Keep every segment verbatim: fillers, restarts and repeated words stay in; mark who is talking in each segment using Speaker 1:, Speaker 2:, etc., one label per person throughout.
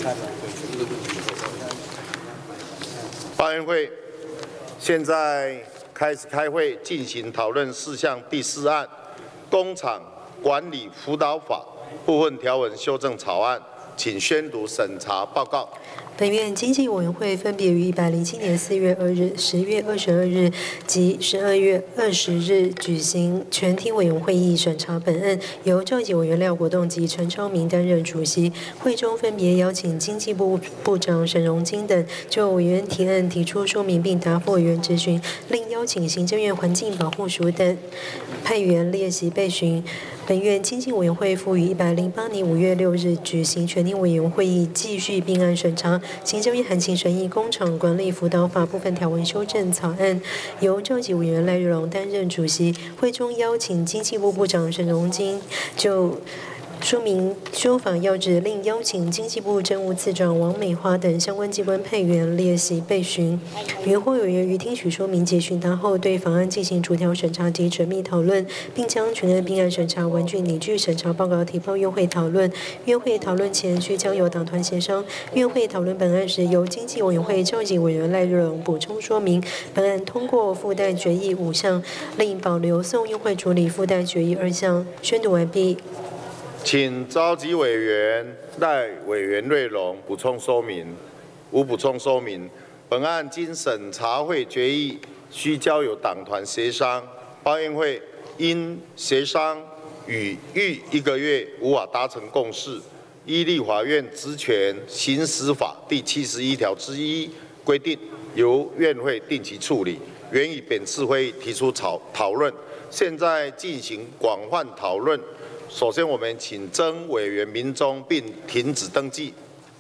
Speaker 1: 法院会现在开始开会，进行讨论事项第四案工厂管理辅导法部分条文修正草案，请宣读审查报告。
Speaker 2: 本院经济委员会分别于一百零七年四月二日、十月二十二日及十二月二十日举行全体委员会议审查本案，由召集委员廖国栋及陈超明担任主席。会中分别邀请经济部部长沈荣津等就委员提案提出说明并答复委员质询，另邀请行政院环境保护署等派员列席备询。 本院经济委员会复于一百零八年五月六日举行全体委员会议，继续并案审查。行政院函请审议工厂管理辅导法部分条文修正草案，由召集委员赖日龙担任主席。会中邀请经济部部长沈荣津就 说明修法要旨，另邀请经济部政务次长王美花等相关机关派员列席备询。与会委员于听取说明及询答后，对法案进行逐条审查及缜密讨论，并将全案并案审查文具拟具审查报告提报院会讨论。院会讨论前需交由党团协商。院会讨论本案时，由经济委员会召集委员赖日龙补充说明，本案通过附带决议五项，另保留送院会处理附带决议二项。宣读完毕。
Speaker 1: 请召集委员赖委员瑞龙补充说明。无补充说明。本案经审查会决议，需交由党团协商。报院会因协商与逾一个月无法达成共识，依立法院职权行使法第七十一条之一规定，由院会定期处理。原于本次会议提出讨讨论，现在进行广泛讨论。 首先，我们请曾委员名中，并停止登记。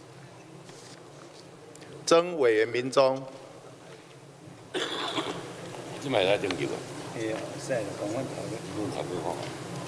Speaker 1: 曾委员名中。
Speaker 3: 即卖来登记个。
Speaker 4: 哎呀，是的，广泛讨论。
Speaker 3: 嗯，差不多哈。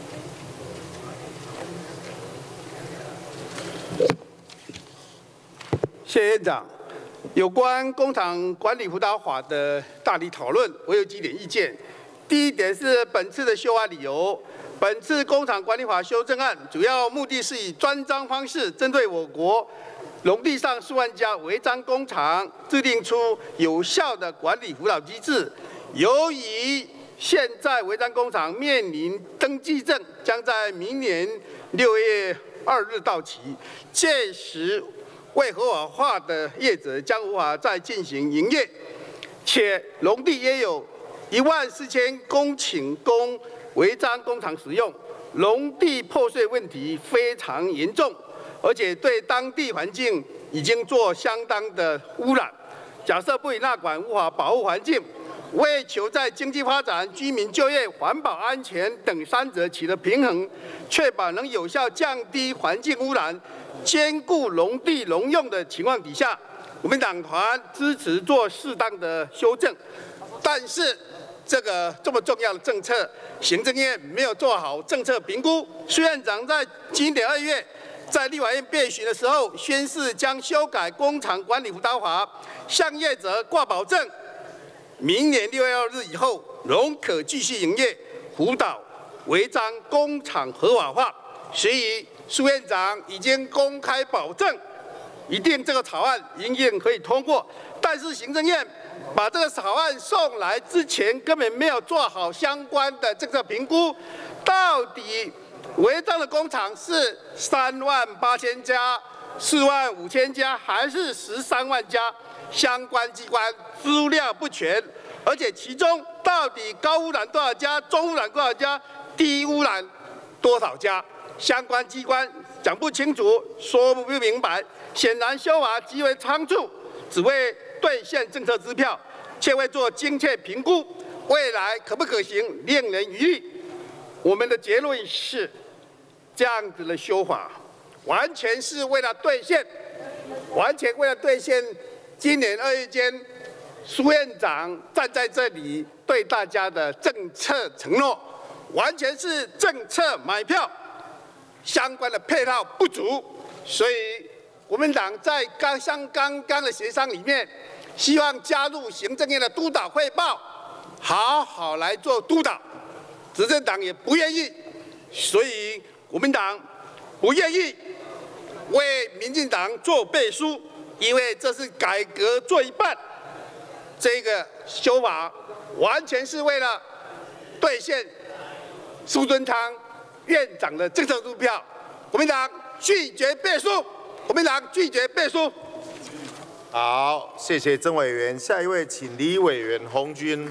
Speaker 4: 谢院长，有关工厂管理辅导法的大体讨论，我有几点意见。第一点是本次的修法理由。 本次工厂管理法修正案主要目的是以专章方式，针对我国农地上数万家违章工厂，制定出有效的管理辅导机制。由于现在违章工厂面临登记证将在明年六月二日到期，届时未合法化的业者将无法再进行营业，且农地也有一万四千公顷供 违章工厂使用，农地破碎问题非常严重，而且对当地环境已经做相当的污染。假设不予纳管，无法保护环境，为求在经济发展、居民就业、环保安全等三者取得平衡，确保能有效降低环境污染，兼顾农地农用的情况底下，我们党团支持做适当的修正，但是 这个这么重要的政策，行政院没有做好政策评估。苏院长在今年二月在立法院备询的时候，宣示将修改工厂管理辅导法，向业者挂保证，明年六月二日以后仍可继续营业，辅导违章工厂合法化。所以苏院长已经公开保证，一定这个草案一定可以通过。但是行政院 把这个草案送来之前，根本没有做好相关的政策评估。到底违章的工厂是三万八千家、四万五千家，还是十三万家？相关机关资料不全，而且其中到底高污染多少家、中污染多少家、低污染多少家？相关机关讲不清楚，说不明白。显然修法极为仓促，只为 兑现政策支票，却未做精确评估，未来可不可行，令人疑虑。我们的结论是，这样子的修法，完全是为了兑现，完全为了兑现今年二月间苏院长站在这里对大家的政策承诺，完全是政策买票，相关的配套不足，所以 国民党在刚像刚刚的协商里面，希望加入行政院的督导汇报，好好来做督导。执政党也不愿意，所以国民党不愿意为民进党做背书，因为这是改革做一半。这个修法完全是为了兑现苏贞昌院长的政策目标。国民党拒绝背书，国民党拒绝背书。
Speaker 1: 好，谢谢曾委员。下一位，请李委员洪军。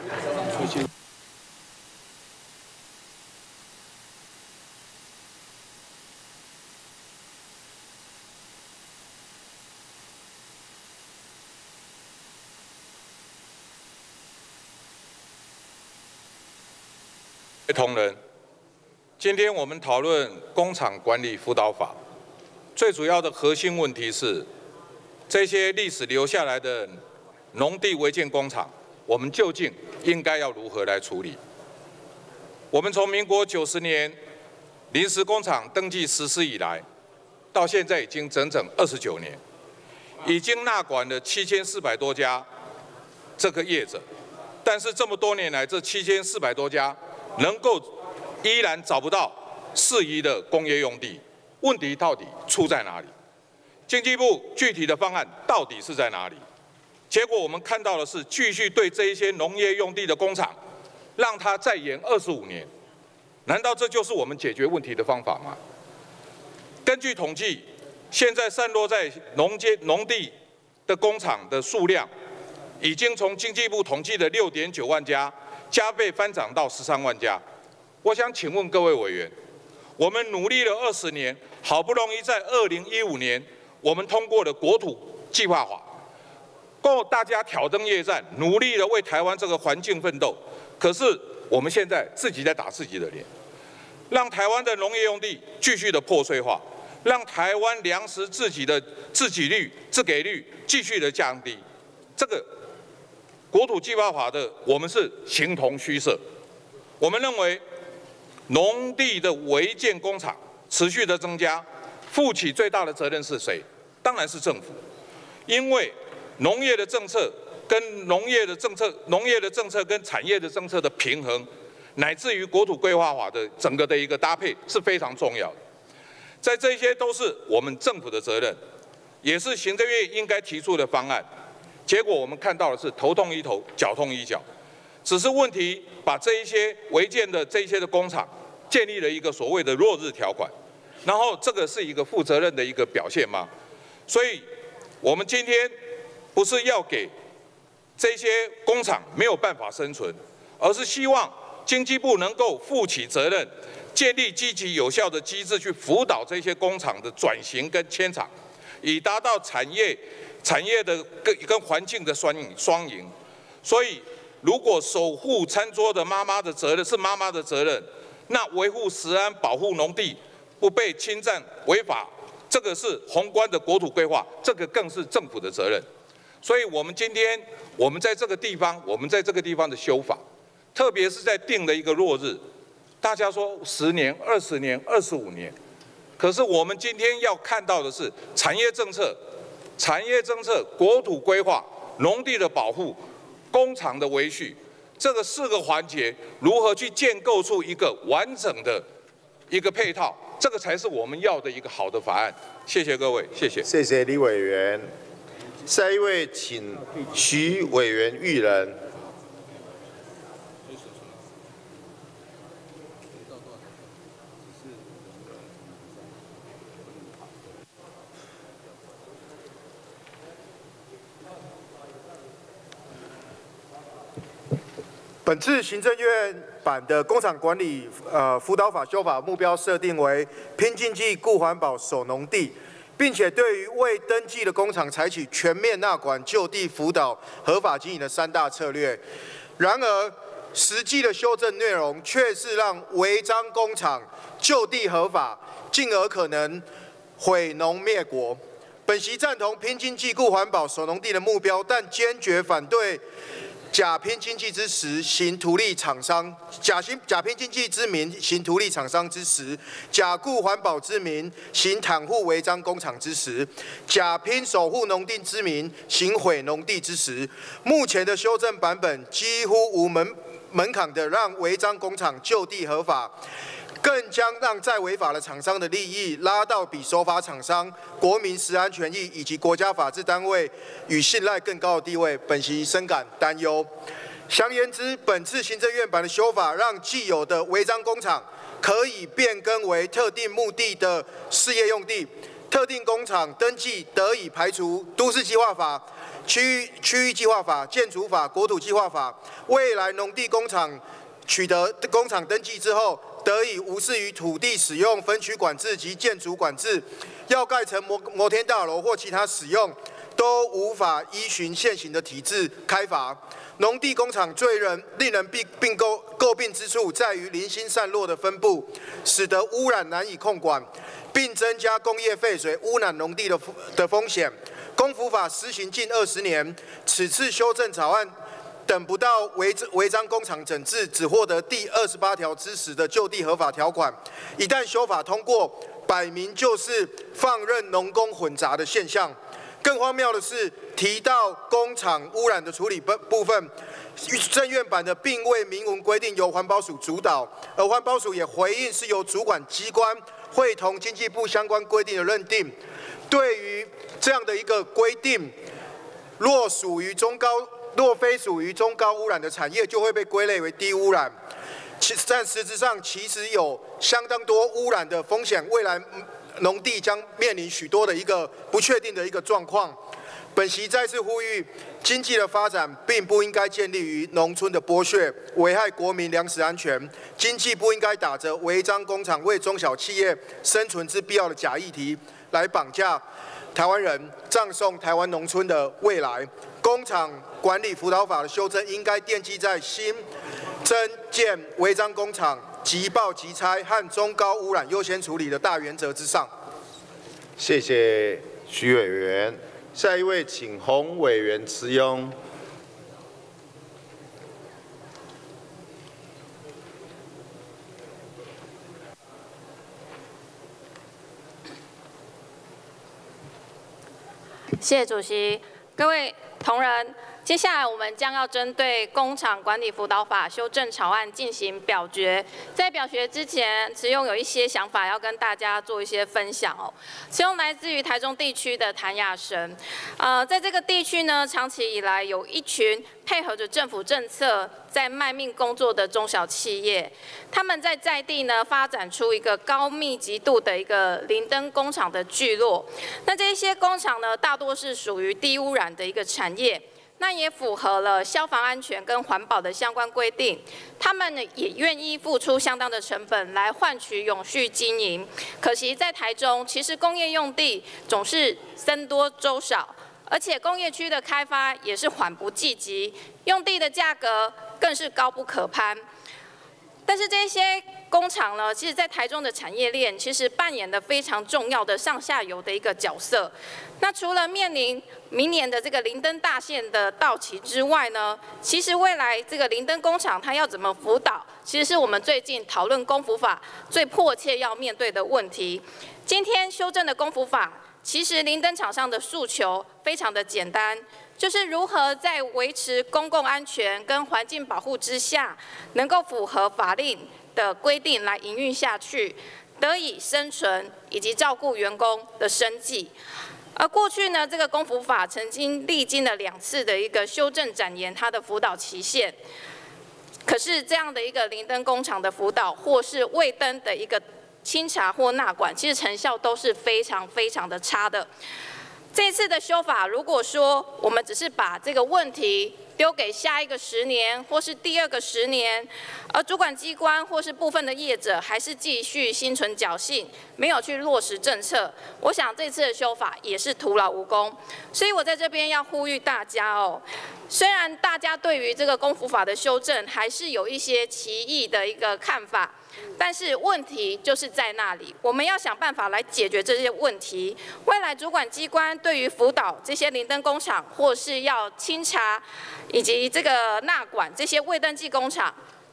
Speaker 5: 同仁，今天我们讨论工厂管理辅导法，最主要的核心问题是，这些历史留下来的农地违建工厂，我们究竟应该要如何来处理？我们从民国九十年临时工厂登记实施以来，到现在已经整整二十九年，已经纳管了七千四百多家这个业者，但是这么多年来，这七千四百多家能够依然找不到适宜的工业用地，问题到底出在哪里？经济部具体的方案到底是在哪里？结果我们看到的是，继续对这一些农业用地的工厂，让它再延二十五年，难道这就是我们解决问题的方法吗？根据统计，现在散落在农街农地的工厂的数量，已经从经济部统计的六点九万家，加倍翻涨到十三万家。我想请问各位委员，我们努力了二十年，好不容易在二零一五年，我们通过了国土计划法，够大家挑灯夜战，努力的为台湾这个环境奋斗。可是我们现在自己在打自己的脸，让台湾的农业用地继续的破碎化，让台湾粮食自己的自给率、自给率继续的降低。这个国土计划法的，我们是形同虚设。我们认为，农地的违建工厂持续的增加，负起最大的责任是谁？当然是政府，因为农业的政策跟农业的政策、农业的政策跟产业的政策的平衡，乃至于国土规划法的整个的一个搭配是非常重要的。在这些都是我们政府的责任，也是行政院应该提出的方案。结果我们看到的是头痛医头，脚痛医脚。只是问题，把这一些违建的这一些的工厂建立了一个所谓的落日条款，然后这个是一个负责任的一个表现吗？所以，我们今天不是要给这些工厂没有办法生存，而是希望经济部能够负起责任，建立积极有效的机制去辅导这些工厂的转型跟迁厂，以达到产业产业的跟跟环境的双赢双赢。所以，如果守护餐桌的妈妈的责任是妈妈的责任，那维护食安、保护农地不被侵占违法，这个是宏观的国土规划，这个更是政府的责任。所以，我们今天我们在这个地方，我们在这个地方的修法，特别是在定了一个落日，大家说十年、二十年、二十五年，可是我们今天要看到的是产业政策、产业政策、国土规划、农地的保护、工厂的维续，这个四个环节如何去建构出一个完整的一个配套，这个才是我们要的一个好的法案。谢谢各位，谢谢。
Speaker 1: 谢谢李委员。下一位，请徐委员玉人。
Speaker 6: 本次行政院版的工厂管理呃辅导法修法目标设定为拼经济、顾环保、守农地，并且对于未登记的工厂采取全面纳管、就地辅导、合法经营的三大策略。然而，实际的修正内容却是让违章工厂就地合法，进而可能毁农灭国。本席赞同拼经济、顾环保、守农地的目标，但坚决反对假拼经济之实行图利厂商，假行假拼经济之名行图利厂商之实，假顾环保之名行袒护违章工厂之实，假拼守护农地之名行毁农地之实。目前的修正版本几乎无门门槛的让违章工厂就地合法， 更将让在违法的厂商的利益拉到比守法厂商、国民食安权益以及国家法治单位与信赖更高的地位。本席深感担忧。详言之，本次行政院版的修法，让既有的违章工厂可以变更为特定目的的事业用地，特定工厂登记得以排除都市计划法、区域区域计划法、建筑法、国土计划法。未来农地工厂取得工厂登记之后，得以无视于土地使用分区管制及建筑管制，要盖成摩摩天大楼或其他使用，都无法依循现行的体制开罚。农地工厂最人令人并并诟诟病之处，在于零星散落的分布，使得污染难以控管，并增加工业废水污染农地的的风险。公服法施行近二十年，此次修正草案等不到违违章工厂整治，只获得第二十八条之十的就地合法条款。一旦修法通过，摆明就是放任农工混杂的现象。更荒谬的是，提到工厂污染的处理部分，政院版的并未明文规定由环保署主导，而环保署也回应是由主管机关会同经济部相关规定的认定。对于这样的一个规定，若属于中高，若非属于中高污染的产业，就会被归类为低污染。其但实质上其实有相当多污染的风险，未来农地将面临许多的一个不确定的一个状况。本席再次呼吁，经济的发展并不应该建立于农村的剥削，危害国民粮食安全。经济不应该打着违章工厂为中小企业生存之必要的假议题来绑架台湾人，葬送台湾农村的未来。工厂管理辅导法的修正应该奠基在新增建违章工厂即报即拆和中高污染优先处理的大原则之上。
Speaker 1: 谢谢徐委员。下一位，请洪委员持用。
Speaker 7: 谢谢主席，各位同仁。接下来我们将要针对工厂管理辅导法修正草案进行表决。在表决之前，持用有一些想法要跟大家做一些分享哦。持用来自于台中地区的谭亚神，呃，在这个地区呢，长期以来有一群配合着政府政策在卖命工作的中小企业，他们在在地呢发展出一个高密集度的一个林登工厂的聚落。那这些工厂呢，大多是属于低污染的一个产业。那也符合了消防安全跟环保的相关规定，他们呢也愿意付出相当的成本来换取永续经营。可惜在台中，其实工业用地总是僧多粥少，而且工业区的开发也是缓不济急，用地的价格更是高不可攀。但是这些工厂呢，其实在台中的产业链其实扮演的非常重要的上下游的一个角色。那除了面临明年的这个林登大线的到期之外呢，其实未来这个林登工厂它要怎么辅导，其实是我们最近讨论公服法最迫切要面对的问题。今天修正的公服法，其实林登厂商的诉求非常的简单，就是如何在维持公共安全跟环境保护之下，能够符合法令的规定来营运下去，得以生存以及照顾员工的生计。而过去呢，这个公服法曾经历经了两次的一个修正展延它的辅导期限，可是这样的一个林登工厂的辅导或是未登的一个清查或纳管，其实成效都是非常非常的差的。这次的修法，如果说我们只是把这个问题丢给下一个十年或是第二个十年，而主管机关或是部分的业者还是继续心存侥幸，没有去落实政策，我想这次的修法也是徒劳无功。所以我在这边要呼吁大家哦，虽然大家对于这个公服法的修正还是有一些歧义的一个看法，但是问题就是在那里，我们要想办法来解决这些问题。未来主管机关对于辅导这些林登工厂，或是要清查以及这个纳管这些未登记工厂，这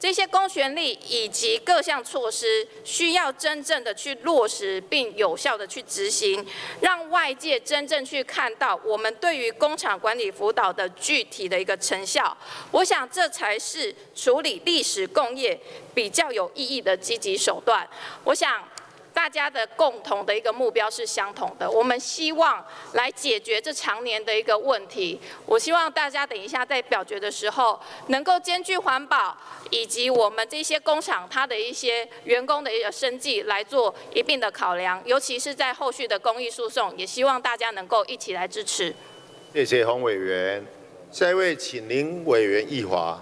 Speaker 7: 这些公权力以及各项措施需要真正的去落实，并有效的去执行，让外界真正去看到我们对于工厂管理辅导的具体的一个成效。我想这才是处理历史共业比较有意义的积极手段。我想大家的共同的一个目标是相同的，我们希望来解决这常年的一个问题。我希望大家等一下在表决的时候，能够兼具环保以及我们这些工厂它的一些员工的一个生计来做一并的考量，尤其是在后续的公益诉讼，也希望大家能够一起来支持。
Speaker 1: 谢谢洪委员，下一位请林委员议华。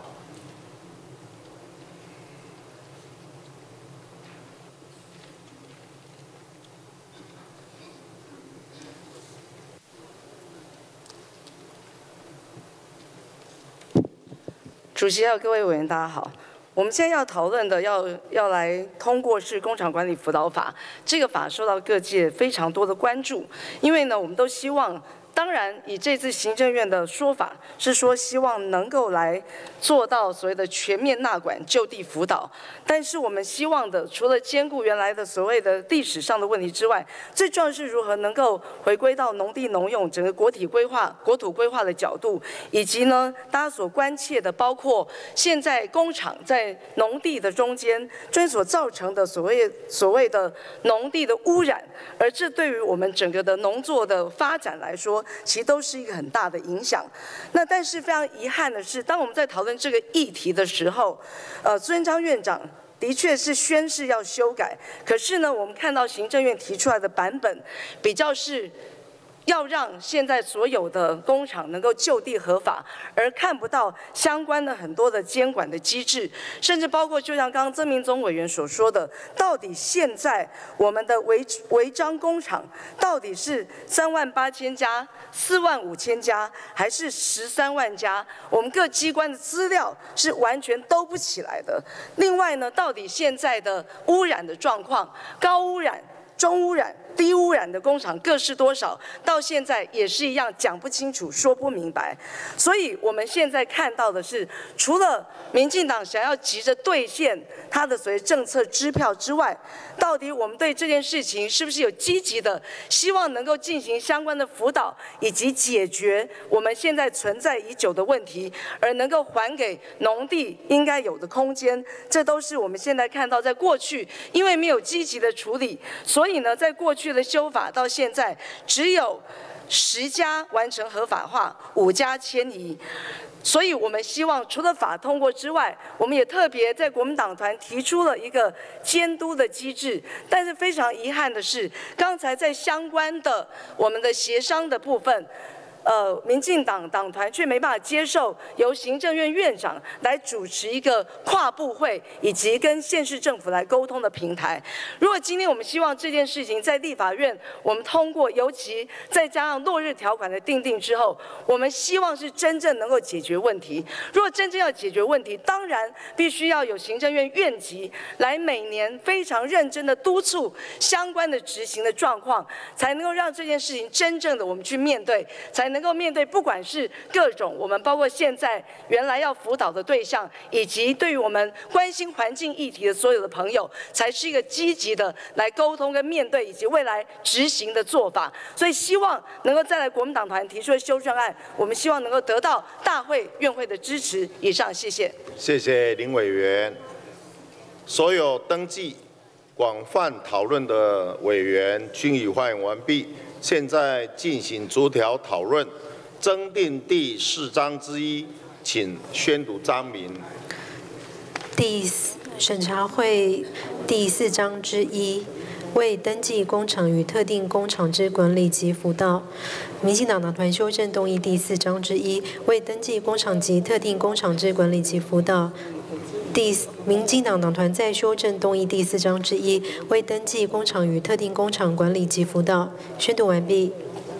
Speaker 8: 主席还有各位委员，大家好。我们现在要讨论的要要来通过是工厂管理辅导法，这个法受到各界非常多的关注，因为呢，我们都希望。当然，以这次行政院的说法是说，希望能够来做到所谓的全面纳管、就地辅导。但是我们希望的，除了兼顾原来的所谓的历史上的问题之外，最重要是如何能够回归到农地农用整个国体规划、国土规划的角度，以及呢，大家所关切的，包括现在工厂在农地的中间，中所造成的所谓所谓的农地的污染，而这对于我们整个的农作的发展来说，其实都是一个很大的影响。那但是非常遗憾的是，当我们在讨论这个议题的时候，呃，苏贞昌院长的确是宣誓要修改，可是呢，我们看到行政院提出来的版本比较是。要让现在所有的工厂能够就地合法，而看不到相关的很多的监管的机制，甚至包括就像刚刚曾明宗委员所说的，到底现在我们的违违章工厂到底是三万八千家、四万五千家，还是十三万家？我们各机关的资料是完全兜不起来的。另外呢，到底现在的污染的状况，高污染、中污染、低污染的工厂各是多少？到现在也是一样讲不清楚、说不明白。所以我们现在看到的是，除了民进党想要急着兑现他的所谓政策支票之外，到底我们对这件事情是不是有积极的希望能够进行相关的辅导，以及解决我们现在存在已久的问题，而能够还给农地应该有的空间？这都是我们现在看到，在过去因为没有积极的处理，所以呢，在过去的修法到现在，只有十家完成合法化，五家迁移。所以我们希望除了法通过之外，我们也特别在国民党团提出了一个监督的机制。但是非常遗憾的是，刚才在相关的我们的协商的部分，呃，民进党党团却没办法接受由行政院院长来主持一个跨部会以及跟县市政府来沟通的平台。如果今天我们希望这件事情在立法院我们通过，尤其再加上落日条款的订定之后，我们希望是真正能够解决问题。如果真正要解决问题，当然必须要有行政院院级来每年非常认真的督促相关的执行的状况，才能够让这件事情真正的我们去面对，才能够面对不管是各种我们包括现在原来要辅导的对象，以及对于我们关心环境议题的所有的朋友，才是一个积极的来沟通跟面对以及未来执行的做法。所以希望能够再来国民党团提出的修正案，我们希望能够得到大会院会的支持。以上，谢谢。
Speaker 1: 谢谢林委员。所有登记广泛讨论的委员均已发言完毕。现在进行逐条讨论，增订第四章之一，请宣读章名。
Speaker 2: 第审查会第四章之一，为登记工厂与特定工厂之管理及辅导。民进党党团修正动议第四章之一，为登记工厂及特定工厂之管理及辅导。第民进党党团在修正动议第四章之一，为登记工厂与特定工厂管理及辅导。宣读完毕。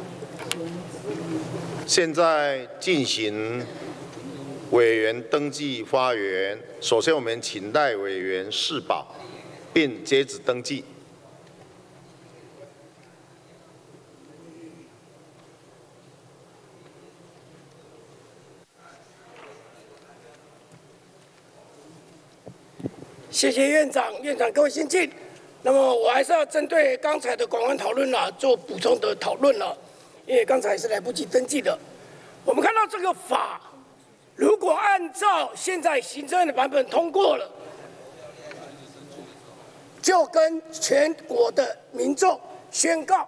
Speaker 1: 现在进行委员登记发言。首先，我们请赖委员释保，并截止登记。
Speaker 9: 谢谢院长，院长各位先进。那么我还是要针对刚才的广泛讨论啦，做补充的讨论了，因为刚才是来不及登记的。我们看到这个法，如果按照现在行政院的版本通过了，就跟全国的民众宣告，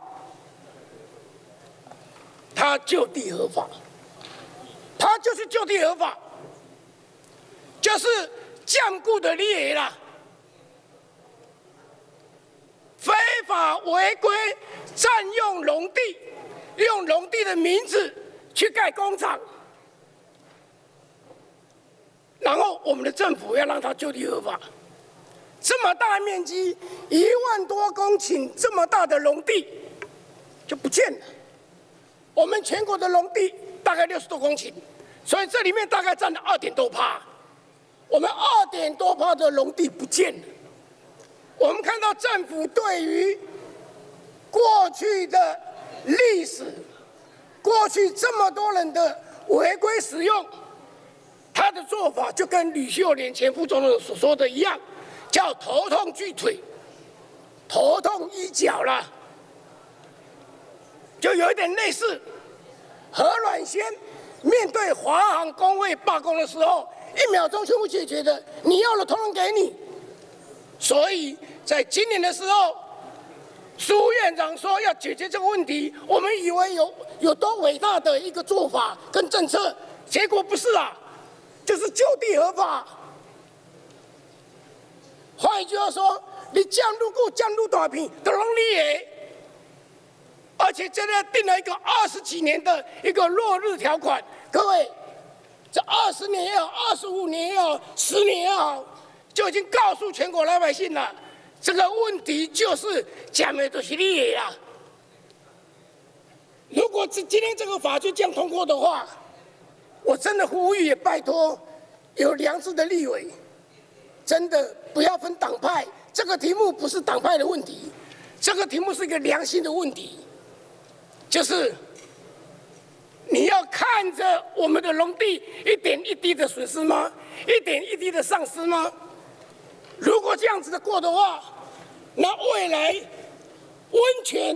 Speaker 9: 他就地合法，他就是就地合法，就是降固的猎啦。非法违规占用农地，用农地的名字去盖工厂，然后我们的政府要让它就地合法。这么大面积，一万多公顷，这么大的农地就不见了。我们全国的农地大概六十多公顷，所以这里面大概占了二点多趴。我们二点多趴的农地不见了。我们看到政府对于过去的历史，过去这么多人的违规使用，他的做法就跟吕秀莲前副总统所说的一样，叫头痛锯腿，头痛医脚啦，就有一点类似何阮先面对华航工会罢工的时候，一秒钟全部解决的，你要的统统给你。所以在今年的时候，苏院长说要解决这个问题，我们以为有有多伟大的一个做法跟政策，结果不是啊，就是就地合法。换一句话说，你降入过降入大片都容易的，而且现在定了一个二十几年的一个落日条款，各位，这二十年也好，二十五年也好，十年也好。就已经告诉全国老百姓了，这个问题就是讲的都是你啦。如果今今天这个法就这样通过的话，我真的呼吁也拜托有良知的立委，真的不要分党派。这个题目不是党派的问题，这个题目是一个良心的问题，就是你要看着我们的农地一点一滴的损失吗？一点一滴的丧失吗？如果这样子的过的话，那未来温泉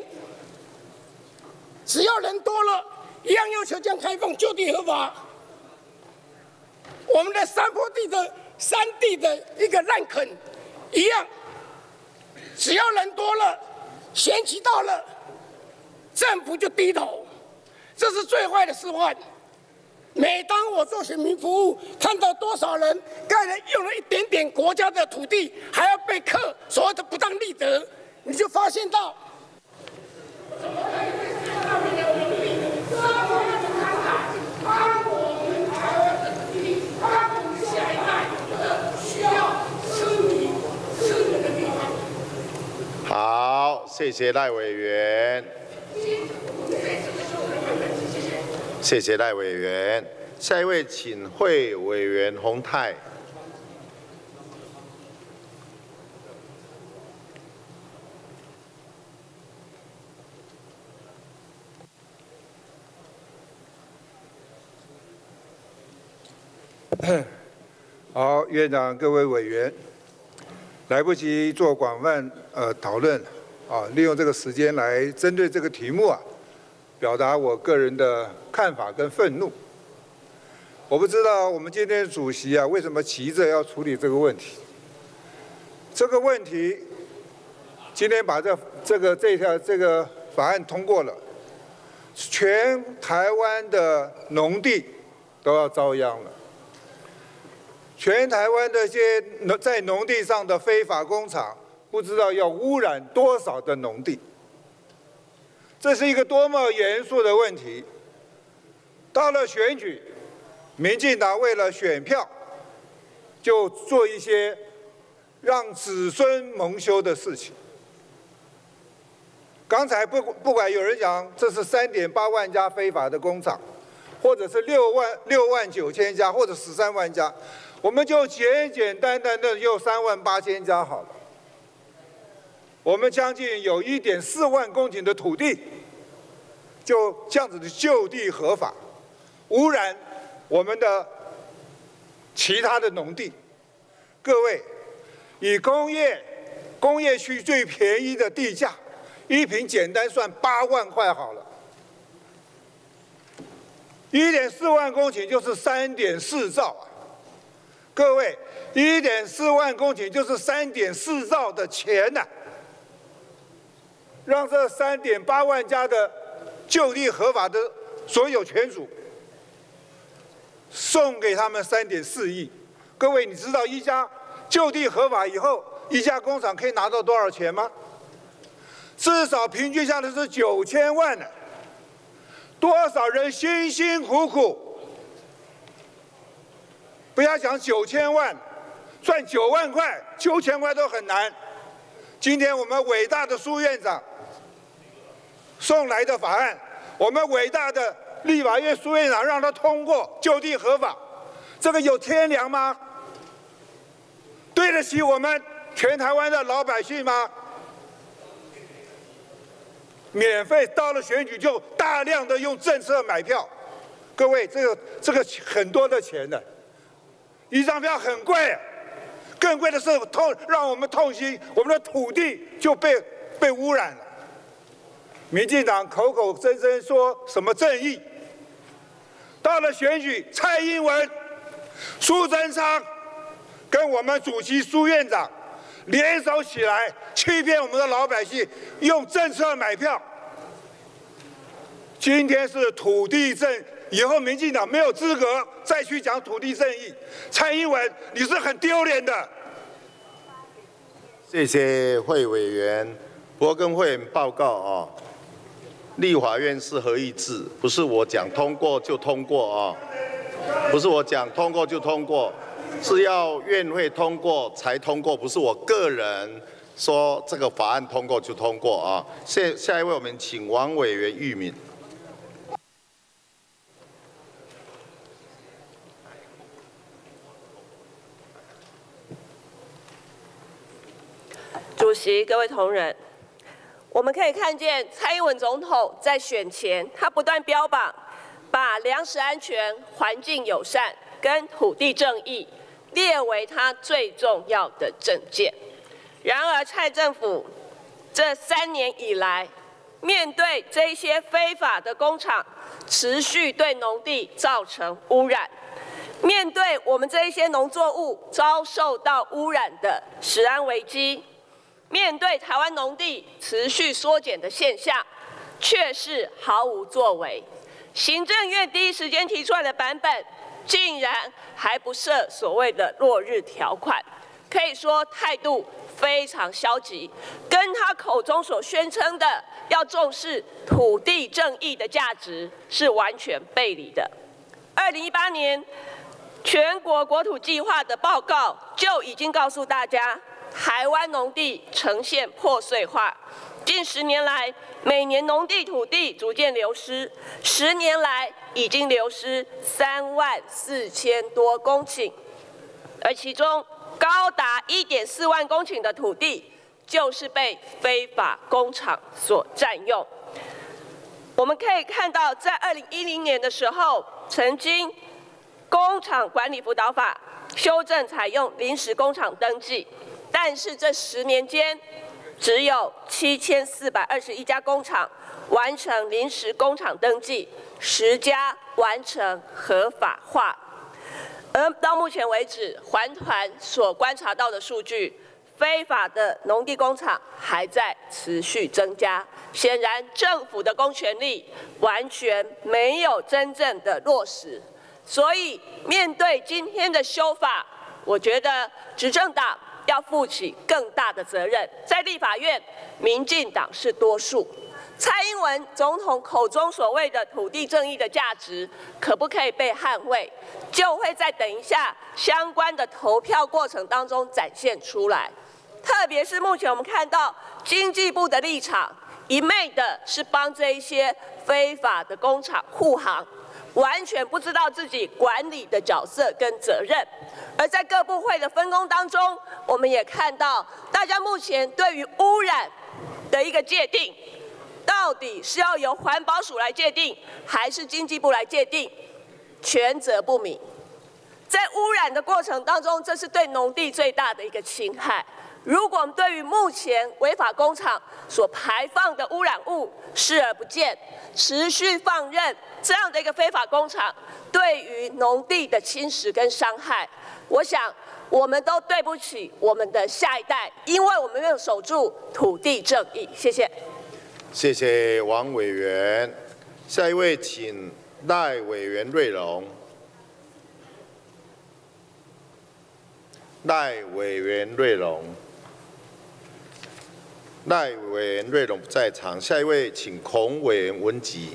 Speaker 9: 只要人多了，一样要求这样开放，就地合法。我们的山坡地的山地的一个滥垦，一样，只要人多了，选期到了，政府就低头，这是最坏的示范。每当我做选民服务，看到多少人盖了用了一点点国家的土地，还要被课所谓的不当利得，你就发现到，
Speaker 1: 好，谢谢赖委员。谢谢赖委员。下一位，请会委员洪泰。
Speaker 10: 好，院长、各位委员，来不及做广泛呃讨论啊，利用这个时间来针对这个题目啊，表达我个人的看法跟愤怒。我不知道我们今天的主席啊，为什么急着要处理这个问题？这个问题，今天把这这个这条这个法案通过了，全台湾的农地都要遭殃了。全台湾的些在农地上的非法工厂，不知道要污染多少的农地。这是一个多么严肃的问题！到了选举，民进党为了选票，就做一些让子孙蒙羞的事情。刚才不不管有人讲这是三点八万家非法的工厂，或者是六万六万九千家，或者十三万家，我们就简简单单的用三万八千家好了。我们将近有一点四万公顷的土地，就这样子的就地合法，污染我们的其他的农地。各位， 以工业工业区最便宜的地价，一坪简单算八万块好了，一点四万公顷就是三点四兆啊！各位，一点四万公顷就是三点四兆的钱呐、啊！让这三点八万家的就地合法的所有权属送给他们三点四亿。各位，你知道一家就地合法以后，一家工厂可以拿到多少钱吗？至少平均下来是九千万呢。多少人辛辛苦苦，不要讲九千万，赚九万块、九千块都很难。今天我们伟大的苏院长送来的法案，我们伟大的立法院苏院长让他通过就地合法，这个有天良吗？对得起我们全台湾的老百姓吗？免费到了选举就大量的用政策买票，各位，这个这个很多的钱的，一张票很贵，更贵的是痛让我们痛心，我们的土地就被被污染了。民进党口口声声说什么正义，到了选举，蔡英文、苏贞昌跟我们主席苏院长联手起来欺骗我们的老百姓，用政策买票。今天是土地正，以后民进党没有资格再去讲土地正义。蔡英文，你是很丢脸的。
Speaker 1: 谢谢会委员，不过跟会员报告啊，立法院是合议制，不是我讲通过就通过啊，不是我讲通过就通过。是要院会通过才通过，不是我个人说这个法案通过就通过啊。下下一位，我们请王委员玉敏。
Speaker 11: 主席、各位同仁，我们可以看见蔡英文总统在选前，他不断标榜把粮食安全、环境友善跟土地正义列为他最重要的政见。然而，蔡政府这三年以来，面对这些非法的工厂持续对农地造成污染，面对我们这一些农作物遭受到污染的食安危机，面对台湾农地持续缩减的现象，却是毫无作为。行政院第一时间提出来的版本，竟然还不设所谓的落日条款，可以说态度非常消极，跟他口中所宣称的要重视土地正义的价值是完全背离的。二零一八年全国国土计划的报告就已经告诉大家，台湾农地呈现破碎化，近十年来每年农地土地逐渐流失，十年来已经流失三万四千多公顷，而其中高达一点四万公顷的土地就是被非法工厂所占用。我们可以看到，在二零一零年的时候，曾经工厂管理辅导法修正采用临时工厂登记，但是这十年间，只有七千四百二十一家工厂完成临时工厂登记，十家完成合法化。而到目前为止，环团所观察到的数据，非法的农地工厂还在持续增加。显然，政府的公权力完全没有真正的落实。所以，面对今天的修法，我觉得执政党要负起更大的责任。在立法院，民进党是多数。蔡英文总统口中所谓的土地正义的价值，可不可以被捍卫，就会在等一下相关的投票过程当中展现出来。特别是目前我们看到经济部的立场，一昧的是帮这一些非法的工厂护航，完全不知道自己管理的角色跟责任。而在各部会的分工当中，我们也看到大家目前对于污染的一个界定，到底是要由环保署来界定，还是经济部来界定，权责不明。 在污染的过程当中，这是对农地最大的一个侵害。如果我们对于目前违法工厂所排放的污染物视而不见，持续放任这样的一个非法工厂对于农地的侵蚀跟伤害，我想我们都对不起我们的下一代，因为我们没有守住土地正义。谢谢。
Speaker 1: 谢谢王委员。下一位请赖委员瑞隆。赖委员瑞隆。赖委员瑞隆不在场，下一位请孔委员文吉。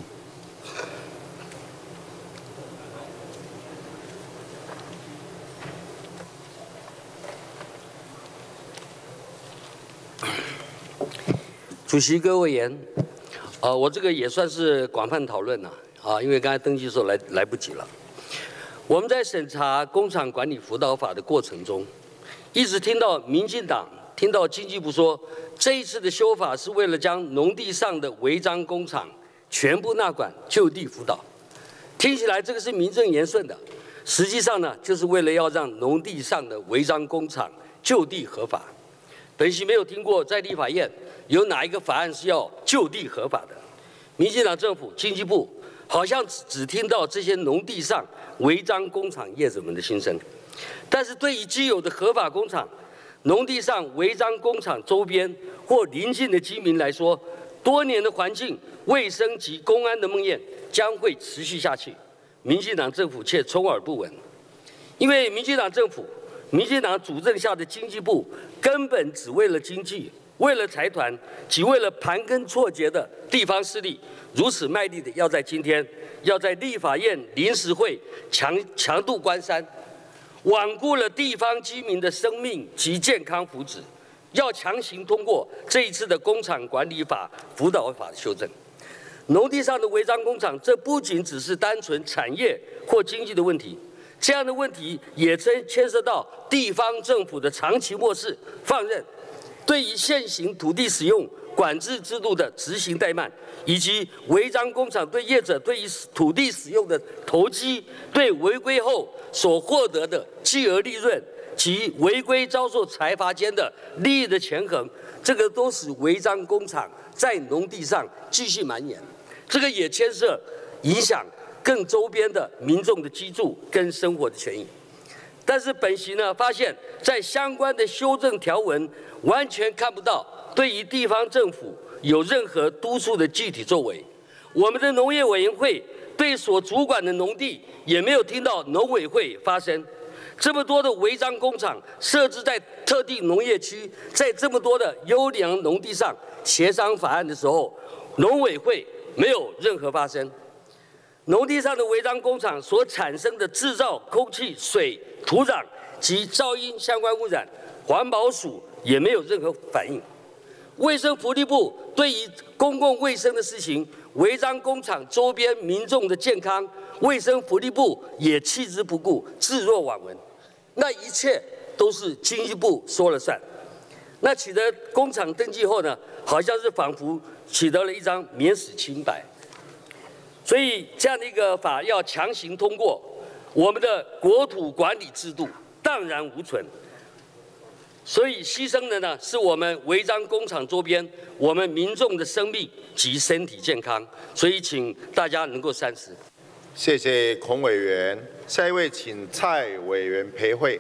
Speaker 12: 主席、各位委员，呃，我这个也算是广泛讨论了啊，因为刚才登记的时候来来不及了。我们在审查工厂管理辅导法的过程中，一直听到民进党、听到经济部说，这一次的修法是为了将农地上的违章工厂全部纳管就地辅导。听起来这个是名正言顺的，实际上呢，就是为了要让农地上的违章工厂就地合法。本席没有听过在立法院有哪一个法案是要就地合法的。民进党政府、经济部好像只只听到这些农地上违章工厂业者们的心声，但是对于既有的合法工厂，农地上违章工厂周边或邻近的居民来说，多年的环境卫生及公安的梦魇将会持续下去。民进党政府却充耳不闻，因为民进党政府、民进党主政下的经济部根本只为了经济、为了财团及为了盘根错节的地方势力，如此卖力的要在今天要在立法院临时会强强渡关山，罔顾了地方居民的生命及健康福祉，要强行通过这一次的工厂管理法辅导法的修正。农地上的违章工厂，这不仅只是单纯产业或经济的问题，这样的问题也牵牵涉到地方政府的长期漠视、放任，对于现行土地使用管制制度的执行怠慢，以及违章工厂对业者对于土地使用的投机，对违规后所获得的巨额利润及违规遭受财阀间的利益的权衡，这个都使违章工厂在农地上继续蔓延。这个也牵涉影响更周边的民众的居住跟生活的权益。但是本席呢发现，在相关的修正条文完全看不到对于地方政府有任何督促的具体作为。我们的农业委员会对所主管的农地也没有听到农委会发声。这么多的违章工厂设置在特定农业区，在这么多的优良农地上协商法案的时候，农委会没有任何发声。农地上的违章工厂所产生的制造空气、水、土壤及噪音相关污染，环保署也没有任何反应。卫生福利部对于公共卫生的事情，违章工厂周边民众的健康，卫生福利部也弃之不顾，置若罔闻。那一切都是经济部说了算。那取得工厂登记后呢，好像是仿佛取得了一张免死清白。所以这样的一个法要强行通过，我们的国土管理制度荡然无存。所以牺牲的呢，是我们违章工厂周边我们民众的生命及身体健康。所以请大家能够三思。
Speaker 1: 谢谢孔委员。下一位请蔡委员陪会。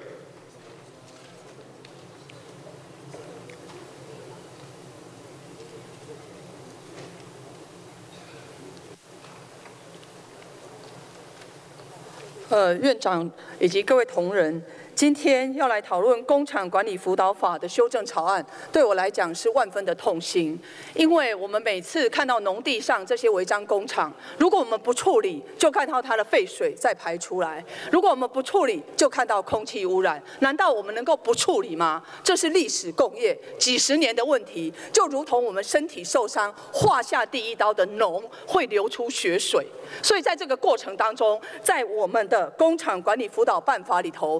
Speaker 13: 呃，院长以及各位同仁，今天要来讨论工厂管理辅导法的修正草案，对我来讲是万分的痛心。因为我们每次看到农地上这些违章工厂，如果我们不处理，就看到它的废水再排出来；如果我们不处理，就看到空气污染。难道我们能够不处理吗？这是历史共业几十年的问题，就如同我们身体受伤，划下第一刀的脓会流出血水。所以在这个过程当中，在我们的工厂管理辅导办法里头，有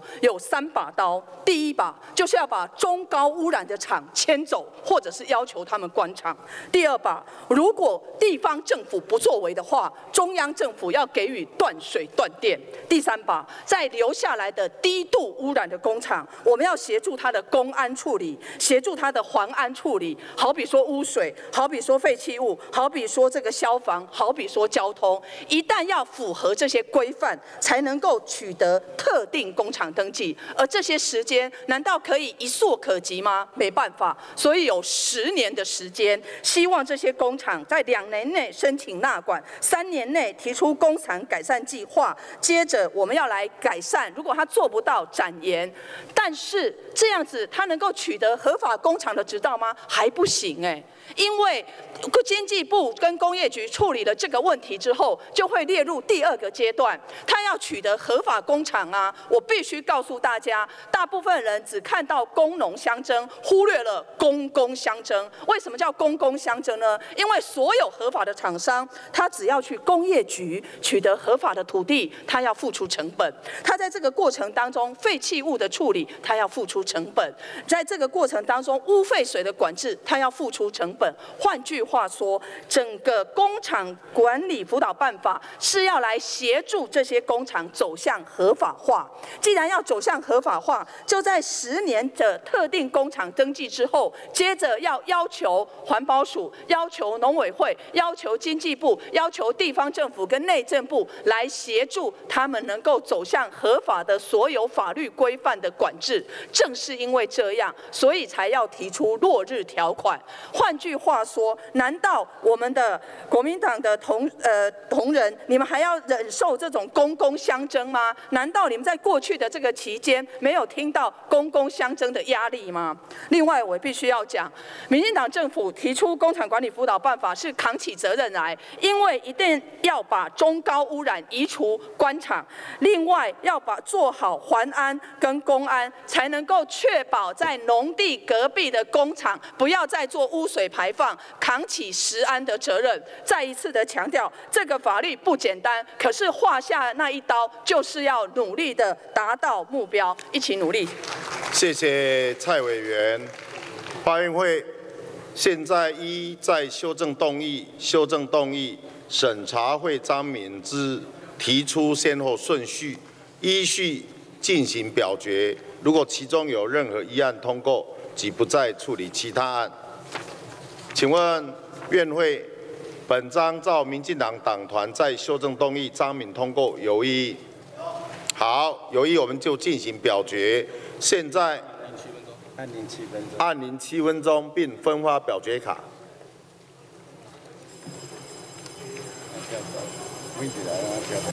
Speaker 13: 三把刀，第一把就是要把中高污染的厂迁走，或者是要求他们关厂；第二把，如果地方政府不作为的话，中央政府要给予断水断电；第三把，在留下来的低度污染的工厂，我们要协助它的公安处理，协助它的环安处理，好比说污水，好比说废弃物，好比说这个消防，好比说交通，一旦要符合这些规范，才能够取得特定工厂登记。而这些时间难道可以一蹴可及吗？没办法，所以有十年的时间，希望这些工厂在两年内申请纳管，三年内提出工厂改善计划，接着我们要来改善，如果他做不到展延，但是这样子他能够取得合法工厂的执照吗？还不行哎。因为经济部跟工业局处理了这个问题之后，就会列入第二个阶段，他要取得合法工厂啊。我必须告诉大家，大部分人只看到工农相争，忽略了公公相争。为什么叫公公相争呢？因为所有合法的厂商，他只要去工业局取得合法的土地，他要付出成本；他在这个过程当中废弃物的处理，他要付出成本；在这个过程当中污废水的管制，他要付出成本。换句话说，整个工厂管理辅导办法是要来协助这些工厂走向合法化。既然要走向合法化，就在十年的特定工厂登记之后，接着要要求环保署、要求农委会、要求经济部、要求地方政府跟内政部来协助他们能够走向合法的所有法律规范的管制。正是因为这样，所以才要提出落日条款。换句句话说，难道我们的国民党的同呃同仁，你们还要忍受这种公公相争吗？难道你们在过去的这个期间没有听到公公相争的压力吗？另外，我必须要讲，民进党政府提出工厂管理辅导办法是扛起责任来，因为一定要把中高污染移除关厂，另外要把做好环安跟公安，才能够确保在农地隔壁的工厂不要再做污水排放，扛起食安的责任。再一次的强调，这个法律不简单，可是划下那一刀，就是要努力的达到目标，一起努力。
Speaker 1: 谢谢蔡委员。法院会现在依在修正动议、修正动议、审查会章名之提出先后顺序，依序进行表决。如果其中有任何一案通过，即不再处理其他案。请问院会，本章照民进党党团在修正动议章名通过，有异议？好，有异议我们就进行表决。现在
Speaker 14: 按铃七分钟，
Speaker 1: 按铃七分钟，并分发表决卡。
Speaker 14: 问题来了，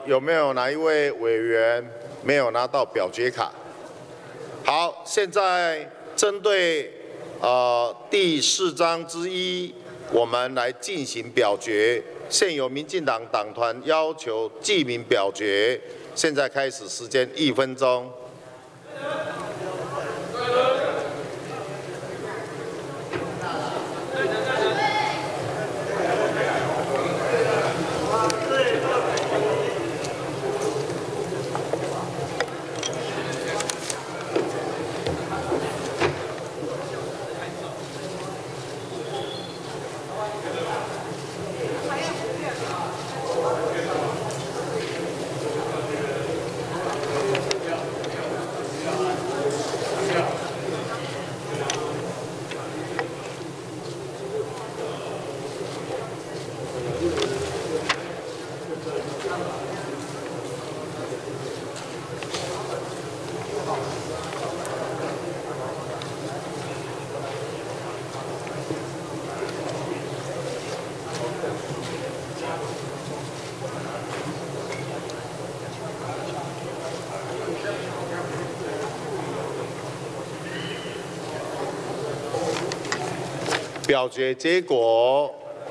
Speaker 1: 有没有哪一位委员没有拿到表决卡？好，现在针对呃第四章之一，我们来进行表决。现有民进党党团要求记名表决，现在开始，时间一分钟。表决结果：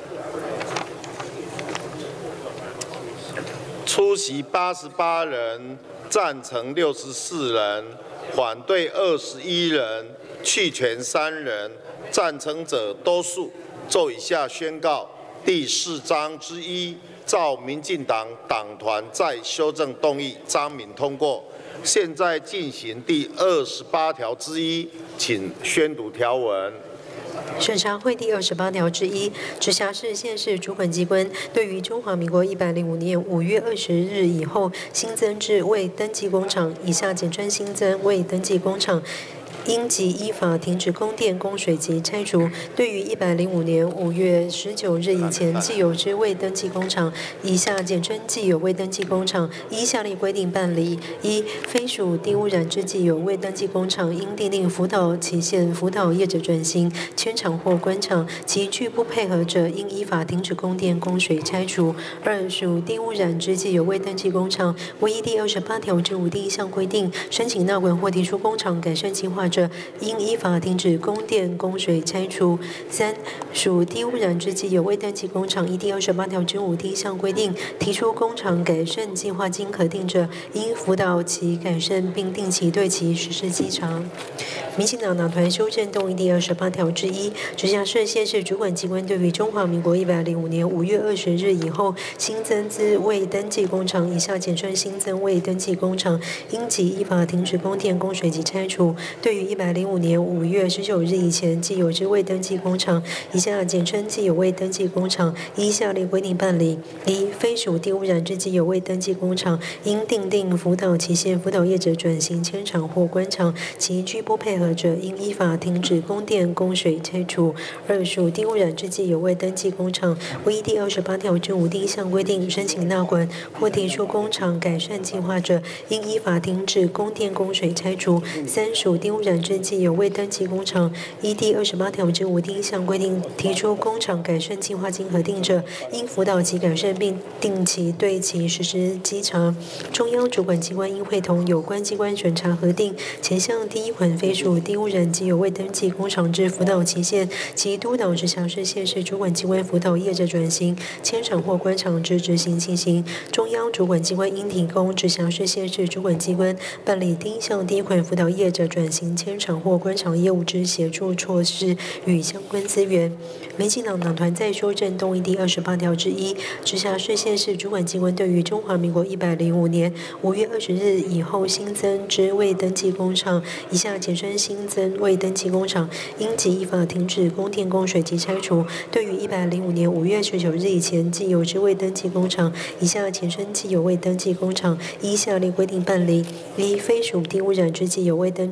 Speaker 1: 出席八十八人，赞成六十四人，反对二十一人，弃权三人。赞成者多数。就以下宣告第四章之一照民进党党团再修正动议章名通过。现在进行第二十八条之一，请宣读条文。
Speaker 2: 审查会第二十八条之一，直辖市、县市主管机关对于中华民国一百零五年五月二十日以后新增至未登记工厂（以下简称新增未登记工厂）。应即依法停止供电、供水及拆除。对于一百零五年五月十九日以前既有之未登记工厂（以下简称既有未登记工厂），依下列规定办理：一、非属低污染之既有未登记工厂，应订定辅导期限，辅导业者转型、迁厂或关厂；其拒不配合者，应依法停止供电、供水、拆除。二、属低污染之既有未登记工厂，唯依第二十八条之五第一项规定申请纳管或提出工厂改善计划者，应依法停止供电、供水、拆除。三、属低污染之既有未登记工厂，依第二十八条之五第一项规定提出工厂改善计划经核定者，应辅导其改善，并定期对其实施稽查。民进党党团修正动议第二十八条之一，直辖市、县市主管机关对于中华民国一百零五年五月二十日以后新增之未登记工厂（以下简称新增未登记工厂），应即依法停止供电、供水及拆除。对于一百零五年五月十九日以前既有之未登记工厂（以下简称既有未登记工厂），依下列规定办理：一、非属低污染之既有未登记工厂，应订定辅导期限，辅导业者转型、迁厂或关厂；其拒不配合者，应依法停止供电、供水、拆除。二、属低污染之既有未登记工厂，唯依第二十八条之五第一项规定申请纳管或提出工厂改善计划者，应依法停止供电、供水、拆除。三、属低污染之既有未登记工厂，依第二十八条之五第一项规定提出工厂改善计划经核定者，应辅导其改善并定期对其实施稽查。中央主管机关应会同有关机关审查核定前项第一款非属低污染既有未登记工厂之辅导期限，其督导直辖市、县市主管机关辅导业者转型、迁厂或关厂之执行情形。中央主管机关应提供直辖市、县市主管机关办理第一项第一款辅导业者转型、迁厂或关厂业务之协助措施与相关资源。民进党党团在修正动议第二十八条之一，直辖市、县市主管机关对于中华民国一百零五年五月二十日以后新增之未登记工厂（以下简称新增未登记工厂），应即依法停止供电、供水及拆除。对于一百零五年五月十九日以前既有之未登记工厂（以下简称既有未登记工厂），依下列规定办理：一、非属低污染之既有未登记工厂。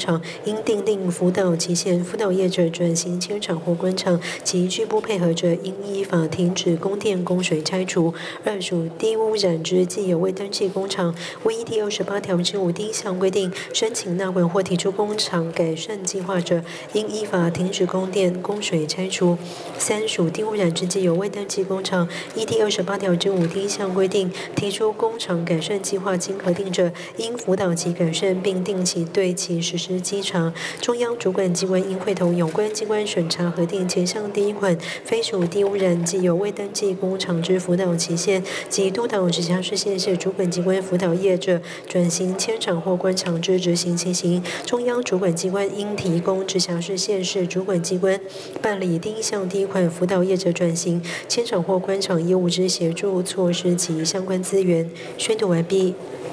Speaker 2: 厂应订定辅导期限，辅导业者转型迁厂或关厂及拒不配合者，应依法停止供电供水拆除。二属低污染之既有未登记工厂，为依第二十八条之五第一项规定申请纳管或提出工厂改善计划者，应依法停止供电供水拆除。三属低污染之既有未登记工厂，依第二十八条之五第一项规定提出工厂改善计划经核定者，应辅导其改善，并定期对其实施稽查。中央主管机关应会同有关机关审查核定前项第一款非属低污染既有未登记工厂之辅导期限，及督导直辖市、县市主管机关辅导业者转型迁厂或关厂之执行情形。中央主管机关应提供直辖市、县市主管机关办理第一项第一款辅导业者转型迁厂或关厂业务之协助措施及相关资源。宣读完毕。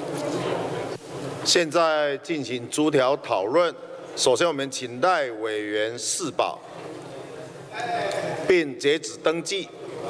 Speaker 1: 现在进行逐条讨论。首先，我们请赖委员释保，并截止登记。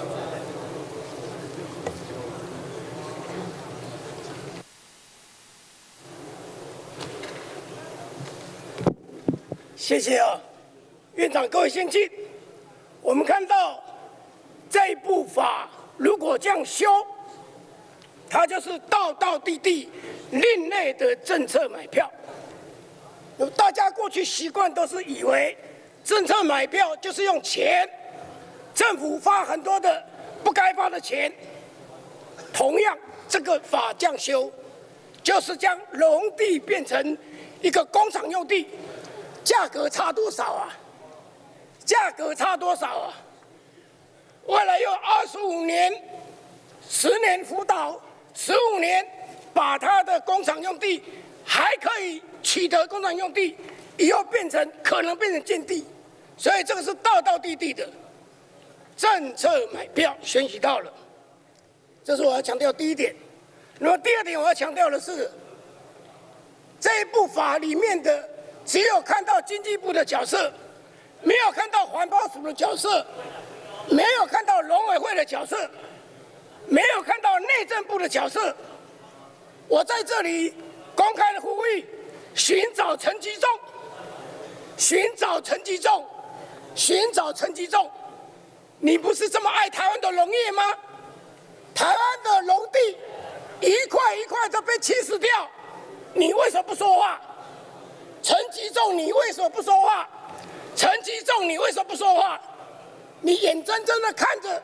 Speaker 9: 谢谢啊，院长，各位先进。我们看到这一部法如果这样修，它就是道道地地另类的政策买票。大家过去习惯都是以为政策买票就是用钱，政府发很多的不该发的钱。同样，这个法这样修，就是将农地变成一个工厂用地，价格差多少啊？价格差多少啊？为了用二十五年、十年辅导，十五年把它的工厂用地还可以取得工厂用地，以后变成可能变成建地，所以这个是道道地地的政策买票选举到了，这是我要强调第一点。那么第二点我要强调的是，这一部法里面的只有看到经济部的角色，没有看到环保署的角色，没有看到农委会的角色，没有看到内政部的角色。我在这里公开的呼吁，寻找陈吉仲，寻找陈吉仲，寻找陈吉仲。你不是这么爱台湾的农业吗？台湾的农地一块一块都被侵蚀掉，你为什么不说话？陈吉仲，你为什么不说话？陈吉仲，你为什么不说话？你眼睁睁的看着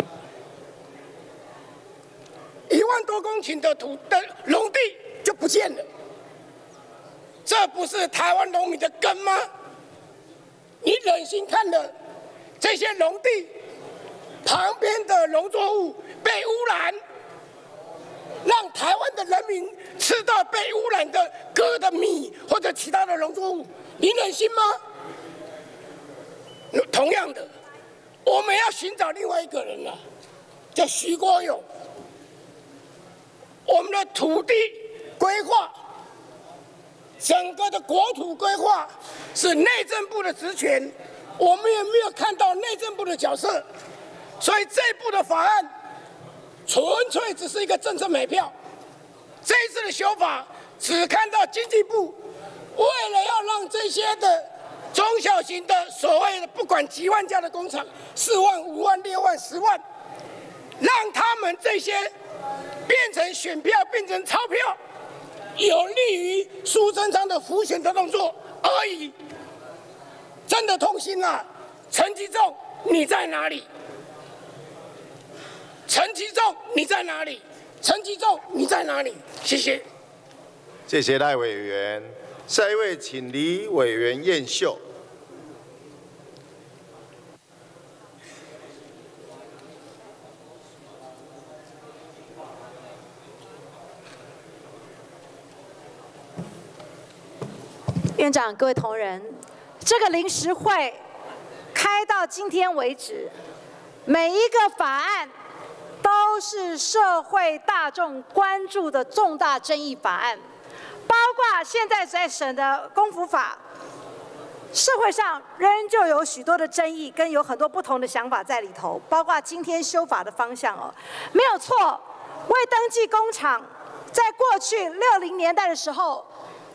Speaker 9: 一万多公顷的土的农地就不见了，这不是台湾农民的根吗？你忍心看了这些农地旁边的农作物被污染，让台湾的人民吃到被污染的割的米或者其他的农作物，你忍心吗？同样的，我们要寻找另外一个人了，叫徐国勇。我们的土地规划，整个的国土规划是内政部的职权，我们也没有看到内政部的角色，所以这一部的法案纯粹只是一个政策买票。这一次的修法只看到经济部为了要让这些的中小型的所谓的不管几万家的工厂，四万、五万、六万、十万，让他们这些变成选票、变成钞票，有利于苏贞昌的浮选的动作而已。真的痛心啊！陈吉仲，你在哪里？陈吉仲，你在哪里？陈吉仲，你在哪里？谢谢。
Speaker 1: 谢谢赖委员。下一位，请李委员燕秀。
Speaker 15: 院长、各位同仁，这个临时会开到今天为止，每一个法案都是社会大众关注的重大争议法案。包括现在在审的公服法，社会上仍旧有许多的争议，跟有很多不同的想法在里头。包括今天修法的方向哦，没有错。未登记工厂，在过去六零年代的时候，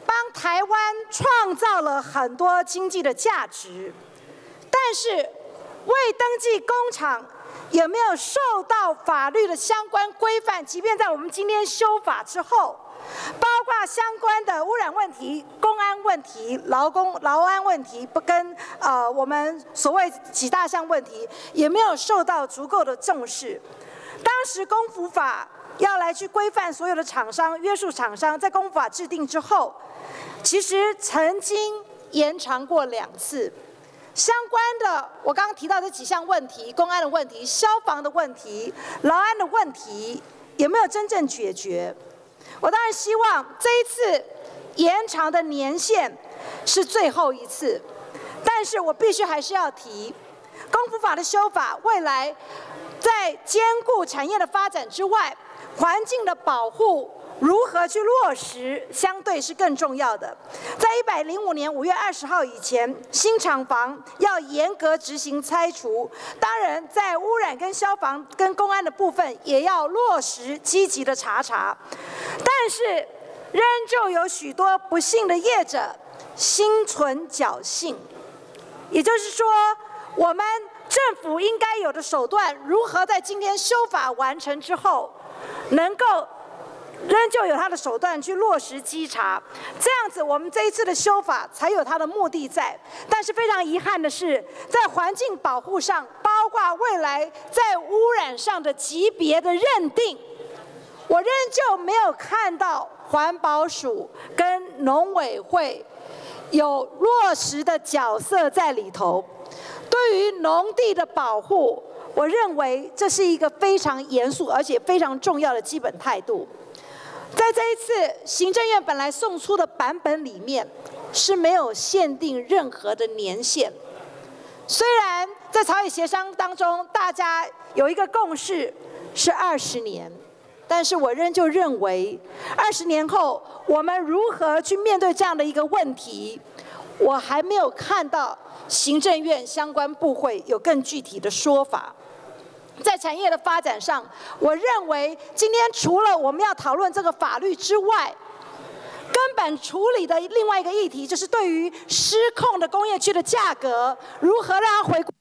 Speaker 15: 帮台湾创造了很多经济的价值，但是未登记工厂有没有受到法律的相关规范？即便在我们今天修法之后，包括相关的污染问题、公安问题、劳工劳安问题，不跟呃我们所谓几大项问题，也没有受到足够的重视。当时公服法要来去规范所有的厂商、约束厂商，在公服法制定之后，其实曾经延长过两次。相关的，我刚刚提到这几项问题，公安的问题、消防的问题、劳安的问题，有没有真正解决？我当然希望这一次延长的年限是最后一次，但是我必须还是要提，公服法的修法，未来在兼顾产业的发展之外，环境的保护如何去落实，相对是更重要的。在一百零五年五月二十号以前，新厂房要严格执行拆除。当然，在污染跟消防跟公安的部分，也要落实积极的查查。但是，仍旧有许多不幸的业者心存侥幸。也就是说，我们政府应该有的手段，如何在今天修法完成之后，能够仍旧有它的手段去落实稽查，这样子我们这一次的修法才有它的目的在。但是非常遗憾的是，在环境保护上，包括未来在污染上的级别的认定，我仍旧没有看到环保署跟农委会有落实的角色在里头。对于农地的保护，我认为这是一个非常严肃而且非常重要的基本态度。在这一次行政院本来送出的版本里面是没有限定任何的年限，虽然在朝野协商当中大家有一个共识是二十年，但是我仍旧认为二十年后我们如何去面对这样的一个问题，我还没有看到行政院相关部会有更具体的说法。在产业的发展上，我认为今天除了我们要讨论这个法律之外，根本处理的另外一个议题就是对于失控的工业区的价格，如何让它回归。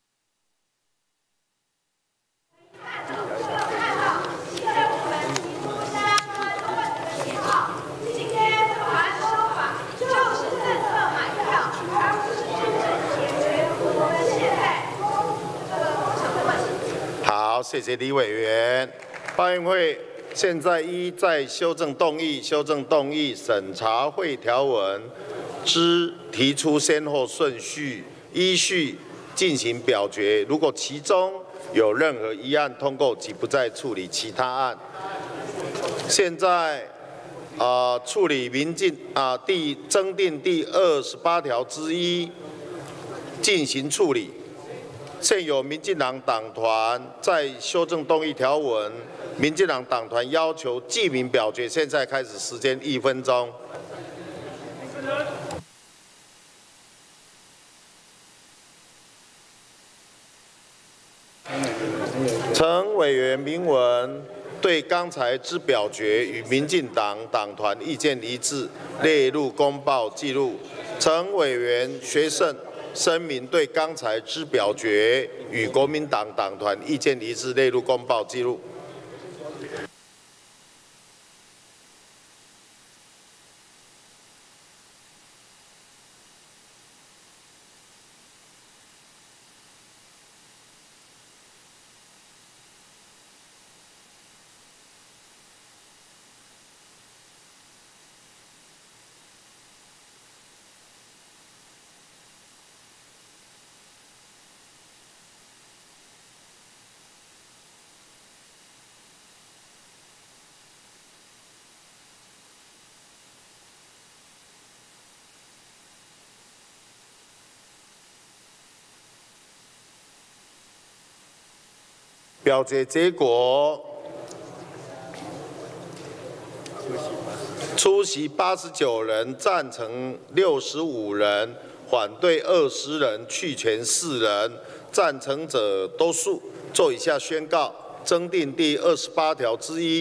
Speaker 1: 好，谢谢李委员。报运会现在依在修正动议、修正动议审查会条文之提出先后顺序，依序进行表决。如果其中有任何一案通过，即不再处理其他案。现在啊、呃，处理民进啊、呃、第增订第二十八条之一进行处理。现有民进党党团在修正动议条文，民进党党团要求记名表决，现在开始，时间一分钟。陈委员明文对刚才之表决与民进党党团意见一致，列入公报记录。陈委员学胜声明对刚才之表决与国民党党团意见一致，列入公报记录。表决结果：出席八十九人，赞成六十五人，反对二十人，弃权四人。赞成者多数。做以下宣告：增订第二十八条之一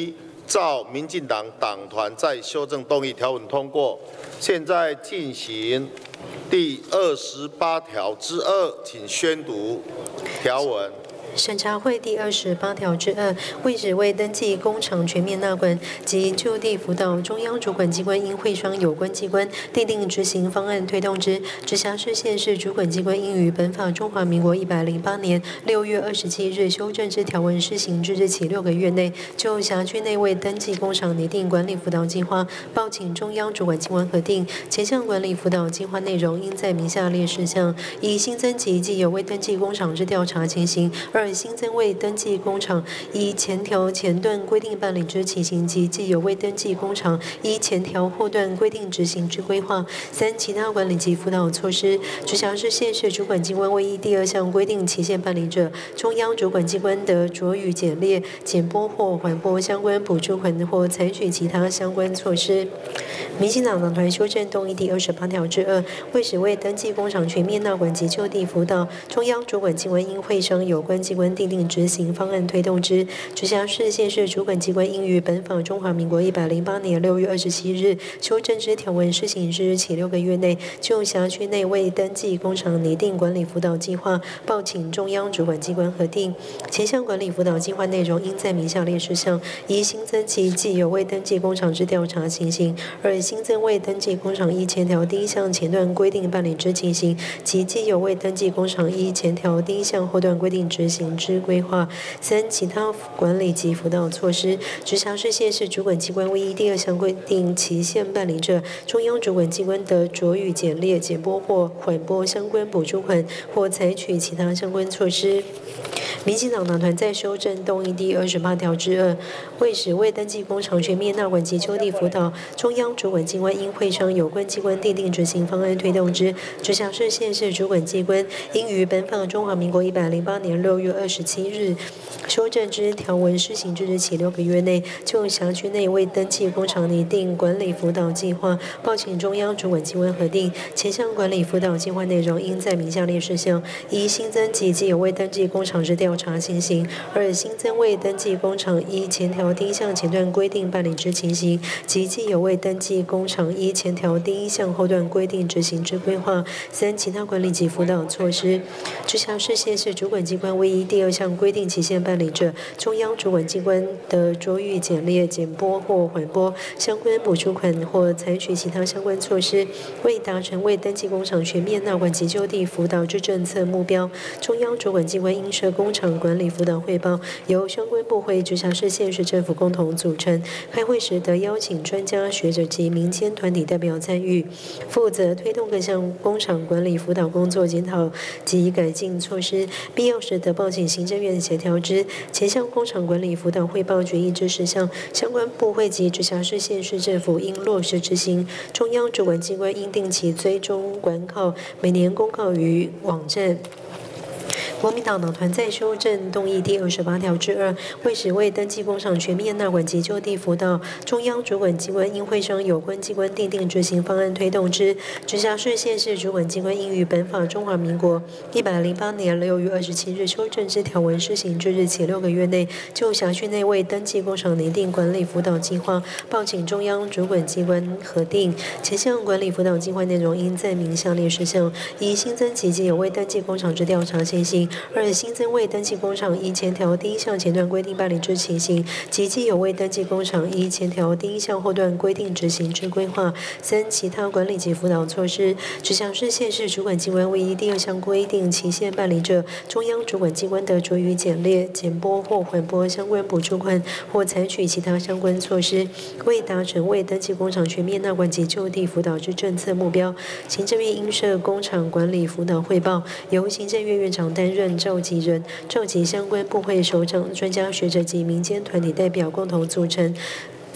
Speaker 1: 照民进党党团在修正动议条文通过。现在进行第二十八条之二，请宣读条文。
Speaker 2: 审查会第二十八条之二，为使未登记工厂全面纳管及就地辅导，中央主管机关应会商有关机关订定执行方案推动之。直辖市、县市主管机关应于本法中华民国一百零八年六月二十七日修正之条文施行之日起六个月内，就辖区内未登记工厂拟定管理辅导计划，报请中央主管机关核定。前项管理辅导计划内容应在明下列事项：一、新增及既有未登记工厂之调查情形；二、新增未登记工厂依前条前段规定办理之情形及既有未登记工厂依前条后段规定执行之规划；三、其他管理及辅导措施。直辖市、县市主管机关未依第二项规定期限办理者，中央主管机关得酌予减列、减拨或缓拨相关补助款或采取其他相关措施。民进党党团修正动议第二十八条之二，为使未登记工厂全面纳管及就地辅导，中央主管机关应会商有关机关订定执行方案推动之。直辖市、县市主管机关应于本法中华民国一百零八年六月二十七日修正之条文施行之日起六个月内，就辖区内未登记工厂拟定管理辅导计划，报请中央主管机关核定。前项管理辅导计划内容应在明下列事项：一、新增其既有未登记工厂之调查情形；二、新增未登记工厂依前条第一项前段规定办理之情形，及既有未登记工厂依前条第一项后段规定执行之规划；三、其他管理及辅导措施。直辖市、县市主管机关未依第二项规定期限办理者，中央主管机关得酌予减列、减拨或缓拨相关补助款，或采取其他相关措施。民进党党团在修正动议第二十八条之二，为使未登记工厂全面纳管及就地辅导，中央主管机关应会商有关机关订定执行方案推动之。直辖市、县市主管机关应于本法中华民国一百零八年六月二十七日修正之条文施行之日起六个月内，就辖区内未登记工厂拟定管理辅导计划，报请中央主管机关核定。前项管理辅导计划内容应在明下列事项：一、新增及既有未登记工厂之调查情形；二、新增未登记工厂依前条第一项前段规定办理之情形，及既有未登记工厂依前条第一项后段规定执行之规划；三、其他管理及辅导措施。直辖市、县市主管机关未依第二项规定期限办理者，中央主管机关得酌予减列、减拨或缓拨相关补助款，或采取其他相关措施。为达成未登记工厂全面纳管及就地辅导之政策目标，中央主管机关应设工厂管理辅导汇报，由相关部会、直辖市、县市政府共同组成。开会时得邀请专家学者及民间团体代表参与，负责推动各项工厂管理辅导工作检讨及改进措施，必要时得报请行政院协调之。前项工厂管理辅导汇报决议之事项，相关部会及直辖市、县市政府应落实执行。中央主管机关应定期追踪管考，每年公告于网站。国民党党团在修正动议第二十八条之二，为使未登记工厂全面纳管及就地辅导，中央主管机关应会商有关机关订定执行方案推动之。直辖市、县市主管机关应于本法中华民国一百零八年六月二十七日修正之条文施行之日起六个月内，就辖区内未登记工厂拟定管理辅导计划，报请中央主管机关核定。前项管理辅导计划内容应载明下列事项：一、新增及既有未登记工厂之调查情形；二、新增未登记工厂依前条第一项前段规定办理之情形，及既有未登记工厂依前条第一项后段规定执行之规划；三、其他管理及辅导措施。直辖市、县市主管机关未依第二项规定期限办理者，中央主管机关得酌予减列、减拨或缓拨相关补助款，或采取其他相关措施。为达成未登记工厂全面纳管及就地辅导之政策目标，行政院应设工厂管理辅导汇报，由行政院院长担任召集人，召集相关部会首长、专家学者及民间团体代表共同组成。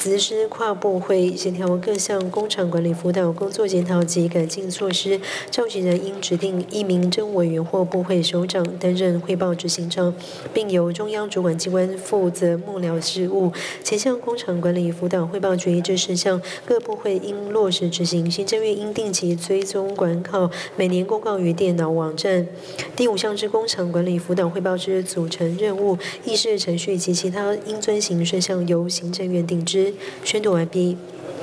Speaker 2: 实施跨部会协调各项工厂管理辅导工作检讨及改进措施。召集人应指定一名政务委员或部会首长担任汇报执行长，并由中央主管机关负责幕僚事务。前项工厂管理辅导汇报决议这事项，各部会应落实执行。行政院应定期追踪管考，每年公告于电脑网站。第五项之工厂管理辅导汇报之组成任务、议事程序及其他应遵行事项，由行政院定之。宣读完毕。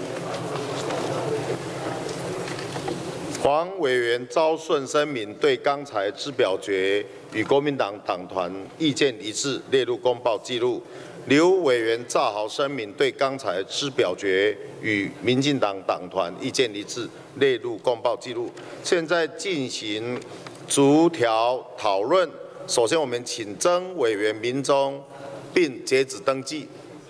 Speaker 1: 黄委员昭顺声明对刚才之表决与国民党党团意见一致，列入公报记录。刘委员赵豪声明对刚才之表决与民进党党团意见一致，列入公报记录。现在进行逐条讨论。首先，我们请曾委员名钟，并截止登记。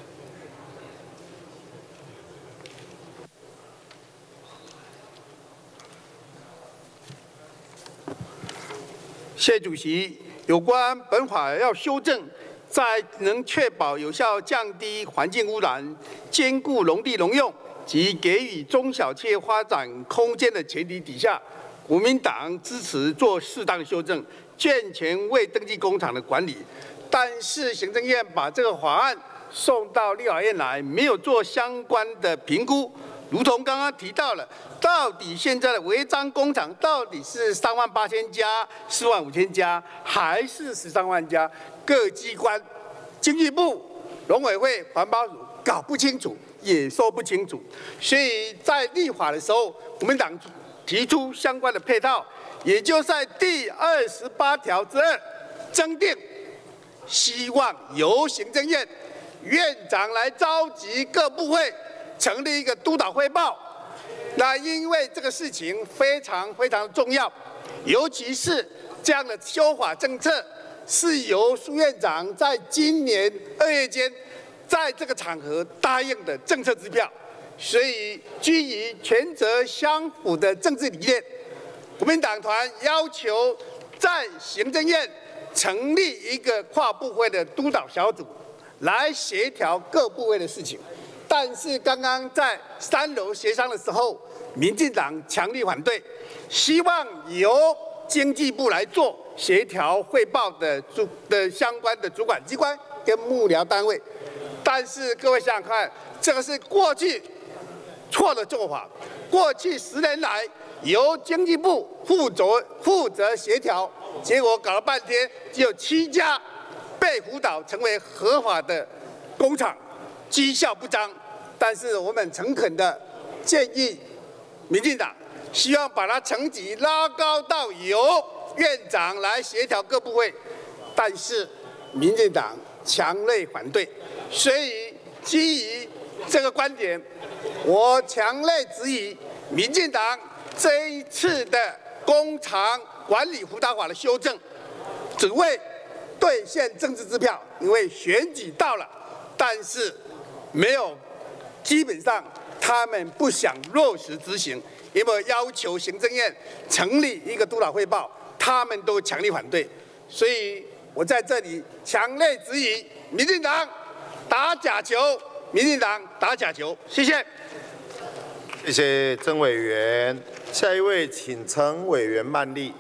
Speaker 4: 谢主席，有关本法要修正，在能确保有效降低环境污染、兼顾农地农用及给予中小企业发展空间的前提底下，国民党支持做适当修正，健全未登记工厂的管理。但是行政院把这个法案送到立法院来，没有做相关的评估。如同刚刚提到了，到底现在的违章工厂到底是三万八千家、四万五千家，还是十三万家？各机关、经济部、农委会、环保署搞不清楚，也说不清楚。所以在立法的时候，国民党提出相关的配套，也就在第二十八条之二增订，希望由行政院院长来召集各部会。成立一个督导汇报，那因为这个事情非常非常重要，尤其是这样的修法政策是由苏院长在今年二月间在这个场合答应的政策支票，所以基于权责相符的政治理念，国民党团要求在行政院成立一个跨部会的督导小组，来协调各部会的事情。但是刚刚在三楼协商的时候，民进党强力反对，希望由经济部来做协调汇报的主的相关的主管机关跟幕僚单位。但是各位想想看，这个是过去错的做法。过去十年来，由经济部负责负责协调，结果搞了半天，只有七家被辅导成为合法的工厂，绩效不彰。但是我们诚恳的建议民进党，希望把它层级拉高到由院长来协调各部会，但是民进党强烈反对，所以基于这个观点，我强烈质疑民进党这一次的工厂管理辅导法的修正，只为兑现政治支票，因为选举到了，但是没有。基本上，他们不想落实执行，因为要求行政院成立一个督导汇报，他们都强力反对。所以我在这里强烈质疑民进党打假球，民进党打假球。谢谢。
Speaker 1: 谢谢曾委员。下一位，请陈委员曼丽。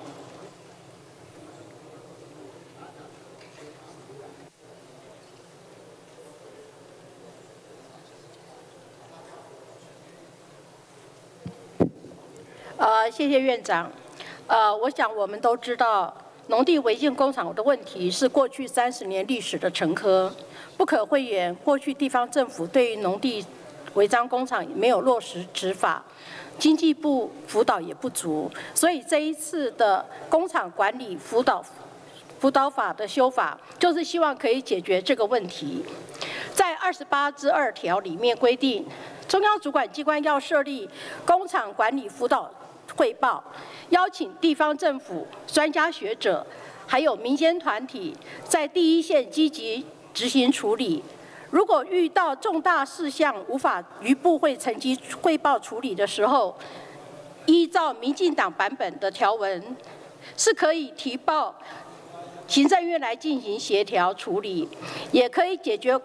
Speaker 16: 呃，谢谢院长。呃，我想我们都知道，农地违建工厂的问题是过去三十年历史的沉疴，不可讳言。过去地方政府对于农地违章工厂没有落实执法，经济部辅导也不足，所以这一次的工厂管理辅导辅导法的修法，就是希望可以解决这个问题。在二十八之二条里面规定，中央主管机关要设立工厂管理辅导汇报，邀请地方政府、专家学者，还有民间团体，在第一线积极执行处理。如果遇到重大事项无法于部会层级汇报处理的时候，依照民进党版本的条文，是可以提报行政院来进行协调处理，也可以解决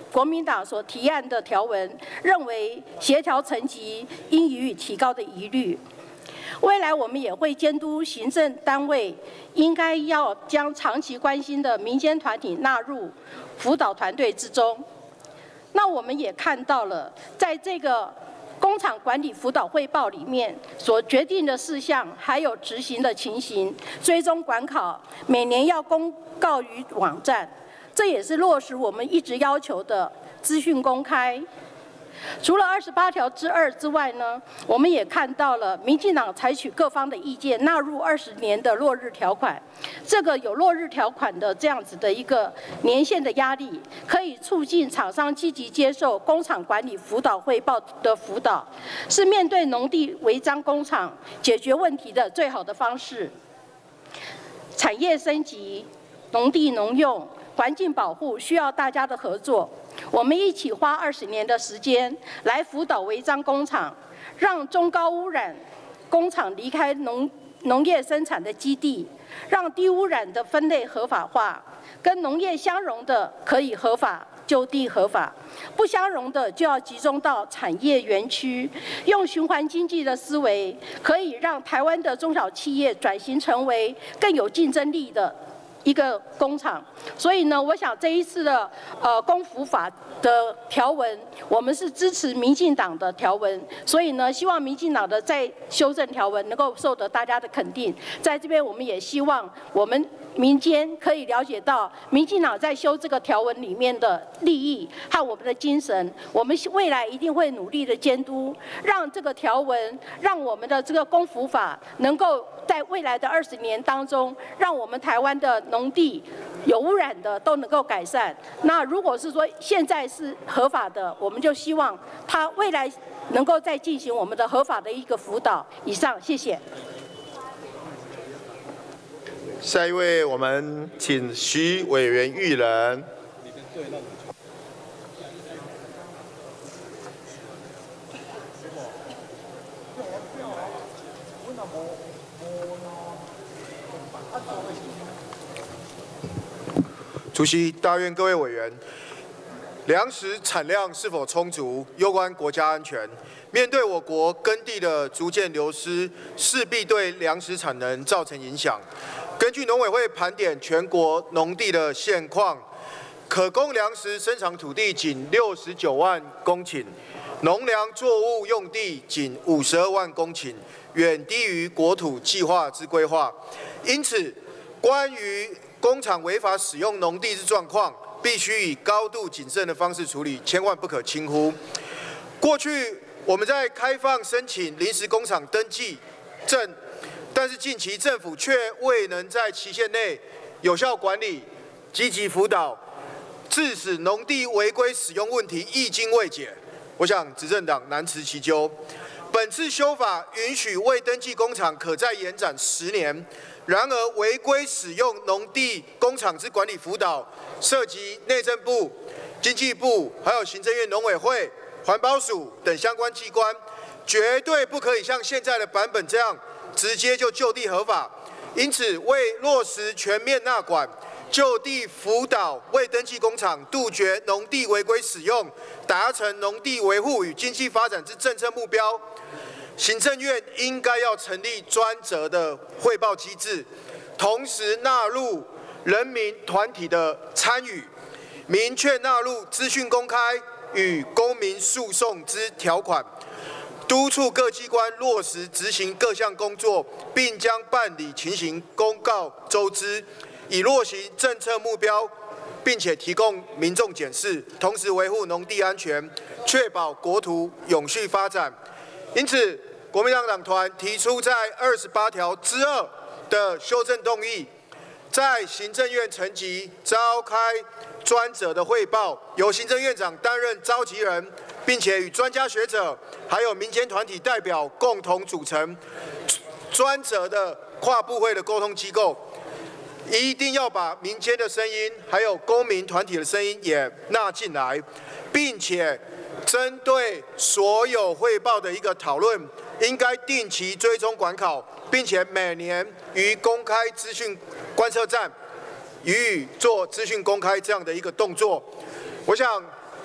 Speaker 16: 国民党所提案的条文，认为协调层级应予以提高的疑虑。未来我们也会监督行政单位，应该要将长期关心的民间团体纳入辅导团队之中。那我们也看到了，在这个工厂管理辅导汇报里面所决定的事项，还有执行的情形，追踪管考，每年要公告于网站，这也是落实我们一直要求的资讯公开。除了二十八条之二之外呢，我们也看到了民进党采取各方的意见，纳入二十年的落日条款。这个有落日条款的这样子的一个年限的压力，可以促进厂商积极接受工厂管理辅导汇报的辅导，是面对农地违章工厂解决问题的最好的方式。产业升级、农地农用、环境保护需要大家的合作。我们一起花二十年的时间来辅导违章工厂，让中高污染工厂离开农农业生产的基地，让低污染的分类合法化，跟农业相容的可以合法就地合法，不相容的就要集中到产业园区，用循环经济的思维，可以让台湾的中小企业转型成为更有竞争力的一个工厂。所以呢，我想这一次的呃公辅法的条文，我们是支持民进党的条文，所以呢，希望民进党的在修正条文能够受得大家的肯定。在这边，我们也希望我们民间可以了解到民进党在修这个条文里面的利益和我们的精神，我们未来一定会努力的监督，让这个条文，让我们的这个公辅法能够在未来的二十年当中，让我们台湾的农地有污染的都能够改善。那如果是说现在是合法的，我们就希望它未来能够再进行我们的合法的一个辅导。以上，谢谢。
Speaker 1: 下一位，我们请徐委员育人。
Speaker 6: 主席、大院各位委员，粮食产量是否充足，攸关国家安全。面对我国耕地的逐渐流失，势必对粮食产能造成影响。根据农委会盘点全国农地的现况，可供粮食生产土地仅六十九万公顷，农粮作物用地仅五十二万公顷，远低于国土计划之规划。因此，关于工厂违法使用农地之状况，必须以高度谨慎的方式处理，千万不可轻忽。过去我们在开放申请临时工厂登记证，但是近期政府却未能在期限内有效管理、积极辅导，致使农地违规使用问题至今未解。我想执政党难辞其咎。本次修法允许未登记工厂可再延展十年。然而，违规使用农地工厂之管理辅导，涉及内政部、经济部，还有行政院农委会、环保署等相关机关，绝对不可以像现在的版本这样直接就就地合法。因此，为落实全面纳管、就地辅导未登记工厂，杜绝农地违规使用，达成农地维护与经济发展之政策目标，行政院应该要成立专责的汇报机制，同时纳入人民团体的参与，明确纳入资讯公开与公民诉讼之条款，督促各机关落实执行各项工作，并将办理情形公告周知，以落实政策目标，并且提供民众检视，同时维护农地安全，确保国土永续发展。因此，国民党党团提出在二十八条之二的修正动议，在行政院层级召开专责的汇报，由行政院长担任召集人，并且与专家学者还有民间团体代表共同组成专责的跨部会的沟通机构，一定要把民间的声音还有公民团体的声音也纳进来，并且针对所有汇报的一个讨论，应该定期追踪管考，并且每年于公开资讯观测站予以做资讯公开这样的一个动作。我想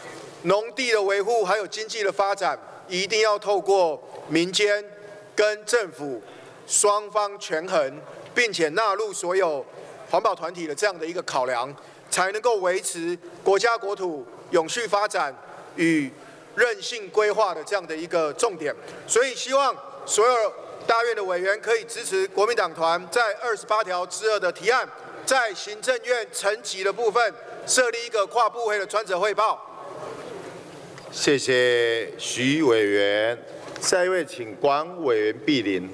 Speaker 6: 农地的维护还有经济的发展，一定要透过民间跟政府双方权衡，并且纳入所有环保团体的这样的一个考量，才能够维持国家国土永续发展与韧性规划的这样的一个重点。所以希望所有大院的委员可以支持国民党团在二十八条之二的提案，在行政院层级的部分设立一个跨部会的专责汇报。
Speaker 1: 谢谢徐委员，下一位请管委员毕林。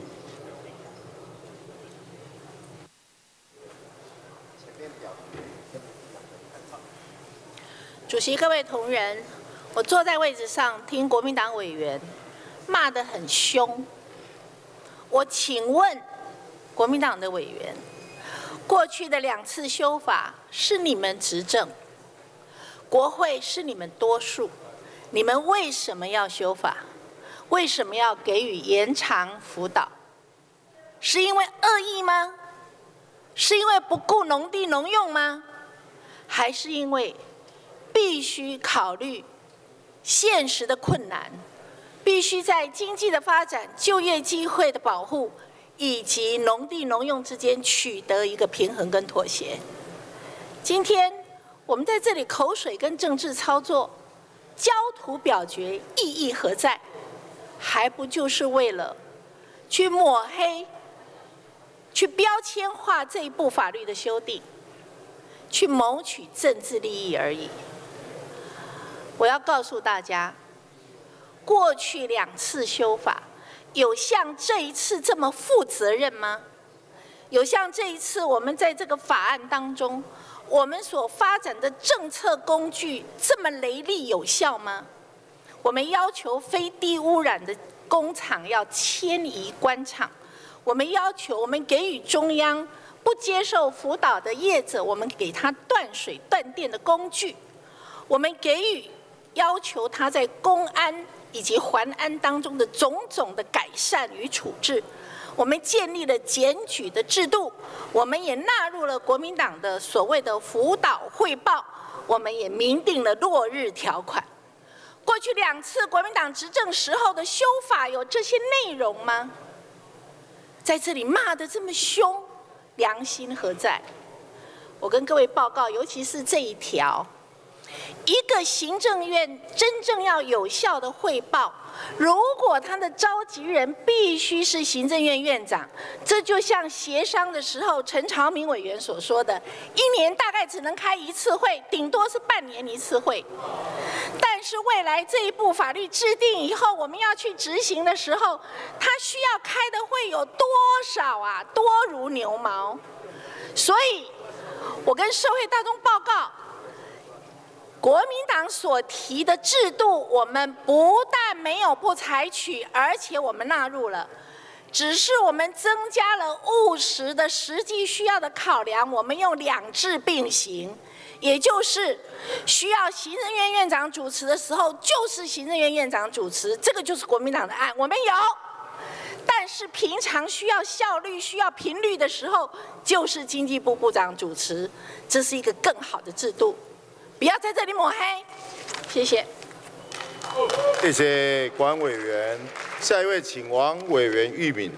Speaker 17: 主席、各位同仁，我坐在位置上听国民党委员骂得很凶。我请问国民党的委员，过去的两次修法是你们执政，国会是你们多数。你们为什么要修法？为什么要给予延长辅导？是因为恶意吗？是因为不顾农地农用吗？还是因为必须考虑现实的困难，必须在经济的发展、就业机会的保护以及农地农用之间取得一个平衡跟妥协？今天我们在这里口水跟政治操作焦土表决，意义何在？还不就是为了去抹黑、去标签化这一部法律的修订，去谋取政治利益而已。我要告诉大家，过去两次修法有像这一次这么负责任吗？有像这一次我们在这个法案当中，我们所发展的政策工具这么雷厉有效吗？我们要求非低污染的工厂要迁移关厂，我们要求我们给予中央不接受辅导的业者，我们给他断水断电的工具，我们给予要求他在公安以及环安当中的种种的改善与处置。我们建立了检举的制度，我们也纳入了国民党的所谓的辅导汇报，我们也明定了落日条款。过去两次国民党执政时候的修法有这些内容吗？在这里骂得这么凶，良心何在？我跟各位报告，尤其是这一条，一个行政院真正要有效的汇报，如果他的召集人必须是行政院院长，这就像协商的时候陈朝明委员所说的，一年大概只能开一次会，顶多是半年一次会。但是未来这一部法律制定以后，我们要去执行的时候，他需要开的会有多少啊？多如牛毛。所以，我跟社会大众报告，国民党所提的制度，我们不但没有不采取，而且我们纳入了，只是我们增加了务实的实际需要的考量，我们用两制并行，也就是需要行政院院长主持的时候，就是行政院院长主持，这个就是国民党的案，我们有。但是平常需要效率、需要频率的时候，就是经济部部长主持，这是一个更好的制度。不要在这里抹黑，谢谢。
Speaker 1: 谢谢管委员，下一位请王委员玉敏。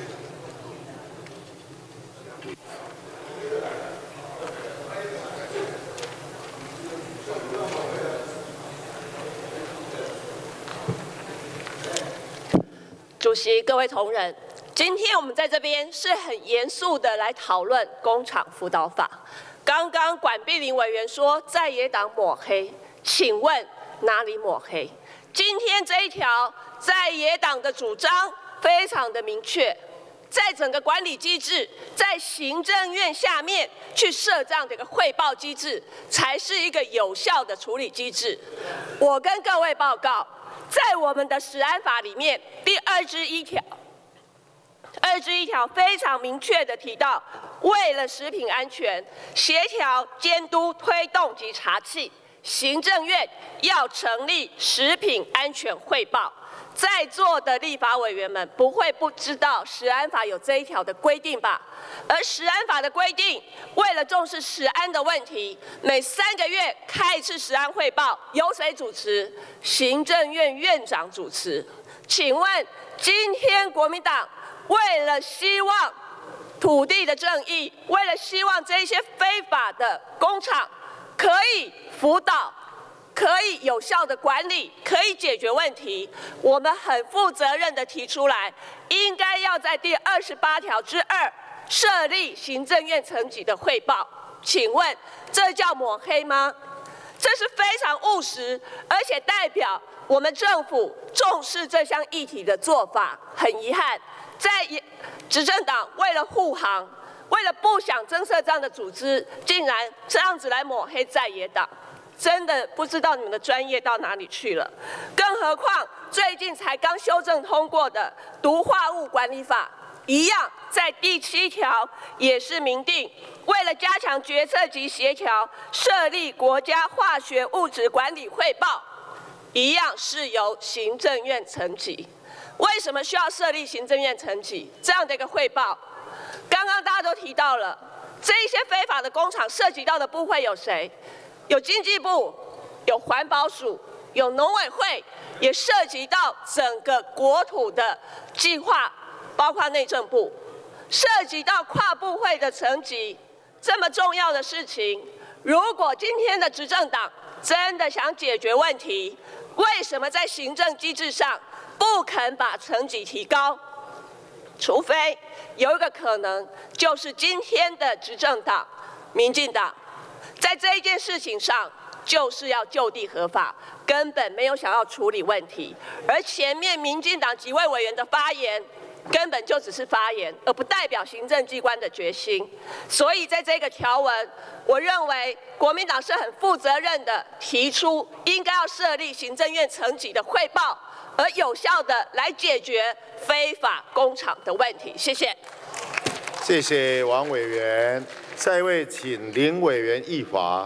Speaker 11: 主席、各位同仁，今天我们在这边是很严肃的来讨论工厂辅导法。刚刚管碧玲委员说在野党抹黑，请问哪里抹黑？今天这一条在野党的主张非常的明确，在整个管理机制，在行政院下面去设这样的一个汇报机制，才是一个有效的处理机制。我跟各位报告，在我们的食安法里面第二之一条。二之一条非常明确的提到，为了食品安全，协调监督推动及查缉，行政院要成立食品安全汇报， 在座的立法委员们不会不知道食安法有这一条的规定吧？而食安法的规定，为了重视食安的问题，每三个月开一次食安汇报，由谁主持？行政院院长主持。请问，今天国民党为了希望土地的正义，为了希望这些非法的工厂可以辅导，可以有效的管理，可以解决问题，我们很负责任的提出来，应该要在第二十八条之二设立行政院层级的汇报。请问这叫抹黑吗？这是非常务实，而且代表我们政府重视这项议题的做法。很遗憾，在执政党为了护航，为了不想增设这样的组织，竟然这样子来抹黑在野党。真的不知道你们的专业到哪里去了，更何况最近才刚修正通过的《毒化物管理法》一样，在第七条也是明定，为了加强决策及协调，设立国家化学物质管理汇报，一样是由行政院层级。为什么需要设立行政院层级这样的一个汇报？刚刚大家都提到了，这一些非法的工厂涉及到的部会有谁？有经济部，有环保署，有农委会，也涉及到整个国土的计划，包括内政部，涉及到跨部会的层级。这么重要的事情，如果今天的执政党真的想解决问题，为什么在行政机制上不肯把层级提高？除非有一个可能，就是今天的执政党民进党在这一件事情上就是要就地合法，根本没有想要处理问题。而前面民进党几位委员的发言，根本就只是发言，而不代表行政机关的决心。所以在这个条文，我认为国民党是很负责任的提出，应该要设立行政院层级的汇报，而有效的来解决非法工厂的问题。谢谢。
Speaker 1: 谢谢王委员。下一位，请林委员议罚。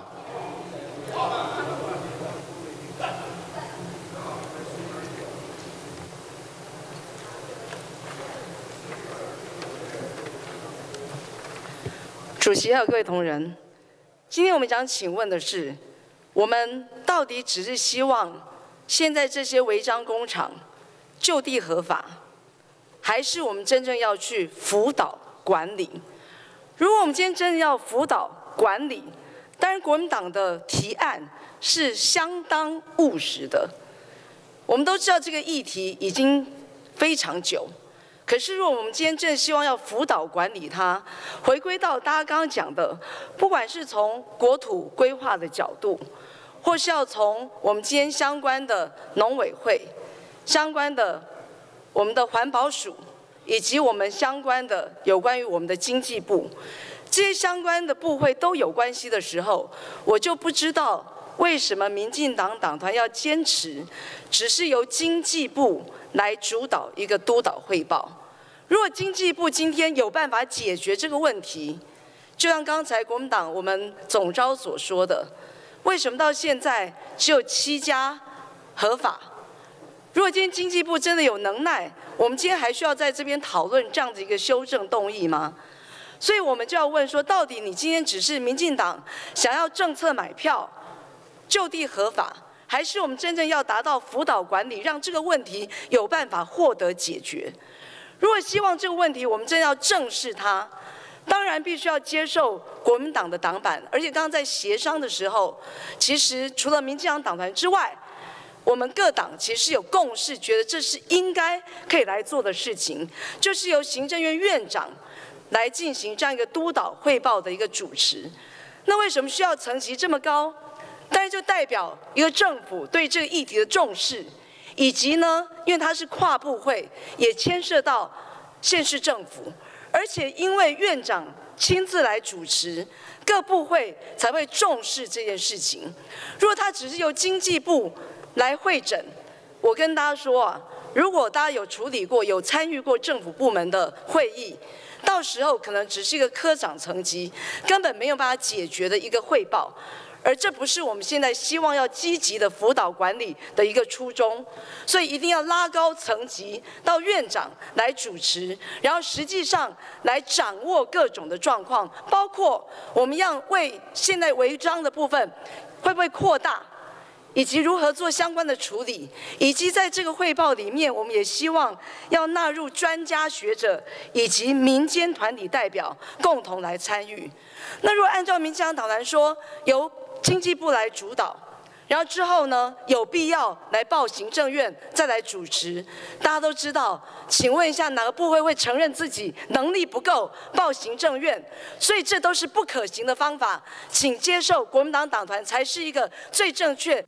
Speaker 8: 主席还有各位同仁，今天我们想请问的是，我们到底只是希望现在这些违章工厂就地合法，还是我们真正要去辅导管理？如果我们今天真的要辅导管理，当然国民党的提案是相当务实的。我们都知道这个议题已经非常久，可是如果我们今天真的希望要辅导管理它，回归到大家刚刚讲的，不管是从国土规划的角度，或是要从我们今天相关的农委会、相关的我们的环保署，以及我们相关的有关于我们的经济部，这些相关的部会都有关系的时候，我就不知道为什么民进党党团要坚持只是由经济部来主导一个督导汇报。如果经济部今天有办法解决这个问题，就像刚才国民党我们总召所说的，为什么到现在只有七家合法？如果今天经济部真的有能耐，我们今天还需要在这边讨论这样的一个修正动议吗？所以我们就要问说，到底你今天只是民进党想要政策买票、就地合法，还是我们真正要达到辅导管理，让这个问题有办法获得解决？如果希望这个问题我们真要正视它，当然必须要接受国民党的党版，而且刚刚在协商的时候，其实除了民进党党团之外，我们各党其实有共识，觉得这是应该可以来做的事情，就是由行政院院长来进行这样一个督导汇报的一个主持。那为什么需要层级这么高？当然就代表一个政府对这个议题的重视，以及呢，因为它是跨部会，也牵涉到县市政府，而且因为院长亲自来主持，各部会才会重视这件事情。如果它只是由经济部来会诊，我跟大家说啊，如果大家有处理过、有参与过政府部门的会议，到时候可能只是一个科长层级，根本没有办法解决的一个汇报。 而这不是我们现在希望要积极的辅导管理的一个初衷，所以一定要拉高层级到院长来主持，然后实际上来掌握各种的状况，包括我们要为现在违章的部分会不会扩大，以及如何做相关的处理，以及在这个汇报里面，我们也希望要纳入专家学者以及民间团体代表共同来参与。那如果按照民进党党团说，由经济部来主导，然后之后呢，有必要来报行政院再来主持。大家都知道，请问一下哪个部会会承认自己能力不够报行政院？所以这都是不可行的方法，请接受国民党党团才是一个最正确。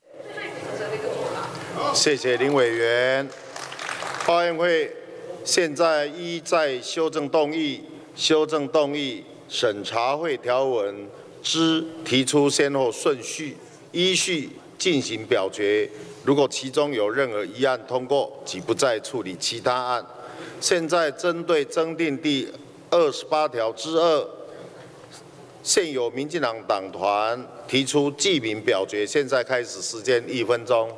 Speaker 1: 谢谢林委员。报院会现在依在修正动议、修正动议、审查会条文之提出先后顺序，依序进行表决。如果其中有任何议案通过，即不再处理其他案。现在针对增订第二十八条之二，现有民进党党团提出记名表决，现在开始，时间一分钟。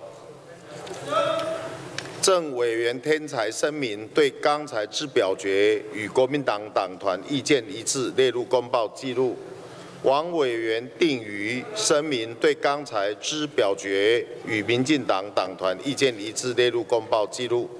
Speaker 1: 郑委员天才声明，对刚才之表决与国民党党团意见一致，列入公报记录。王委员定于声明，对刚才之表决与民进党党团意见一致，列入公报记录。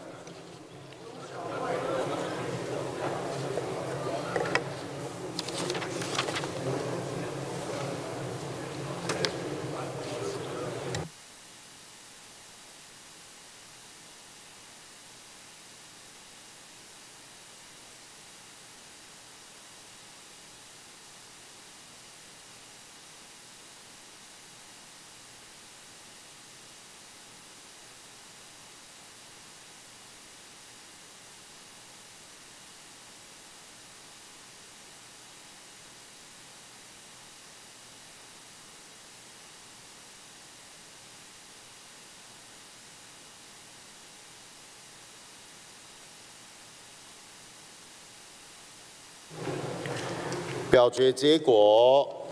Speaker 1: 表决结果：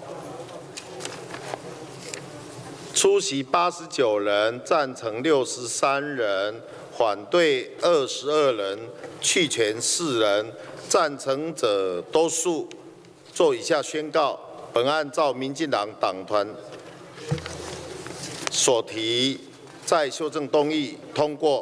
Speaker 1: 出席八十九人，赞成六十三人，反对二十二人，弃权四人。赞成者多数。做以下宣告：本案照民进党党团所提，再修正动议通过。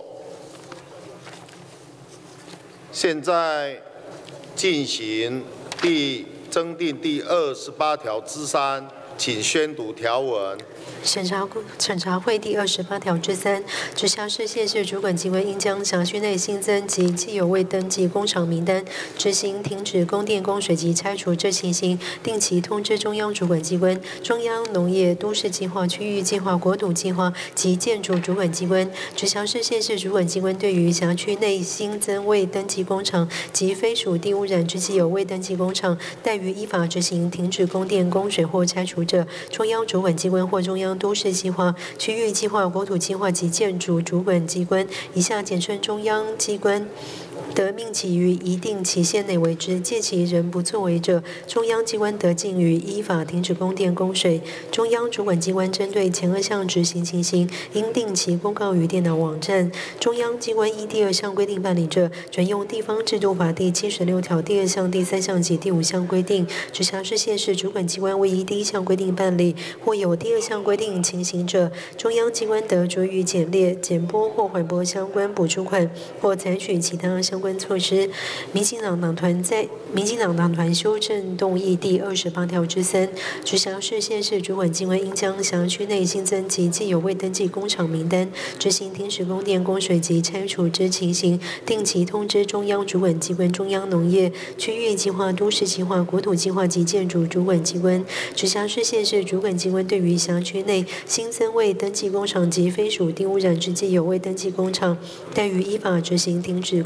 Speaker 1: 现在进行第。增订第二十八条之三，请宣读条文。
Speaker 2: 审查审查会第二十八条之三，直辖市、县市主管机关应将辖区内新增及既有未登记工厂名单执行停止供电、供水及拆除之情形，定期通知中央主管机关、中央农业都市计划、区域计划、国土计划及建筑主管机关。直辖市、县市主管机关对于辖区内新增未登记工厂及非属地污染之既有未登记工厂，怠于依法执行停止供电、供水或拆除者，中央主管机关或中央都市计划、区域计划、国土计划及建筑主管机关（以下简称中央机关）得命其于一定期限内为之，届期仍不作为者，中央机关得逕于依法停止供电、供水。中央主管机关针对前二项执行情形，应定期公告于电脑网站。中央机关依第二项规定办理者，准用地方制度法第七十六条第二项、第三项及第五项规定。直辖市、县市主管机关未依第一项规定办理，或有第二项规定情形者，中央机关得酌予减列、减拨或缓拨相关补助款，或采取其他相关措施。民进党党团在民进党党团修正动议第二十八条之三，直辖市、县市主管机关应将辖区内新增及既有未登记工厂名单执行停止供电、供水及拆除之情形，定期通知中央主管机关、中央农业、区域计划、都市计划、国土计划及建筑主管机关。直辖市、县市主管机关对于辖区内新增未登记工厂及非属地污染之既有未登记工厂，怠于依法执行停止供电、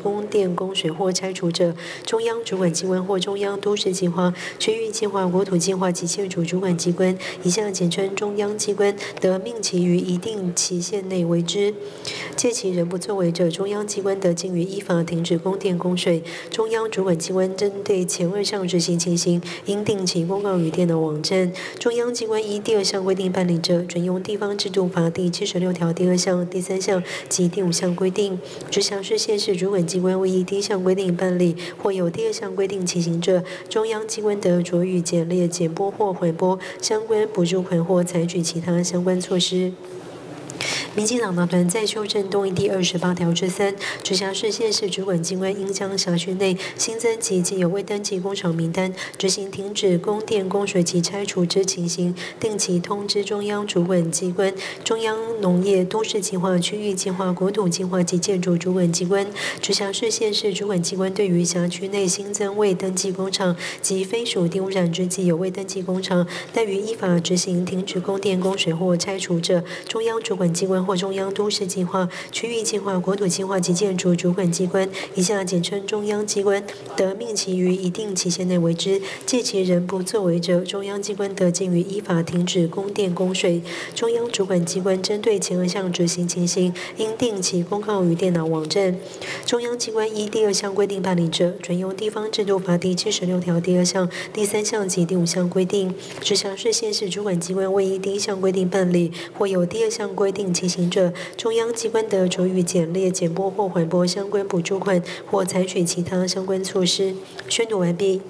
Speaker 2: 电、供水或拆除者，中央主管机关或中央都市计划、区域计划、国土计划及建筑主管机关（以下简称中央机关）得命其于一定期限内为之。届期仍不作为者，中央机关得经于依法停止供电供水。中央主管机关针对前二项执行情形，应定期公告于电脑网站。中央机关依第二项规定办理者，准用地方制度法第七十六条第二项、第三项及第五项规定。直辖市、县市主管机关未依第一项规定办理，或有第二项规定情形者，中央机关得酌予减列、减拨或缓拨相关补助款或采取其他相关措施。民进党党团在修正动议第二十八条之三，直辖市、县市主管机关应将辖区内新增及既有未登记工厂名单执行停止供电、供水及拆除之情形，定期通知中央主管机关、中央农业都市计划、区域计划、国土计划及建筑主管机关。直辖市、县市主管机关对于辖区内新增未登记工厂及非属低污染之既有未登记工厂，但于依法执行停止供电、供水或拆除者，中央主管机关或中央都市计划、区域计划、国土计划及建筑主管机关（以下简称中央机关）得命其于一定期限内为之。届期仍不作为者，中央机关得经于依法停止供电供水。中央主管机关针对前二项执行情形，应定期公告于电脑网站。中央机关依第二项规定办理者，准用地方制度法第七十六条第二项、第三项及第五项规定。直辖市、县市主管机关未依第一项规定办理，或有第二项规定情形者，中央机关得酌予减列、减拨或缓拨相关补助款，或采取其他相关措施。宣读完毕。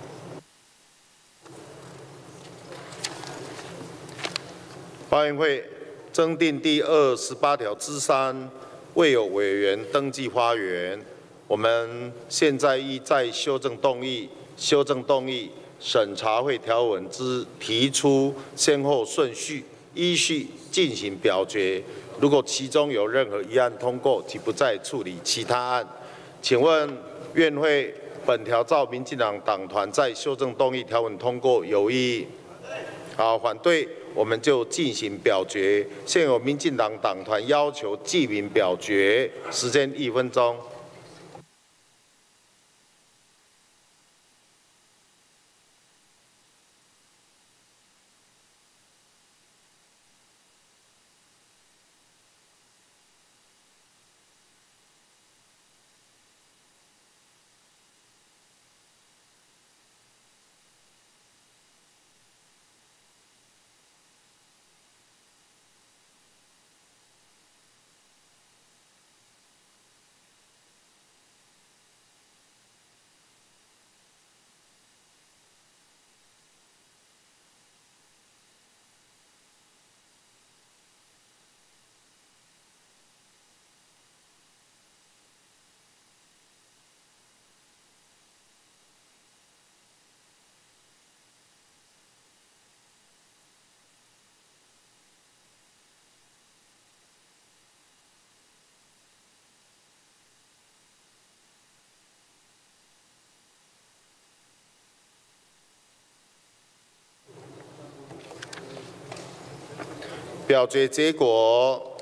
Speaker 1: 发言会增订第二十八条之三，未有委员登记发言。我们现在依再修正动议、修正动议审查会条文之提出先后顺序，依序进行表决。如果其中有任何议案通过，即不再处理其他案。请问院会本条照民进党党团在修正动议条文通过有异议？好，反对我们就进行表决。现有民进党党团要求记名表决，时间一分钟。表决结果：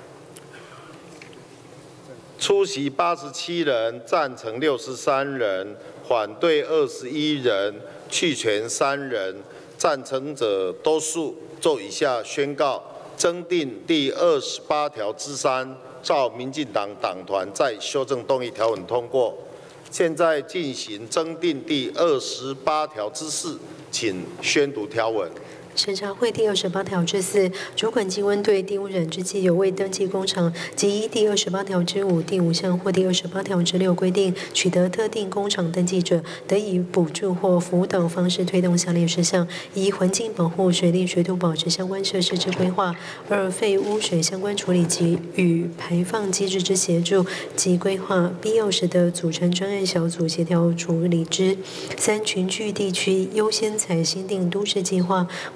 Speaker 1: 出席八十七人，赞成六十三人，反对二十一人，弃权三人。赞成者多数，就以下宣告：增订第二十八条之三，照民进党党团在修正动议条文通过。现在进行增订第二十八条之四，请宣读条文。
Speaker 2: 审查会第二十八条之四，主管机关对低污染之既有未登记工厂及依第二十八条之五第五项或第二十八条之六规定取得特定工厂登记者，得以补助或辅导方式推动下列事项：一、环境保护、水利水土保持相关设施之规划；二、废污水相关处理及与排放机制之协助及规划，必要时得组成专案小组协调处理之；三、群聚地区优先采新定都市计划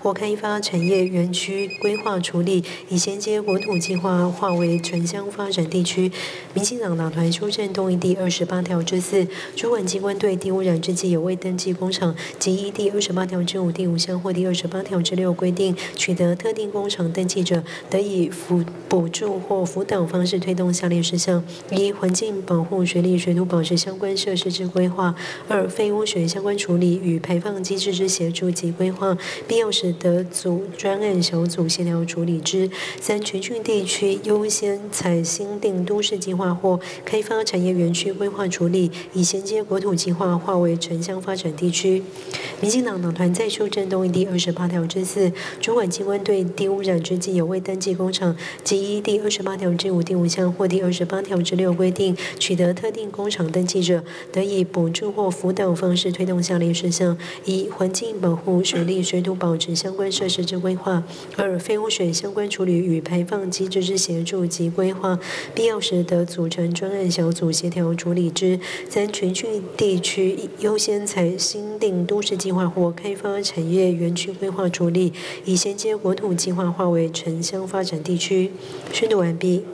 Speaker 2: 或开发产业园区规划处理，以衔接国土计划划为城乡发展地区。民进党党团修正动议第二十八条之四，主管机关对低污染之际有未登记工厂及依第二十八条之五第五项或第二十八条之六规定取得特定工厂登记者，得以辅补助或辅导方式推动下列事项：一、环境保护、水利、水土保持相关设施之规划；二、废污水相关处理与排放机制之协助及规划，必要时得组专案小组协调处理之；三、全郡地区优先采新定都市计划或开发产业园区规划处理，以衔接国土计划划为城乡发展地区。民进党党团在修正动议第二十八条之四，主管机关对低污染之际有未登记工厂及依第二十八条之五第五项或第二十八条之六规定取得特定工厂登记者，得以补助或辅导方式推动下列事项：一、环境保护、水利、水土保持相关设施之规划；二、废污水相关处理与排放机制之协助及规划，必要时得组成专案小组协调处理之；三、全郡地区优先采新定都市计划或开发产业园区规划处理，以衔接国土计划划为城乡发展地区。宣读完毕。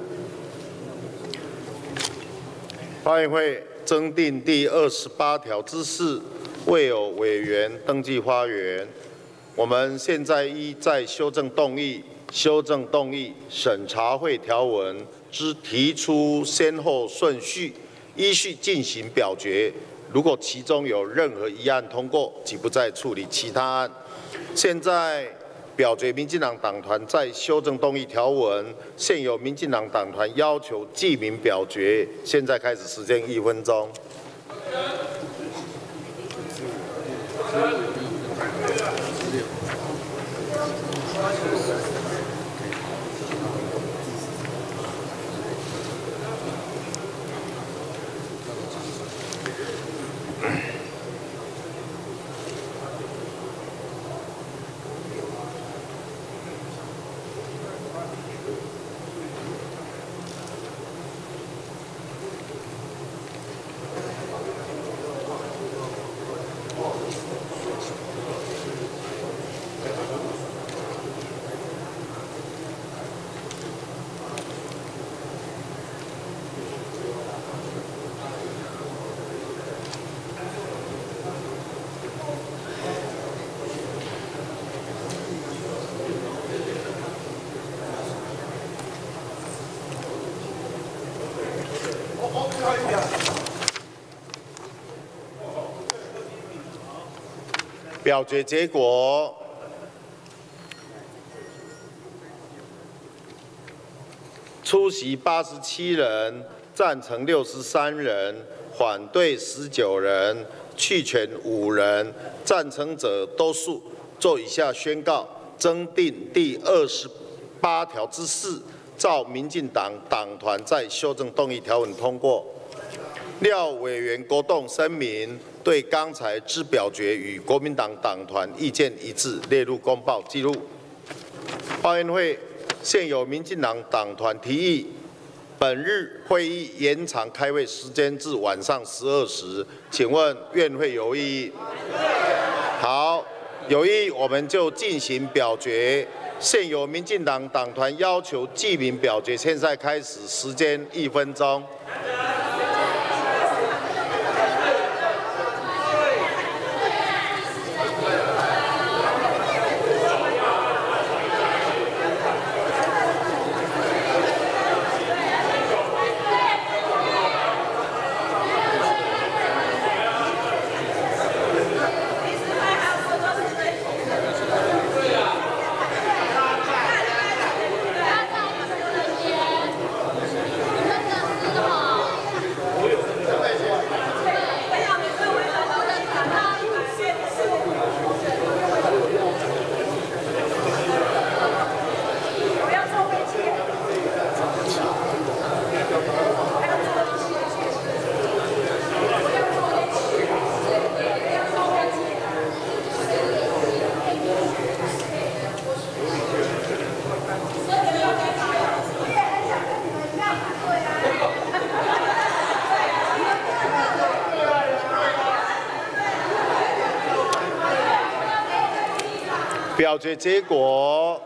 Speaker 1: 发言会增订第二十八条之四，未有委员登记发言。我们现在依在修正动议、修正动议审查会条文之提出先后顺序，依序进行表决。如果其中有任何一案通过，即不再处理其他案。现在表决民进党党团在修正动议条文，现有民进党党团要求记名表决。现在开始，时间一分钟。表决结果：出席八十七人，赞成六十三人，反对十九人，弃权五人。赞成者多数。做以下宣告：增订第二十八条之四，照民进党党团在修正动议条文通过。廖委员郭栋声明，对刚才之表决与国民党党团意见一致，列入公报记录。发言会现有民进党党团提议，本日会议延长开会时间至晚上十二时，请问院会有异议？好，有异议我们就进行表决。现有民进党党团要求记名表决，现在开始，时间一分钟。 表决结果：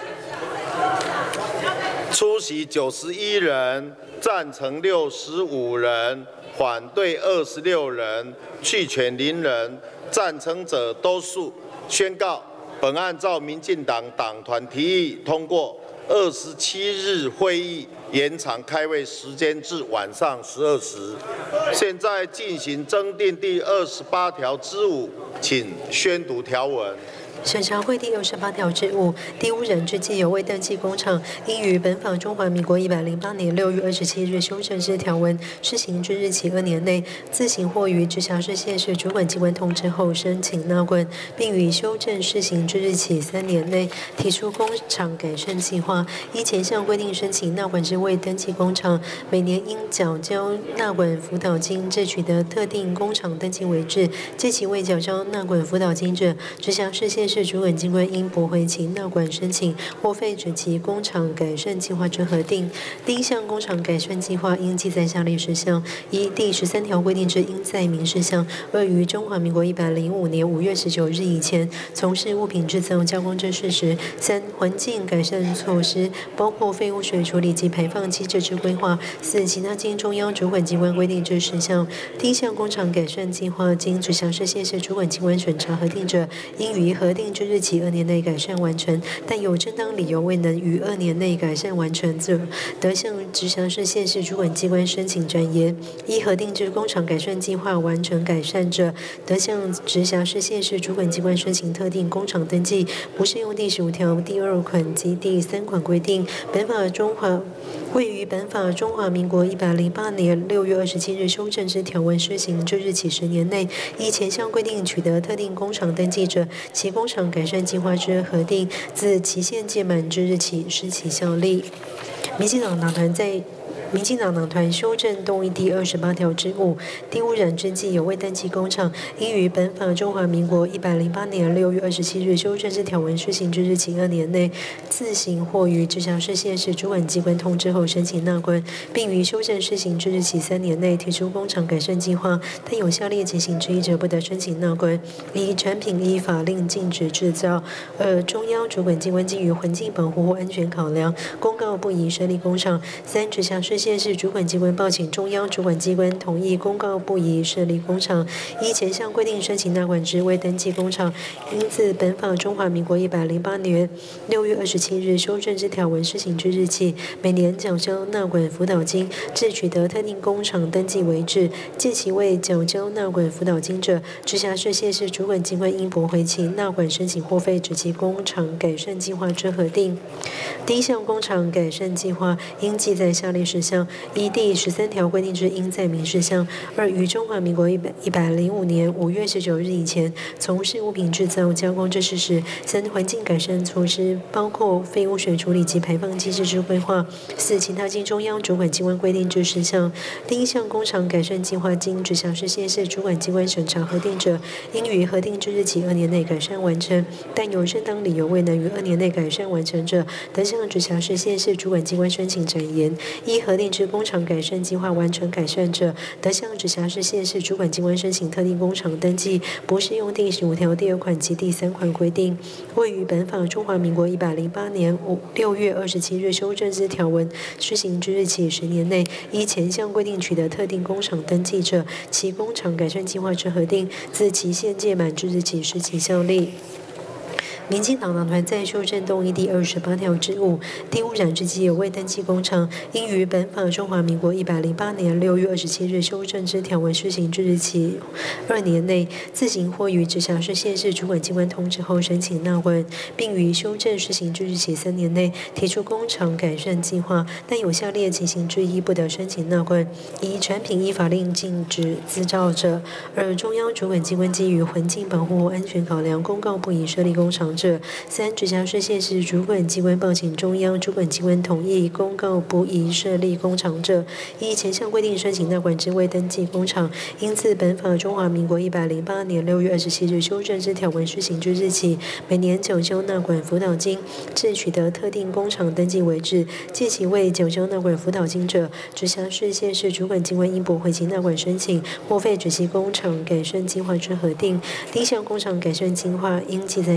Speaker 1: 出席九十一人，赞成六十五人，反对二十六人，弃权零人。赞成者多数。宣告本案照民进党党团提议通过。二十七日会议延长开会时间至晚上十二时。现在进行增订第二十八条之五，请宣读条文。
Speaker 2: 审查会第二十八条之五，第污染之既有未登记工厂，应于本法中华民国一百零八年六月二十七日修正之条文施行之日起二年内，自行或于直辖市、县市主管机关通知后申请纳管，并于修正施行之日起三年内提出工厂改善计划。依前项规定申请纳管之未登记工厂，每年应缴交纳管辅导金，至取得特定工厂登记为止。借其未缴交纳管辅导金者，直辖市、县市主管机关应驳回其纳管申请，或废止其工厂改善计划之核定。第一项工厂改善计划应记载下列事项：一、第十三条规定之应载明事项；二、于中华民国一百零五年五月十九日以前从事物品制造、加工之事实；三、环境改善措施，包括废污水处理及排放机制之规划；四、其他经中央主管机关规定之事项。第一项工厂改善计划经直辖市、县市主管机关审查核定者，应于核定之日起二年内改善完成，但有正当理由未能于二年内改善完成者，得向直辖市、县市主管机关申请展延。依核定之工厂改善计划完成改善者，得向直辖市、县市主管机关申请特定工厂登记，不适用第十五条第二款及第三款规定。本法中华位于本法中华民国一百零八年六月二十七日修正之条文施行之日起十年内，依前项规定取得特定工厂登记者，其工厂改善计划之核定，自期限届满之日起失其效力。民进党党团在民进党党团修正动议第二十八条之五，低污染之既有未登记工厂，应于本法中华民国一百零八年六月二十七日修正之条文施行之日起二年内，自行或于直辖市、县市主管机关通知后申请纳管，并于修正施行之日起三年内提出工厂改善计划，但有下列情形之一者，不得申请纳管：一、产品依法令禁止制造；二、中央主管机关基于环境保护或安全考量，公告不宜设立工厂；三、直辖市、县市主管机关报请中央主管机关同意公告不宜设立工厂。依前项规定申请纳管之未登记工厂，应自本法中华民国一百零八年六月二十七日修正之条文施行之日起，每年缴交纳管辅导金，至取得特定工厂登记为止。借其未缴交纳管辅导金者，直辖市、县市主管机关应驳回其纳管申请或废止其工厂改善计划之核定。第一项工厂改善计划应记载下列事项：依第十三条规定之应载明事项；二、于中华民国一百一百零五年五月十九日以前从事物品制造、加工之事实；三、环境改善措施，包括废污水处理及排放机制之规划；四、其他经中央主管机关规定之事项。第一项工厂改善计划经直辖市、县市主管机关审查核定者，应于核定之日起二年内改善完成，但有正当理由未能于二年内改善完成者，得向直辖市、县市主管机关申请展延。依核定之工厂改善计划完成改善者，得向直辖市、县市主管机关申请特定工厂登记，不适用第十五条第二款及第三款规定。位于本法中华民国一百零八年六月二十七日修正之条文施行之日起十年内，依前项规定取得特定工厂登记者，其工厂改善计划之核定，自期限届满之日起失其效力。民进党党团在修正动议第二十八条之五，低污染之既有未登记工厂，应于本法中华民国一百零八年六月二十七日修正之条文施行之日起二年内，自行或于直辖市、县市主管机关通知后申请纳管，并于修正施行之日起三年内提出工厂改善计划，但有下列情形之一，不得申请纳管：一、产品依法令禁止制造者；二、中央主管机关基于环境保护或安全考量，公告不宜设立工厂者；三、直辖市、县市主管机关报请中央主管机关同意公告不宜设立工厂者，依前项规定申请纳管之未登记工厂，应自本法中华民国一百零八年六月二十七日修正之条文施行之日起，每年缴交纳管辅导金，至取得特定工厂登记为止。借其未缴交纳管辅导金者，直辖市、县市主管机关应驳回其纳管申请，或废止其工厂改善计划之核定。第一项工厂改善计划应记载下列事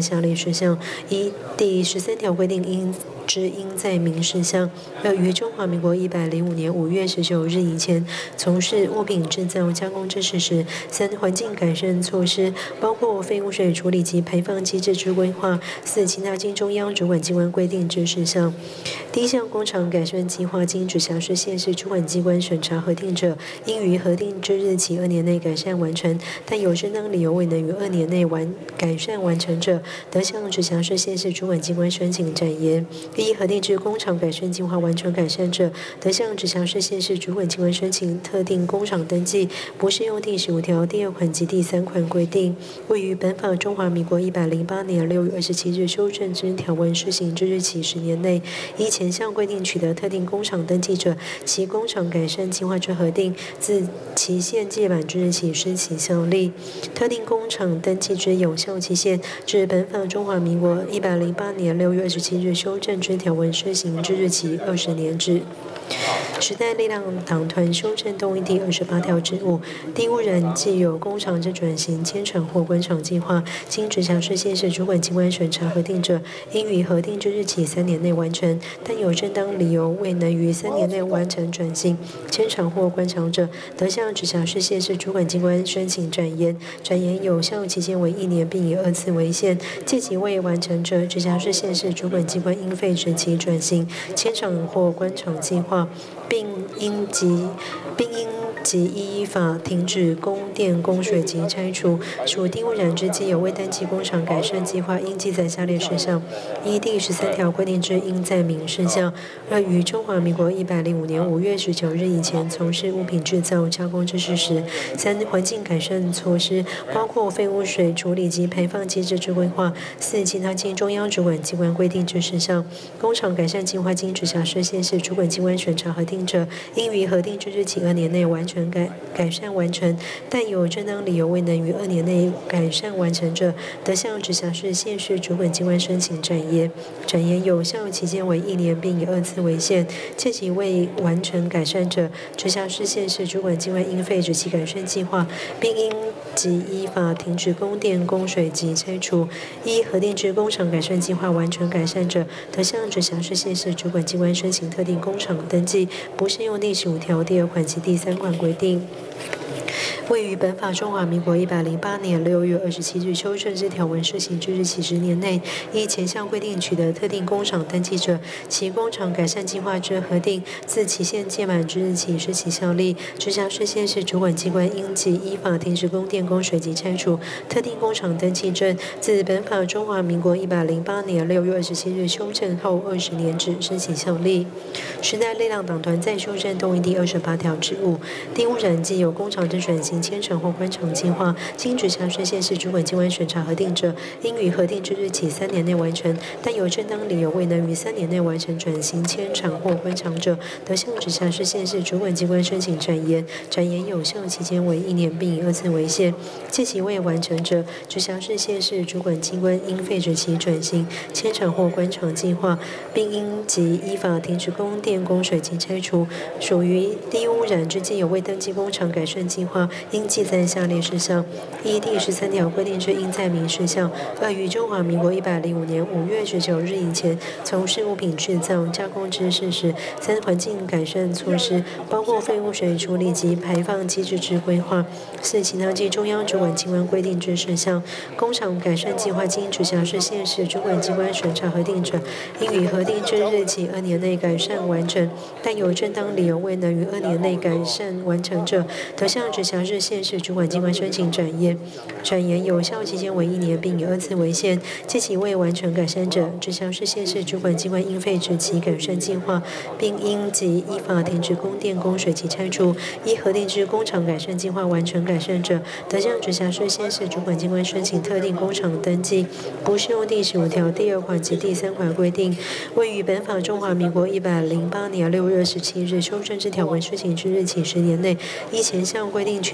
Speaker 2: 事项。一、第十三条规定应之应载明事项。二、于中华民国一百零五年五月十九日以前从事物品制造加工之事实。三、环境改善措施，包括废污水处理及排放机制之规划。四、其他经中央主管机关规定之事项。第一项工厂改善计划经直辖市、县市主管机关审查核定者，应于核定之日起二年内改善完成，但有正当理由未能于二年内完改善完成者，得向直辖市、县市主管机关申请展延。一、核定之工厂改善计划完全改善者，得向直辖市、县市主管机关申请特定工厂登记，不适用第十五条第二款及第三款规定。位于本法中华民国一百零八年六月二十七日修正之条文施行之日起十年内，依前项规定取得特定工厂登记者，其工厂改善计划之核定，自期限届满之日起施行效力。特定工厂登记之有效期限，至本法中华民国一百零八年六月二十七日修正之条文施行之日起二十年止。时代力量党团修正动议第二十八条之五，低污染既有工厂之转型迁厂或关厂计划，经直辖市、县市主管机关审查核定者，应于核定之日起三年内完成，但有正当理由未能于三年内完成转型、迁厂或关厂者，得向直辖市、县市主管机关申请展延，展延有效期间为一年，并以二次为限。届期未完成者，直辖市、县市主管机关应废止其转型、迁厂或关厂计划，并应即并应即依法停止供电、供水及拆除。属低污染之既有未登记工厂改善计划，应记载下列事项：一、第十三条规定之应载明事项；二、于中华民国一百零五年五月十九日以前从事物品制造、加工之事实；三、环境改善措施，包括废污水处理及排放机制之规划；四、其他经中央主管机关规定之事项。工厂改善计划经直辖市、县市主管机关审查核定者，应于核定之日起二年内完全改改善完成，但有正当理由未能于二年内改善完成者，得向直辖市、县市主管机关申请展延，展延有效期间为一年，并以二次为限。届期未完成改善者，直辖市、县市主管机关应废止其改善计划，并应即依法停止供电、供水及拆除。一、核定之工厂改善计划完全改善者，得向直辖市、县市主管机关申请特定工厂登记，不适用第十五条第二款及第三款规定。位于本法中华民国一百零八年六月二十七日修正之条文施行之日起十年内，依前项规定取得特定工厂登记者，其工厂改善计划之核定，自期限届满之日起施行效力。直辖市、县市主管机关应即依法停止供电、供水及拆除特定工厂登记证，自本法中华民国一百零八年六月二十七日修正后二十年止施行效力。时代力量党团在修正动议第二十八条之五，低污染既有工厂之转型、迁厂或关厂计划，经直辖市、县市主管机关审查核定者，应于核定之日起三年内完成，但有正当理由未能于三年内完成转型、迁厂或关厂者，得向直辖市、县市主管机关申请展延，展延有效期间为一年，并以二次为限。届期未完成者，直辖市、县市主管机关应废止其转型、迁厂或关厂计划，并应即依法停止供电、供水及拆除。属于低污染之既有未登记工厂改善计划，应记载下列事项：一、第十三条规定之应载明事项；二、于中华民国一百零五年五月十九日以前从事物品制造、加工之事实；三、环境改善措施，包括废污水处理及排放机制之规划；四、其他经中央主管机关规定之事项。工厂改善计划经直辖市、县市主管机关审查核定者，应于核定之日起二年内改善完成，但有正当理由未能于二年内改善完成者，得向直辖市、县市主管机关申请展延，展延有效期间为一年，并以二次为限。届期未完成改善者，直辖市、县市主管机关应废止其改善计划，并应即依法停止供电、供水及拆除。依核定之工厂改善计划完成改善者，得向直辖市、县市主管机关申请特定工厂登记，不适用第十五条第二款及第三款规定。位于本法中华民国一百零八年六月二十七日修正之条文施行之日起十年内，依前项规定取得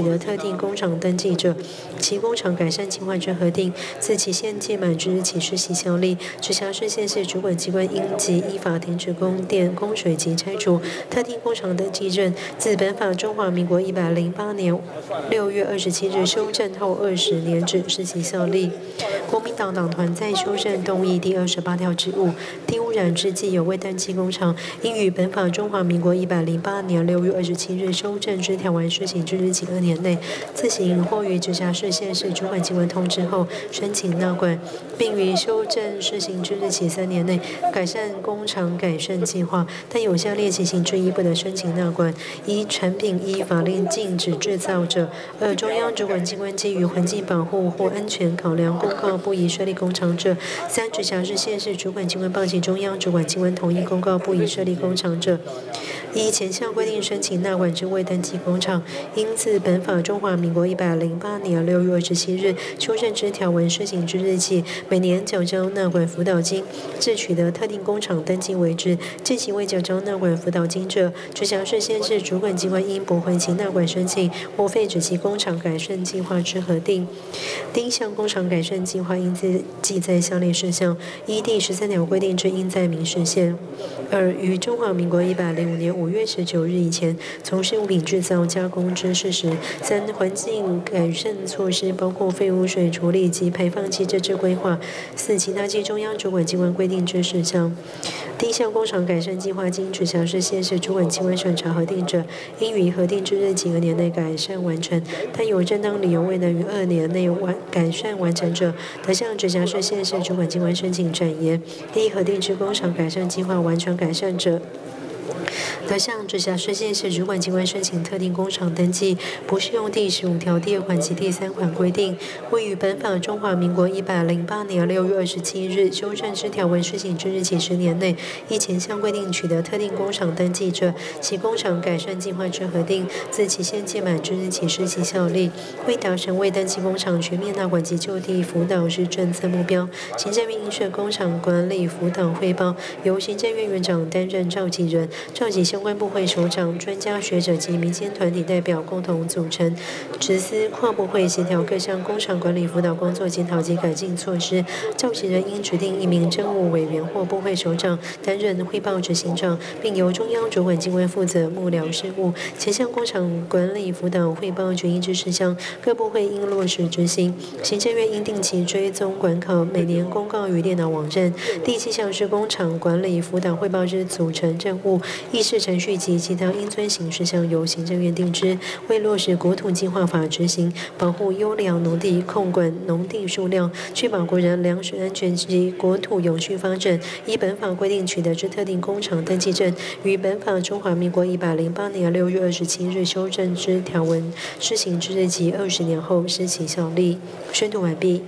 Speaker 2: 得特定工厂登记者，其工厂改善计划之核定，自期限届满之日起施行效力。直辖市、县市主管机关应即依法停止供电、供水及拆除特定工厂登记证，自本法中华民国一百零八年六月二十七日修正后二十年止施行效力。国民党党团在修正动议第二十八条之五，低污染之既有未登记工厂，应于本法中华民国一百零八年六月二十七日修正之条文施行之日起二年内，自行或于直辖市、县市主管机关通知后申请纳管，并于修正施行之日起三年内改善工厂改善计划，但有下列情形之一不得申请纳管：一、产品依法令禁止制造者；二、中央主管机关基于环境保护或安全考量公告不宜设立工厂者；三、直辖市、县市主管机关报请中央主管机关同意公告不宜设立工厂者。依前项规定申请纳管之未登记工厂，应自本法中华民国一百零八年六月二十七日修正之条文施行之日起，每年缴交纳管辅导金，至取得特定工厂登记为止。近期未缴交纳管辅导金者，直辖市、县市主管机关应驳回其纳管申请，或废止其工厂改善计划之核定。第一项工厂改善计划应记载下列事项：一、第十三条规定之应载明实现；二、于中华民国一百零五年五月十九日以前从事物品制造加工之事实；三、环境改善措施包括废污水处理及排放机制之规划；四、其他经中央主管机关规定之事项。第一项工厂改善计划经直辖市、县市主管机关审查核定者，应于核定之日起二年内改善完成；但有正当理由未能于二年内完改善完成者，得向直辖市、县市主管机关申请展延。依核定之工厂改善计划完全改善者，得向直辖市、县市主管机关申请特定工厂登记，不适用第十五条第二款及第三款规定。未于本法中华民国一百零八年六月二十七日修正之条文施行之日起十年内，依前项规定取得特定工厂登记者，其工厂改善计划之核定，自期限届满之日起施行效力。为达成未登记工厂全面纳管及就地辅导之政策目标，行政院应设工厂管理辅导汇报，由行政院院长担任召集人，召集相关部会首长、专家学者及民间团体代表共同组成，执司跨部会协调各项工厂管理辅导工作检讨及改进措施。召集人应指定一名政务委员或部会首长担任汇报执行长，并由中央主管机关负责幕僚事务。前项工厂管理辅导汇报决议之事项，各部会应落实执行。行政院应定期追踪管考，每年公告于电脑网站。第七项是工厂管理辅导汇报之组成任务、议事程序及其他应遵行事项，由行政院定之。为落实国土计划法执行，保护优良农地，控管农地数量，确保国人粮食安全及国土永续发展，依本法规定取得之特定工厂登记证，于本法中华民国一百零八年六月二十七日修正之条文施行之日起二十年后施行效力。宣读完毕。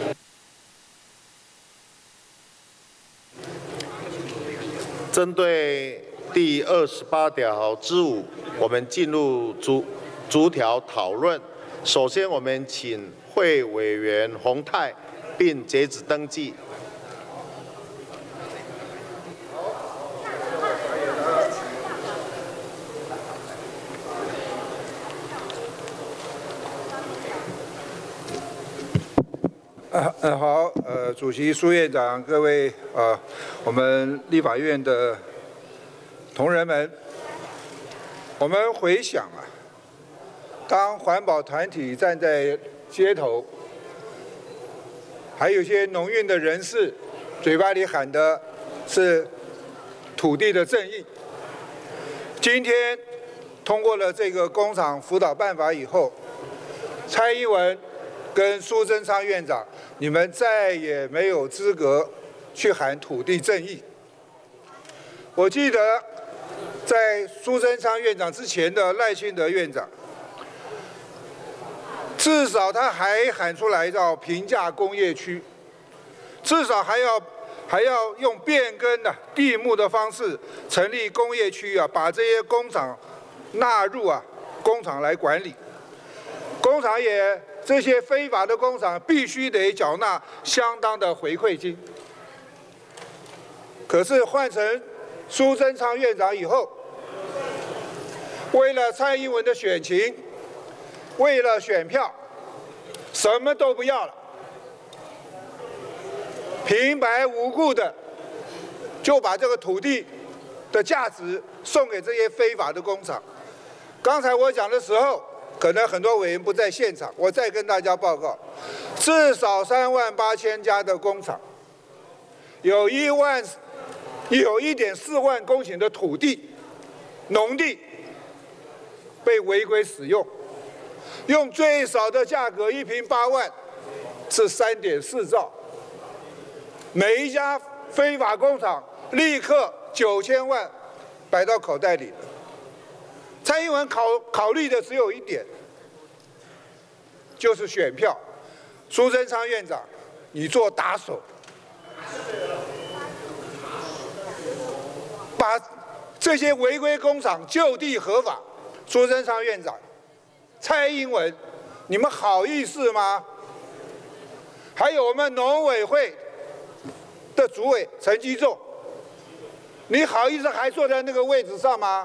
Speaker 1: 针对第二十八条之五，我们进入逐逐条讨论。首先，我们请会委员洪泰并截止登记。
Speaker 10: 呃呃好，呃，主席、苏院长、各位呃，我们立法院的同仁们，我们回想啊，当环保团体站在街头，还有一些农运的人士，嘴巴里喊的是土地的正义。今天通过了这个工厂辅导办法以后，蔡英文跟苏贞昌院长，你们再也没有资格去喊土地正义。我记得在苏贞昌院长之前的赖清德院长，至少他还喊出来叫平价工业区，至少还要还要用变更的地目的方式成立工业区啊，把这些工厂纳入啊工厂来管理，工厂也。这些非法的工厂必须得缴纳相当的回馈金。可是换成苏贞昌院长以后，为了蔡英文的选情， 为了选票，什么都不要了，平白无故的就把这个土地的价值送给这些非法的工厂。刚才我讲的时候，可能很多委员不在现场，我再跟大家报告，至少三万八千家的工厂，有一万，有一点四万公顷的土地，农地被违规使用，用最少的价格一坪八万，是三点四兆，每一家非法工厂立刻九千万摆到口袋里了。蔡英文考考虑的只有一点，就是选票。苏贞昌院长，你做打手，把这些违规工厂就地合法。苏贞昌院长，蔡英文，你们好意思吗？还有我们农委会的主委陈吉仲，你好意思还坐在那个位置上吗？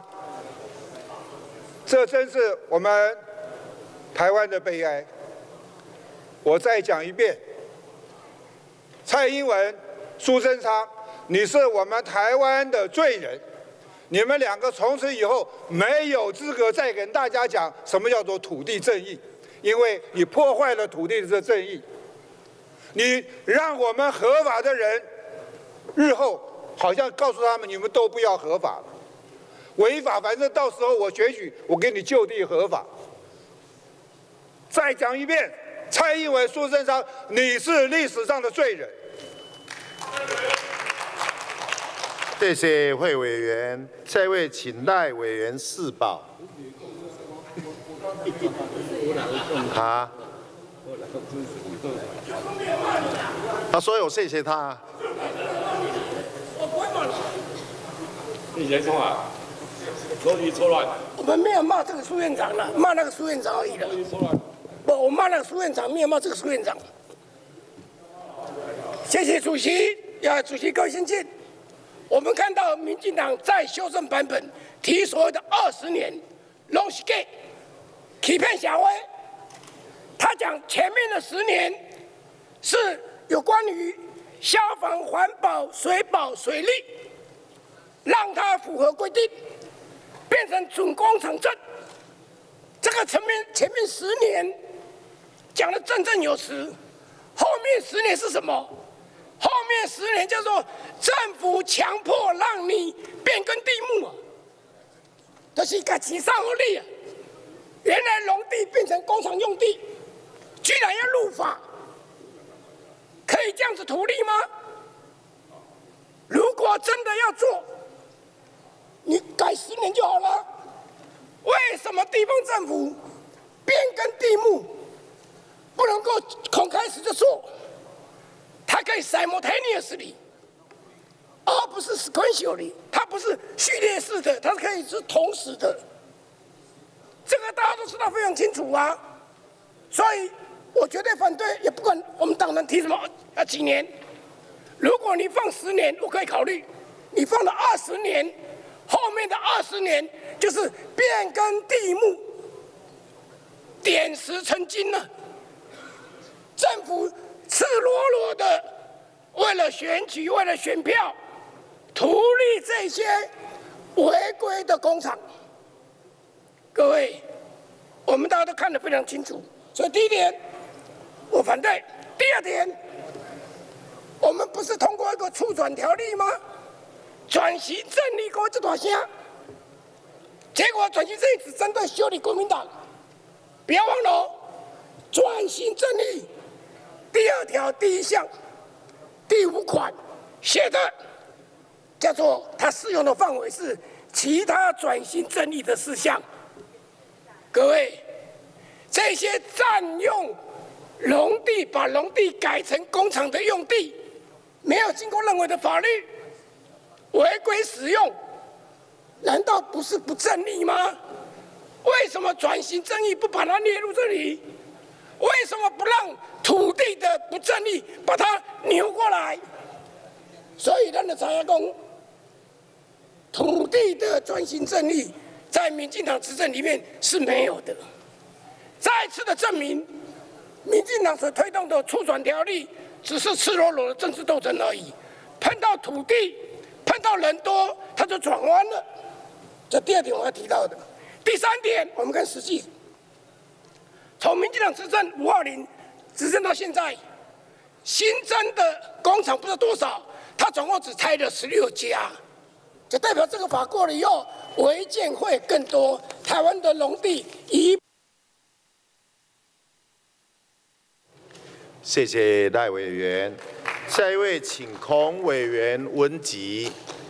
Speaker 10: 这真是我们台湾的悲哀。我再讲一遍，蔡英文、苏贞昌，你是我们台湾的罪人，你们两个从此以后没有资格再跟大家讲什么叫做土地正义，因为你破坏了土地的正义，你让我们合法的人日后好像告诉他们你们都不要合法了。违法，反正到时候我选举，我给你就地合法。再讲一遍，蔡英文、苏贞昌，你是历史上的罪人。
Speaker 1: 谢谢会委员，下一位请赖委员释报。啊？他说有谢谢他。
Speaker 3: 你先说啊。逻辑错乱。
Speaker 9: 我们没有骂这个苏院长了，骂那个苏院长而已了。不，我骂那个苏院长，没有骂这个苏院长。谢谢主席，呀，主席各位先进。我们看到民进党在修正版本提所谓的二十年，拢是给欺骗小薇。他讲前面的十年是有关于消防、环保、水保、水利，让它符合规定。变成准工程证，这个前面前面十年讲的振振有词，后面十年是什么？后面十年叫做政府强迫让你变更地目啊，就是个锦上而立啊。原来农地变成工厂用地，居然要入法，可以这样子图利吗？如果真的要做，你改十年就好了。为什么地方政府变更地目不能够从开始就做？它可以 simultaneously， 而不是 sequentially， 它不是序列式的，它可以是同时的。这个大家都知道非常清楚啊。所以我绝对反对，也不管我们党人提什么啊几年。如果你放十年，我可以考虑；你放了二十年。后面的二十年就是变更地目，点石成金了。政府赤裸裸的为了选举、为了选票，图利这些违规的工厂。各位，我们大家都看得非常清楚。所以第一点，我反对；第二点，我们不是通过一个促转条例吗？转型正义讲这大声，结果转型正义只针对修理国民党。不要忘了，转型正义第二条第一项第五款写的叫做它适用的范围是其他转型正义的事项。各位，这些占用农地，把农地改成工厂的用地，没有经过任何的法律。违规使用，难道不是不正义吗？为什么转型正义不把它列入这里？为什么不让土地的不正义把它扭过来？所以，咱的查下讲，土地的转型正义在民进党执政里面是没有的。 再次的证明，民进党所推动的促转条例只是赤裸裸的政治斗争而已。碰到土地，碰到人多，他就转弯了。这第二点我要提到的。第三点，我们看实际，从民进党执政五二零执政到现在，新增的工厂不知道多少，他总共只拆了十六家，就代表这个法过了以后，违建会更多。台湾的农地一。
Speaker 1: 谢谢赖委员，下一位请孔委员文吉。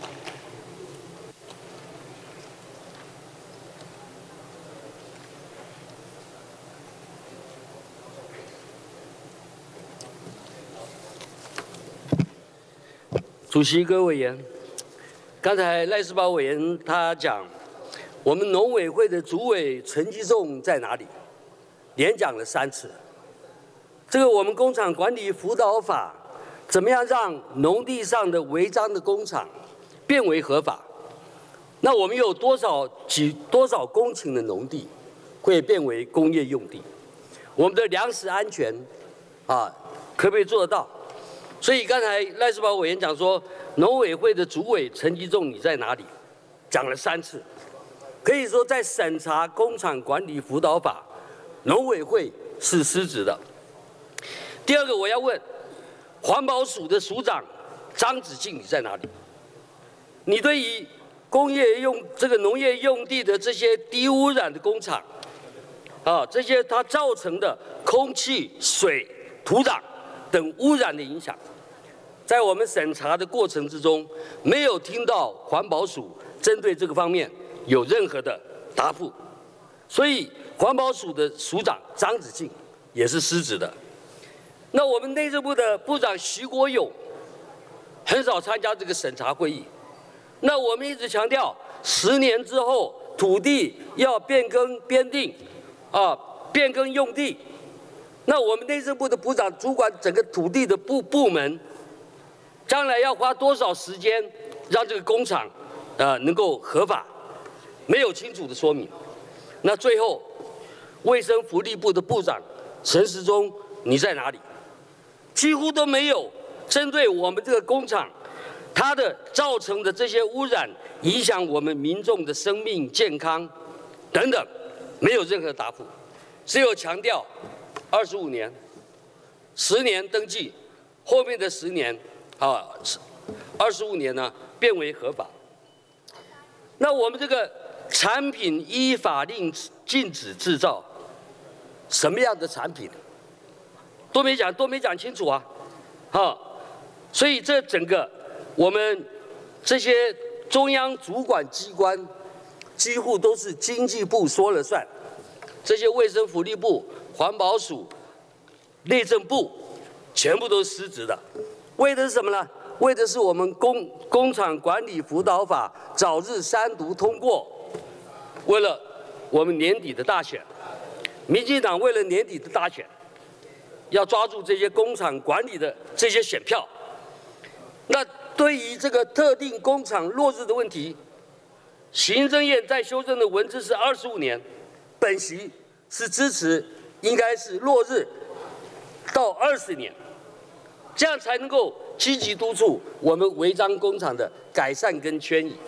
Speaker 12: 主席、各位委员，刚才赖世宝委员他讲，我们农委会的主委陈吉仲在哪里？连讲了三次。这个我们工厂管理辅导法，怎么样让农地上的违章的工厂变为合法？那我们有多少几多少公顷的农地会变为工业用地？我们的粮食安全啊，可不可以做得到？所以刚才赖世宝委员讲说，农委会的主委陈吉仲你在哪里？讲了三次，可以说在审查工厂管理辅导法，农委会是失职的。第二个我要问，环保署的署长张子静你在哪里？你对于工业用这个农业用地的这些低污染的工厂，啊，这些它造成的空气、水、土壤等污染的影响，在我们审查的过程之中，没有听到环保署针对这个方面有任何的答复，所以环保署的署长张子静也是失职的。那我们内政部的部长徐国勇很少参加这个审查会议。那我们一直强调，十年之后土地要变更编定，啊，变更用地。那我们内政部的部长主管整个土地的部部门，将来要花多少时间让这个工厂，呃，能够合法？没有清楚的说明。那最后，卫生福利部的部长陈时中，你在哪里？几乎都没有针对我们这个工厂，它的造成的这些污染，影响我们民众的生命健康等等，没有任何答复，只有强调二十五年、十年登记，后面的十年啊，二十五年呢变为合法。那我们这个产品依法令禁止制造，什么样的产品？都没讲，都没讲清楚啊，哈，所以这整个我们这些中央主管机关几乎都是经济部说了算，这些卫生福利部、环保署、内政部全部都是失职的，为的是什么呢？为的是我们工工厂管理辅导法早日三读通过，为了我们年底的大选，民进党为了年底的大选。要抓住这些工厂管理的这些选票。那对于这个特定工厂落日的问题，行政院在修正的文字是二十五年，本席是支持，应该是落日到二十年，这样才能够积极督促我们违章工厂的改善跟圈移。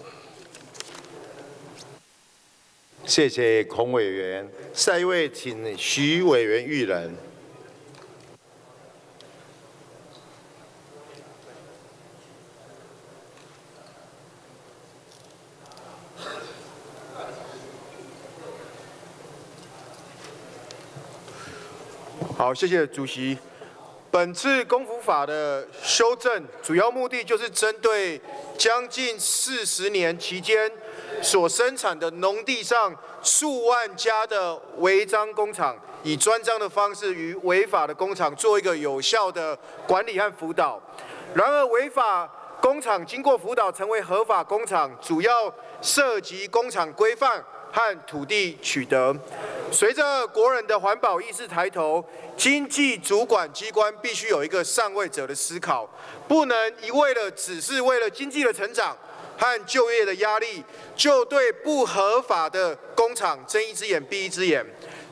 Speaker 1: 谢谢孔委员，下一位请徐委员育人。
Speaker 6: 好，谢谢主席。本次公辅法的修正，主要目的就是针对将近四十年期间所生产的农地上数万家的违章工厂，以专章的方式与违法的工厂做一个有效的管理和辅导。然而，违法工厂经过辅导成为合法工厂，主要涉及工厂规范和土地取得。随着国人的环保意识抬头，经济主管机关必须有一个上位者的思考，不能一味的只是为了经济的成长和就业的压力，就对不合法的工厂睁一只眼闭一只眼。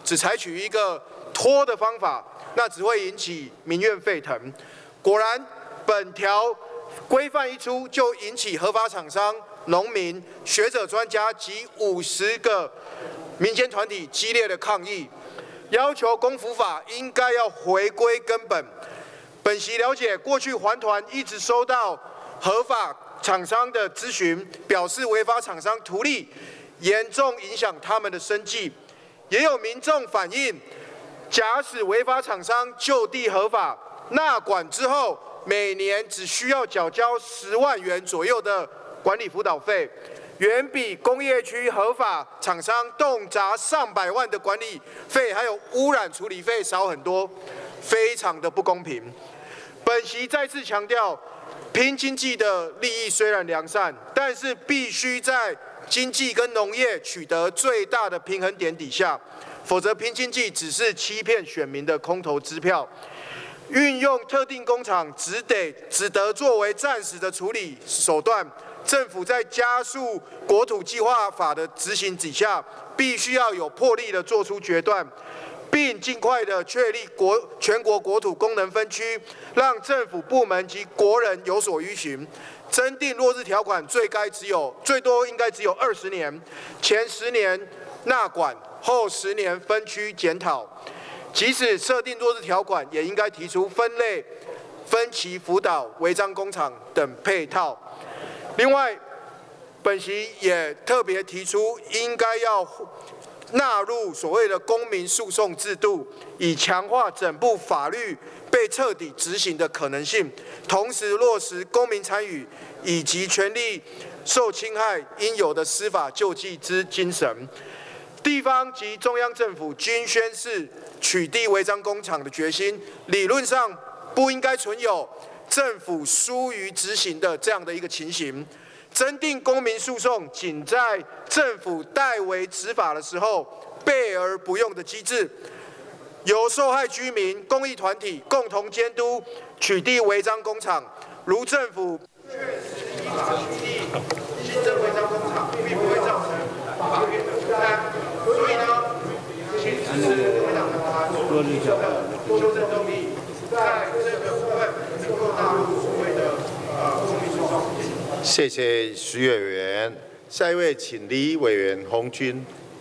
Speaker 6: 只采取一个拖的方法，那只会引起民怨沸腾。果然，本条规范一出，就引起合法厂商、农民、学者、专家及五十个民间团体激烈的抗议，要求公服法应该要回归根本。本席了解，过去环团一直收到合法厂商的咨询，表示违法厂商图利，严重影响他们的生计。也有民众反映，假使违法厂商就地合法纳管之后，每年只需要缴交十万元左右的管理辅导费，远比工业区合法厂商动辄上百万的管理费还有污染处理费少很多，非常的不公平。本席再次强调，拼经济的利益虽然良善，但是必须在经济跟农业取得最大的平衡点底下，否则拼经济只是欺骗选民的空头支票。运用特定工厂只得只得作为暂时的处理手段。政府在加速国土计划法的执行底下，必须要有魄力的做出决断，并尽快的确立国全国国土功能分区，让政府部门及国人有所依循。增订落日条款最该只有最多应该只有二十年，前十年纳管，后十年分区检讨。即使设定落日条款，也应该提出分类、分期辅导、违章工厂等配套。另外，本席也特别提出，应该要纳入所谓的公民诉讼制度，以强化整部法律被彻底执行的可能性，同时落实公民参与以及权利受侵害应有的司法救济之精神。地方及中央政府均宣示取缔违章工厂的决心，理论上不应该存有政府疏于执行的这样的一个情形。增订公民诉讼仅在政府代为执法的时候备而不用的机制，由受害居民、公益团体共同监督取缔违章工厂。如政府确实依法取缔新增违章工厂，并不会造成法院的负担。所以呢，请支持国民党的法案所提出的修正动议，在这个部分能够纳入所谓的呃公民诉讼。
Speaker 1: 谢谢徐委员。下一位，请李委员洪军。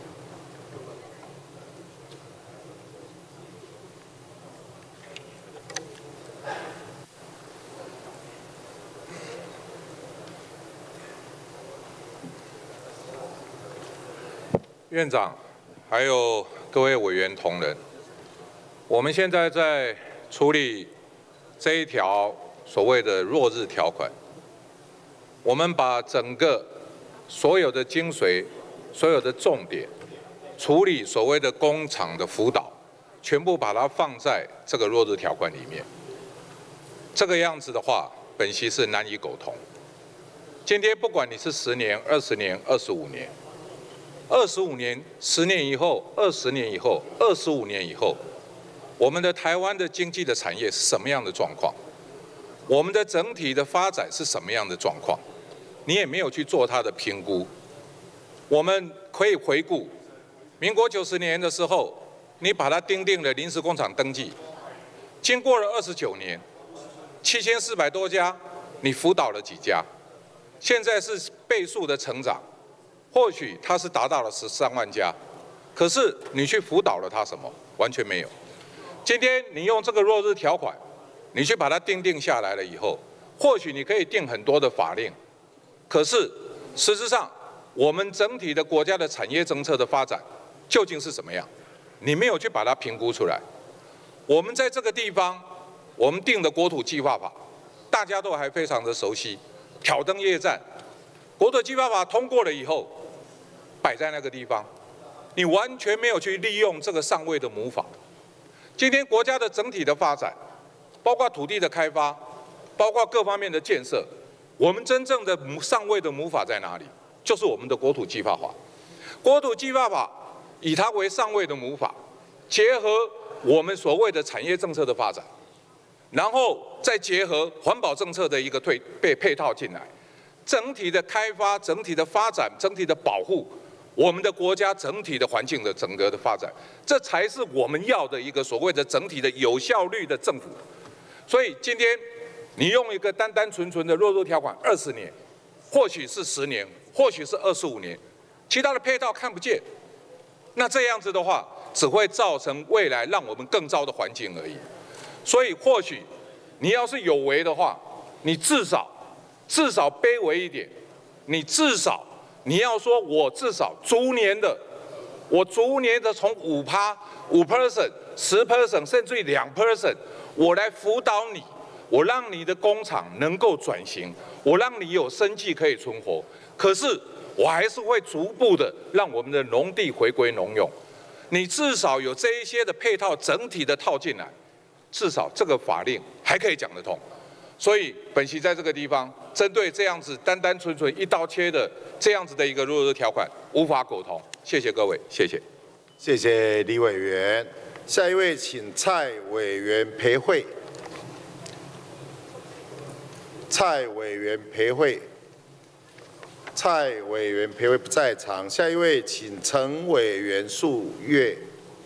Speaker 5: 院长，还有各位委员同仁，我们现在在处理这一条所谓的落日条款。我们把整个所有的精髓、所有的重点，处理所谓的工厂的辅导，全部把它放在这个落日条款里面。这个样子的话，本席是难以苟同。今天不管你是十年、二十年、二十五年。二十五年、十年以后、二十年以后、二十五年以后，我们的台湾的经济的产业是什么样的状况？我们的整体的发展是什么样的状况？你也没有去做它的评估。我们可以回顾，民国九十年的时候，你把它订定了临时工厂登记，经过了二十九年，七千四百多家，你辅导了几家？现在是倍数的成长。或许它是达到了十三万家，可是你去辅导了它什么？完全没有。今天你用这个落日条款，你去把它定定下来了以后，或许你可以定很多的法令，可是事实上，我们整体的国家的产业政策的发展究竟是什么样？你没有去把它评估出来。我们在这个地方，我们定的国土计划法，大家都还非常的熟悉，挑灯夜战。国土计划法通过了以后，摆在那个地方，你完全没有去利用这个上位的母法。今天国家的整体的发展，包括土地的开发，包括各方面的建设，我们真正的上位的母法在哪里？就是我们的国土计划法。国土计划法以它为上位的母法，结合我们所谓的产业政策的发展，然后再结合环保政策的一个配被配套进来，整体的开发、整体的发展、整体的保护。 我们的国家整体的环境的整个的发展，这才是我们要的一个所谓的整体的有效率的政府。所以今天你用一个单单纯纯的弱肉条款二十年，或许是十年，或许是二十五年，其他的配套看不见，那这样子的话，只会造成未来让我们更糟的环境而已。所以或许你要是有为的话，你至少至少卑微一点，你至少你要说我至少逐年的，我逐年的从五趴、五 percent、十 percent 甚至于两 percent， 我来辅导你，我让你的工厂能够转型，我让你有生计可以存活。可是我还是会逐步的让我们的农地回归农用。你至少有这一些的配套整体的套进来，至少这个法令还可以讲得通。所以本席在这个地方针对这样子单单纯纯一刀切的这样子的一个弱肉条款无法苟同。谢谢各位，谢谢。
Speaker 1: 谢谢李委员。下一位请蔡委员陪会。蔡委员陪会。蔡委员陪会不在场。下一位请陈委员述阅。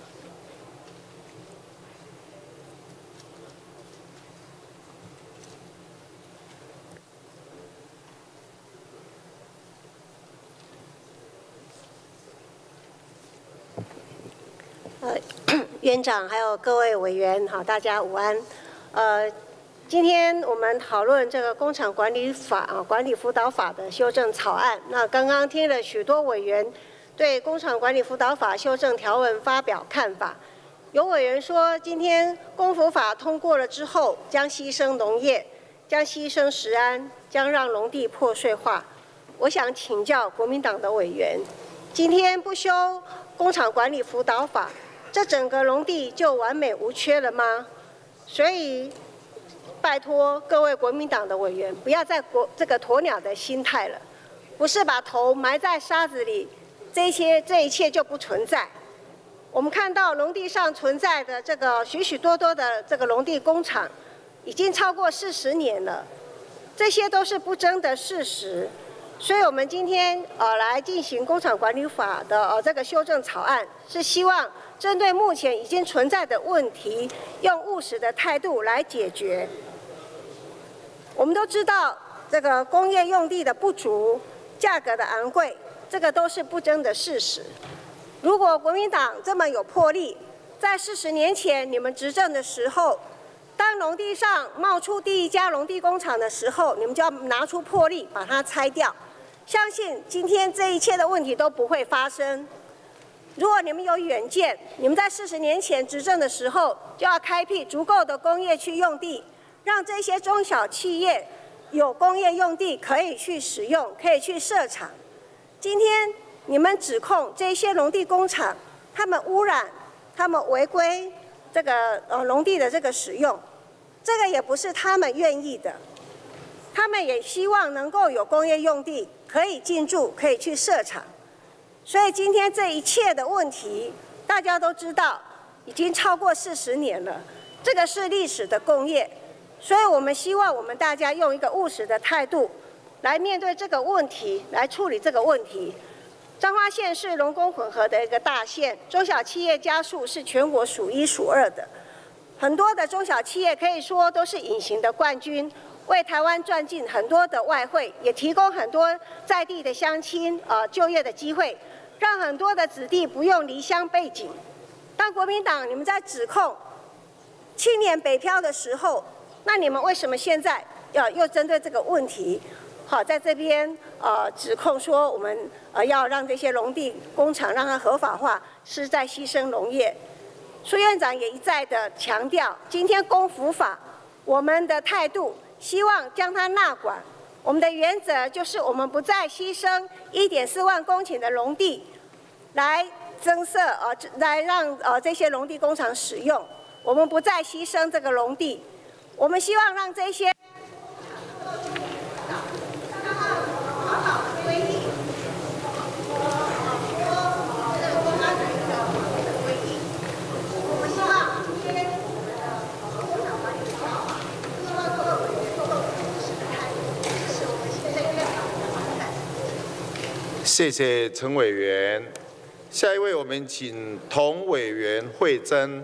Speaker 18: 呃，院长还有各位委员，好，大家午安。呃，今天我们讨论这个工厂管理法啊，管理辅导法的修正草案。那刚刚听了许多委员对工厂管理辅导法修正条文发表看法。有委员说，今天工辅法通过了之后，将牺牲农业，将牺牲食安，将让农地破碎化。我想请教国民党的委员，今天不修工厂管理辅导法，这整个农地就完美无缺了吗？所以，拜托各位国民党的委员，不要再国这个鸵鸟的心态了，不是把头埋在沙子里，这些这一切就不存在。我们看到农地上存在的这个许许多多的这个农地工厂，已经超过四十年了，这些都是不争的事实。所以我们今天呃来进行工厂管理法的呃这个修正草案，是希望针对目前已经存在的问题，用务实的态度来解决。我们都知道这个工业用地的不足、价格的昂贵，这个都是不争的事实。如果国民党这么有魄力，在四十年前你们执政的时候，当农地上冒出第一家农地工厂的时候，你们就要拿出魄力把它拆掉。相信今天这一切的问题都不会发生。如果你们有远见，你们在四十年前执政的时候就要开辟足够的工业区用地，让这些中小企业有工业用地可以去使用，可以去设厂。今天你们指控这些农地工厂，他们污染，他们违规这个呃农地的这个使用，这个也不是他们愿意的。他们也希望能够有工业用地可以进驻，可以去设厂。所以今天这一切的问题，大家都知道，已经超过四十年了，这个是历史的工业。所以我们希望我们大家用一个务实的态度来面对这个问题，来处理这个问题。彰化县是农工混合的一个大县，中小企业家数是全国数一数二的，很多的中小企业可以说都是隐形的冠军。为台湾赚进很多的外汇，也提供很多在地的乡亲呃就业的机会，让很多的子弟不用离乡背井。当国民党你们在指控青年北漂的时候，那你们为什么现在要又针对这个问题，好在这边呃指控说我们呃要让这些农地工厂让它合法化，是在牺牲农业？苏院长也一再的强调，今天公辅法我们的态度，希望将它纳管。我们的原则就是我们不再牺牲一点四万公顷的农地来增设呃来让呃这些农地工厂使用，我们不再牺牲这个农地，我们希望让这些。
Speaker 1: 谢谢陈委员。下一位，我们请童委员惠珍。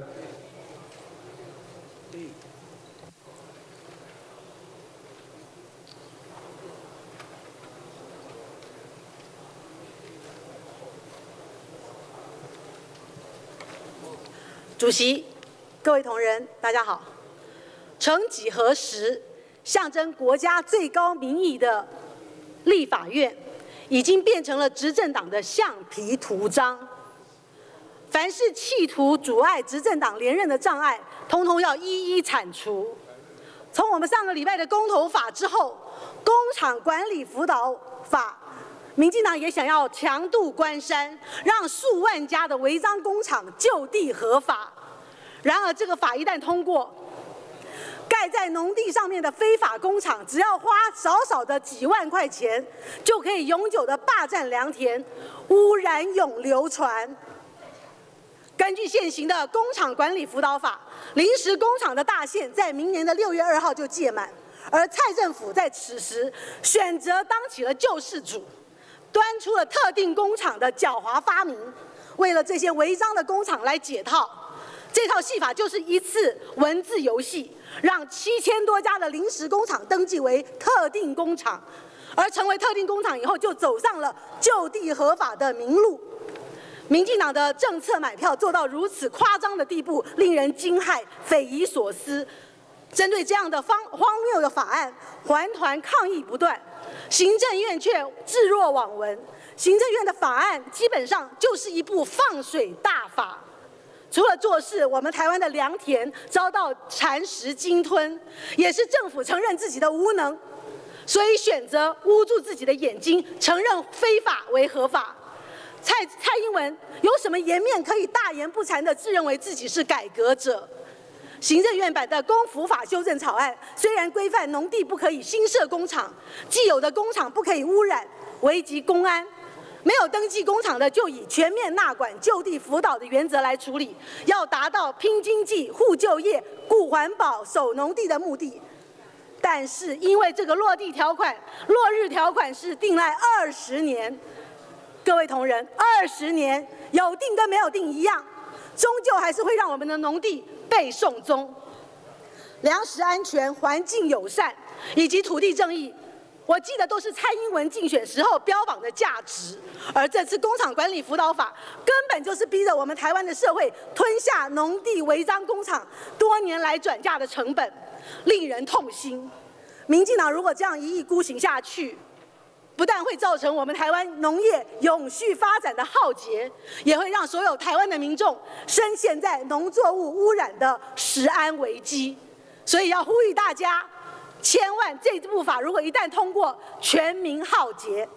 Speaker 19: 主席、各位同仁，大家好。曾几何时，象征国家最高民意的立法院，已经变成了执政党的橡皮图章。凡是企图阻碍执政党连任的障碍，通通要一一铲除。从我们上个礼拜的公投法之后，工厂管理辅导法。 民进党也想要强渡关山，让数万家的违章工厂就地合法。然而，这个法一旦通过，盖在农地上面的非法工厂，只要花少少的几万块钱，就可以永久的霸占良田，污染永流传。根据现行的工厂管理辅导法，临时工厂的大限在明年的六月二号就届满，而蔡政府在此时选择当起了救世主。 端出了特定工厂的狡猾发明，为了这些违章的工厂来解套。这套戏法就是一次文字游戏，让七千多家的临时工厂登记为特定工厂，而成为特定工厂以后，就走上了就地合法的明路。民进党的政策买票做到如此夸张的地步，令人惊骇、匪夷所思。针对这样的荒荒谬的法案，环团抗议不断。 行政院却置若罔闻，行政院的法案基本上就是一部放水大法。除了做事，我们台湾的良田遭到蚕食鲸吞，也是政府承认自己的无能，所以选择捂住自己的眼睛，承认非法为合法。蔡蔡英文有什么颜面可以大言不惭地自认为自己是改革者？ 行政院版的公辅法修正草案虽然规范农地不可以新设工厂，既有的工厂不可以污染，危及公安，没有登记工厂的就以全面纳管、就地辅导的原则来处理，要达到拼经济、护就业、顾环保、守农地的目的。但是因为这个落地条款、落日条款是定来二十年，各位同仁，二十年有定跟没有定一样，终究还是会让我们的农地 被送中，粮食安全、环境友善以及土地正义，我记得都是蔡英文竞选时候标榜的价值。而这次工厂管理辅导法，根本就是逼着我们台湾的社会吞下农地违章工厂多年来转嫁的成本，令人痛心。民进党如果这样一意孤行下去， 不但会造成我们台湾农业永续发展的浩劫，也会让所有台湾的民众深陷在农作物污染的食安危机。所以要呼吁大家，千万这部法如果一旦通过，全民浩劫。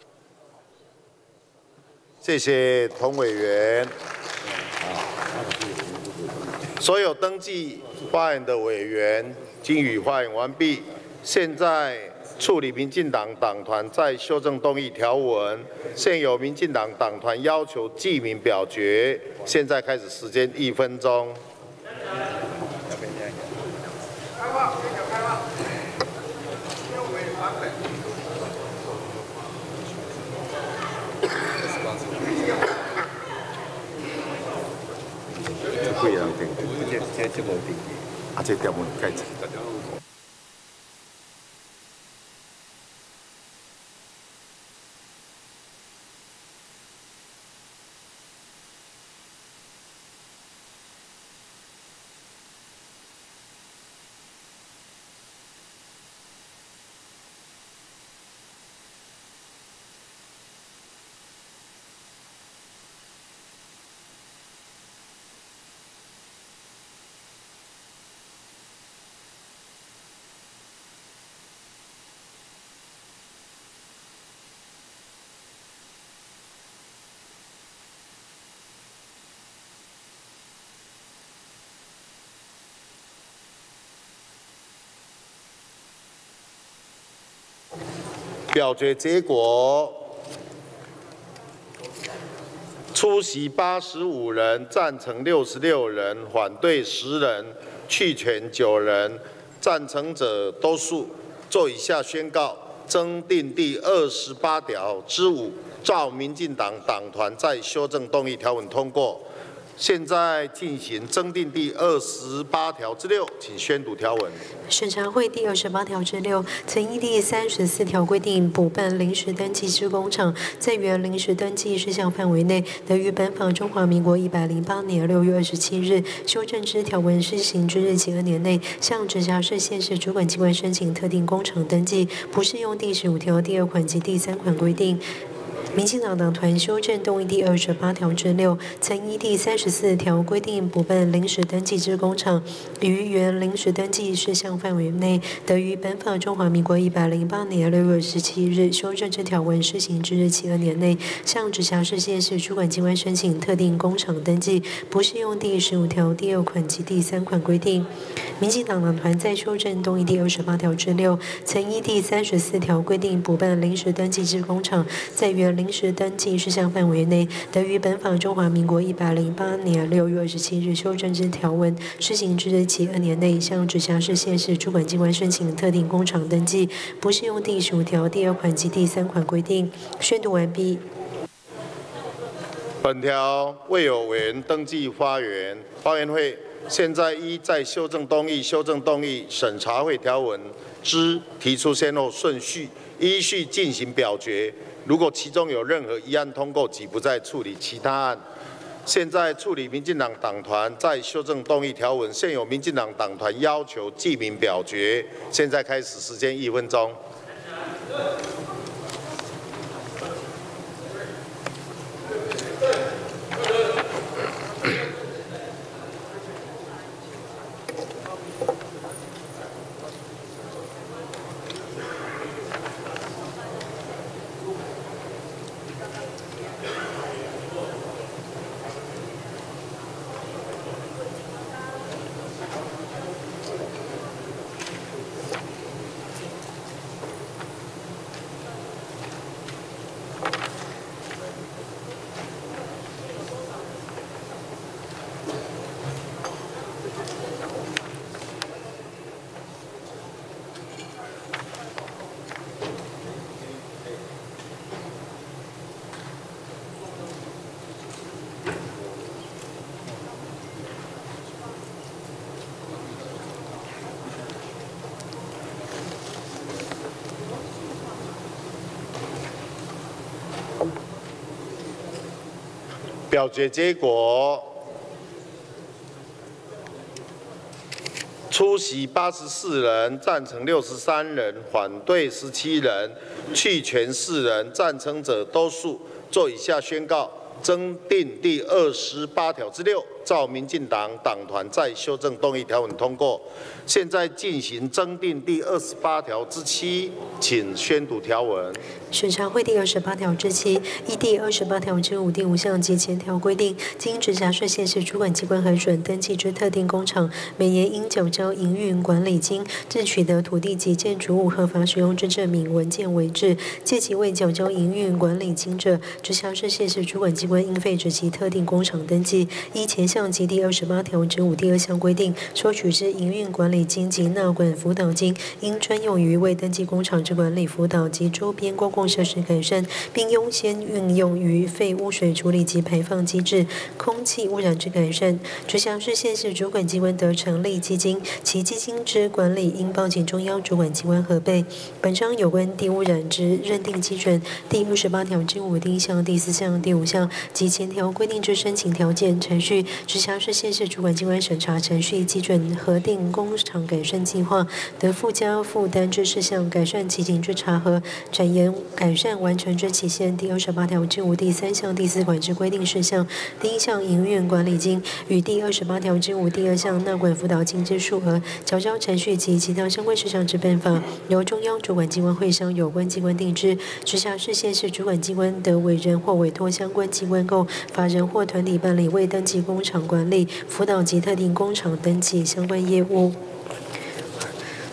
Speaker 1: 谢谢童委员。所有登记发言的委员经予发言完毕，现在 处理民进党党团在修正动议条文，现有民进党党团要求记名表决，现在开始时间一分钟。几个人定？这这这无定。啊，这条文改一下。 表决结果：出席八十五人，赞成六十六人，反对十人，弃权九人。赞成者多数。做以下宣告：增订第二十八条之五照民进党党团在修正动议条文通过。现在进行增订第二十八条之六，请宣读条文。
Speaker 2: 审查会第二十八条之六，曾依第三十四条规定补办临时登记之工厂，在原临时登记事项范围内，得于本法中华民国一百零八年六月二十七日修正之条文施行之日起二年内，向直辖市、县市主管机关申请特定工厂登记，不适用第十五条第二款及第三款规定。民进党党团修正动议第二十八条之六，曾依第三十四条规定补办临时登记之工厂，于原临时登记事项范围内，得于本法中华民国一百零八年六月十七日修正之条文施行之日起二年内，向直辖市、县市主管机关申请特定工厂登记，不适用第十五条第二款及第三款规定。民进党党团在修正动议第二十八条之六，曾依第三十四条规定补办临时登记之工厂，在原临时登记事项范围内，得于本法中华民国一百零八年六月二十七日修正之条文施行之日起二年内，向直辖市、县市主管机关申请特定工厂登记，不适用第十五条第二款及第三款规定。宣读完毕。
Speaker 1: 本条未有委员登记发言，发言会现在依在修正动议、修正动议审查会条文之提出先后顺序，依序进行表决。如果其中有任何一案通过，即不再处理其他案。现在处理民进党党团在修正动议条文，现有民进党党团要求记名表决。现在开始，时间一分钟。表决结果：出席八十四人，赞成六十三人，反对十七人，弃权四人。赞成者多数。做以下宣告：增订第二十八条之六，照民进党党团在修正动议条文通过。现在进行增订第二十八条之七，请宣读条文。
Speaker 2: 审查会第二十八条之七，依第二十八条之五第五项及前条规定，经直辖市、县市主管机关核准登记之特定工厂，每年应缴交营运管理金，自取得土地及建筑物合法使用之证明文件为质。借其未缴交营运管理金者，直辖市、县市主管机关应废止其特定工厂登记。依前项及第二十八条之五第二项规定，收取之营运管理金及纳管辅导金，应专用于未登记工厂之管理辅导及周边公共设施改善，并优先运用于废污水处理及排放机制、空气污染之改善。直辖市、县市主管机关得成立基金，其基金之管理应报请中央主管机关核备。本章有关地污染之认定基准，第二十八条之五第一项、第四项、第五项及前条规定之申请条件、程序，直辖市、县市主管机关审查程序基准核定工厂改善计划，得附加负担之事项、改善情形之查核、展延改善完成之期限。第二十八条之五第三项第四款之规定事项，第一项营运管理金与第二十八条之五第二项纳管辅导金之数额、缴交程序及其他相关事项之办法，由中央主管机关会商有关机关定之。直辖市、县市主管机关得委任或委托相关机关共法人或团体办理未登记工厂管理、辅导及特定工厂登记相关业务。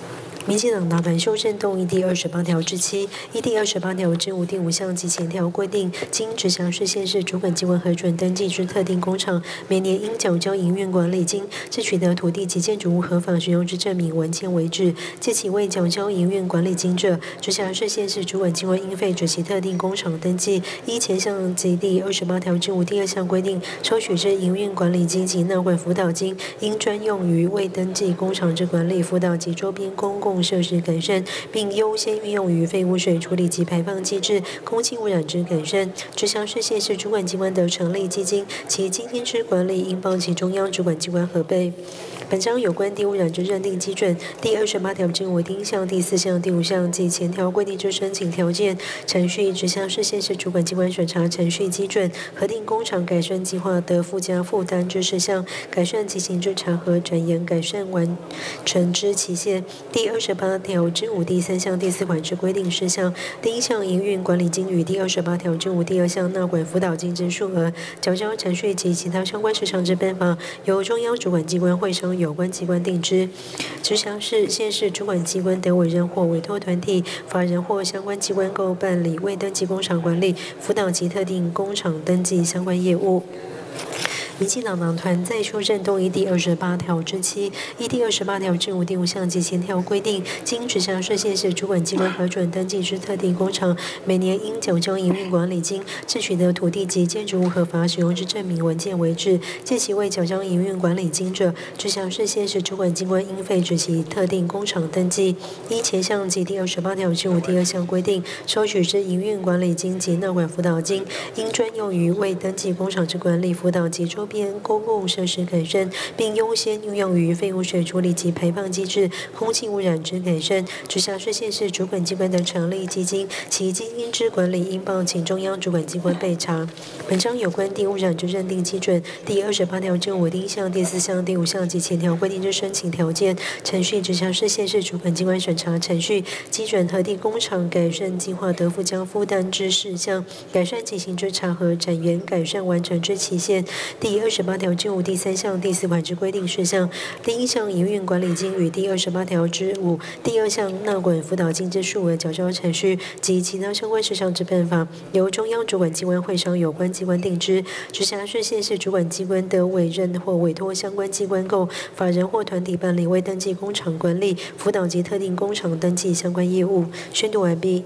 Speaker 2: 民进党党团修正动议第二十八条之七、依第二十八条之五第五项及前条规定，经直辖市、县市主管机关核准登记之特定工厂，每年应缴交营运管理金，至取得土地及建筑物合法使用之证明文件为止。借其未缴交营运管理金者，直辖市、县市主管机关应废止其特定工厂登记。依前项及第二十八条之五第二项规定，收取之营运管理金及纳管辅导金，应专用于未登记工厂之管理、辅导及周边公共设施改善，并优先运用于废污水处理及排放机制、空气污染之改善。直辖市、县市主管机关的成立基金，其基金之管理应报其中央主管机关核备。本章有关低污染之认定基准，第二十八条之五第一项、第四项、第五项及前条规定之申请条件、程序、直辖市、县市主管机关审查程序基准、核定工厂改善计划的附加负担之事项、改善情形之查核、展延改善完成之期限。第二十八条之五第三项第四款之规定事项，第一项营运管理金与第二十八条之五第二项纳管辅导金之数额、缴交程序及其他相关事项之办法，由中央主管机关会商有关机关定之。直辖市、县市主管机关得委任或委托团体、法人或相关机关购办理未登记工厂管理、辅导及特定工厂登记相关业务。民进党党团在修正动议第二十八条之七、依第二十八条之五第五项及前条规定，经直辖市、县市主管机关核准登记之特定工厂，每年应缴交营运管理金，至取得土地及建筑物合法使用之证明文件为止。借其未缴交营运管理金者，直辖市、县市主管机关应废止其特定工厂登记。依前项及第二十八条之五第二项规定，收取之营运管理金及纳管辅导金，应专用于未登记工厂之管理、辅导及周边公共设施改善，并优先运用于废污水处理及排放机制、空气污染之改善。直辖市、县市主管机关的成立基金，其基金之管理应报请中央主管机关备查。本章有关低污染之认定基准，第二十八条之五第一项、第四项、第五项及前条规定之申请条件、程序、直辖市、县市主管机关审查程序、基准核定工厂改善计划得附加负担之事项、改善情形之查核、展延改善完成之期限。第二十八条之五第三项第四款之规定事项，第一项营运管理金与第二十八条之五第二项纳管辅导金之数额缴交程序及其他相关事项之办法，由中央主管机关会商有关机关定之。直辖市、县市主管机关得委任或委托相关机关购法人或团体办理未登记工厂管理、辅导及特定工厂登记相关业务。宣读完毕。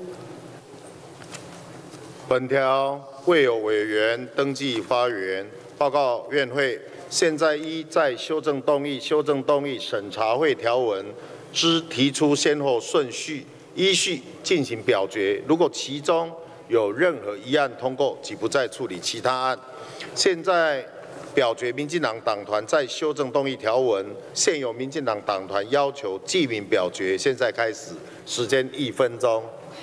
Speaker 1: 本条未有委员登记发言。报告院会，现在依在修正动议、修正动议审查会条文之提出先后顺序，依序进行表决。如果其中有任何一案通过，即不再处理其他案。现在表决民进党党团在修正动议条文，现有民进党党团要求记名表决，现在开始，时间一分钟。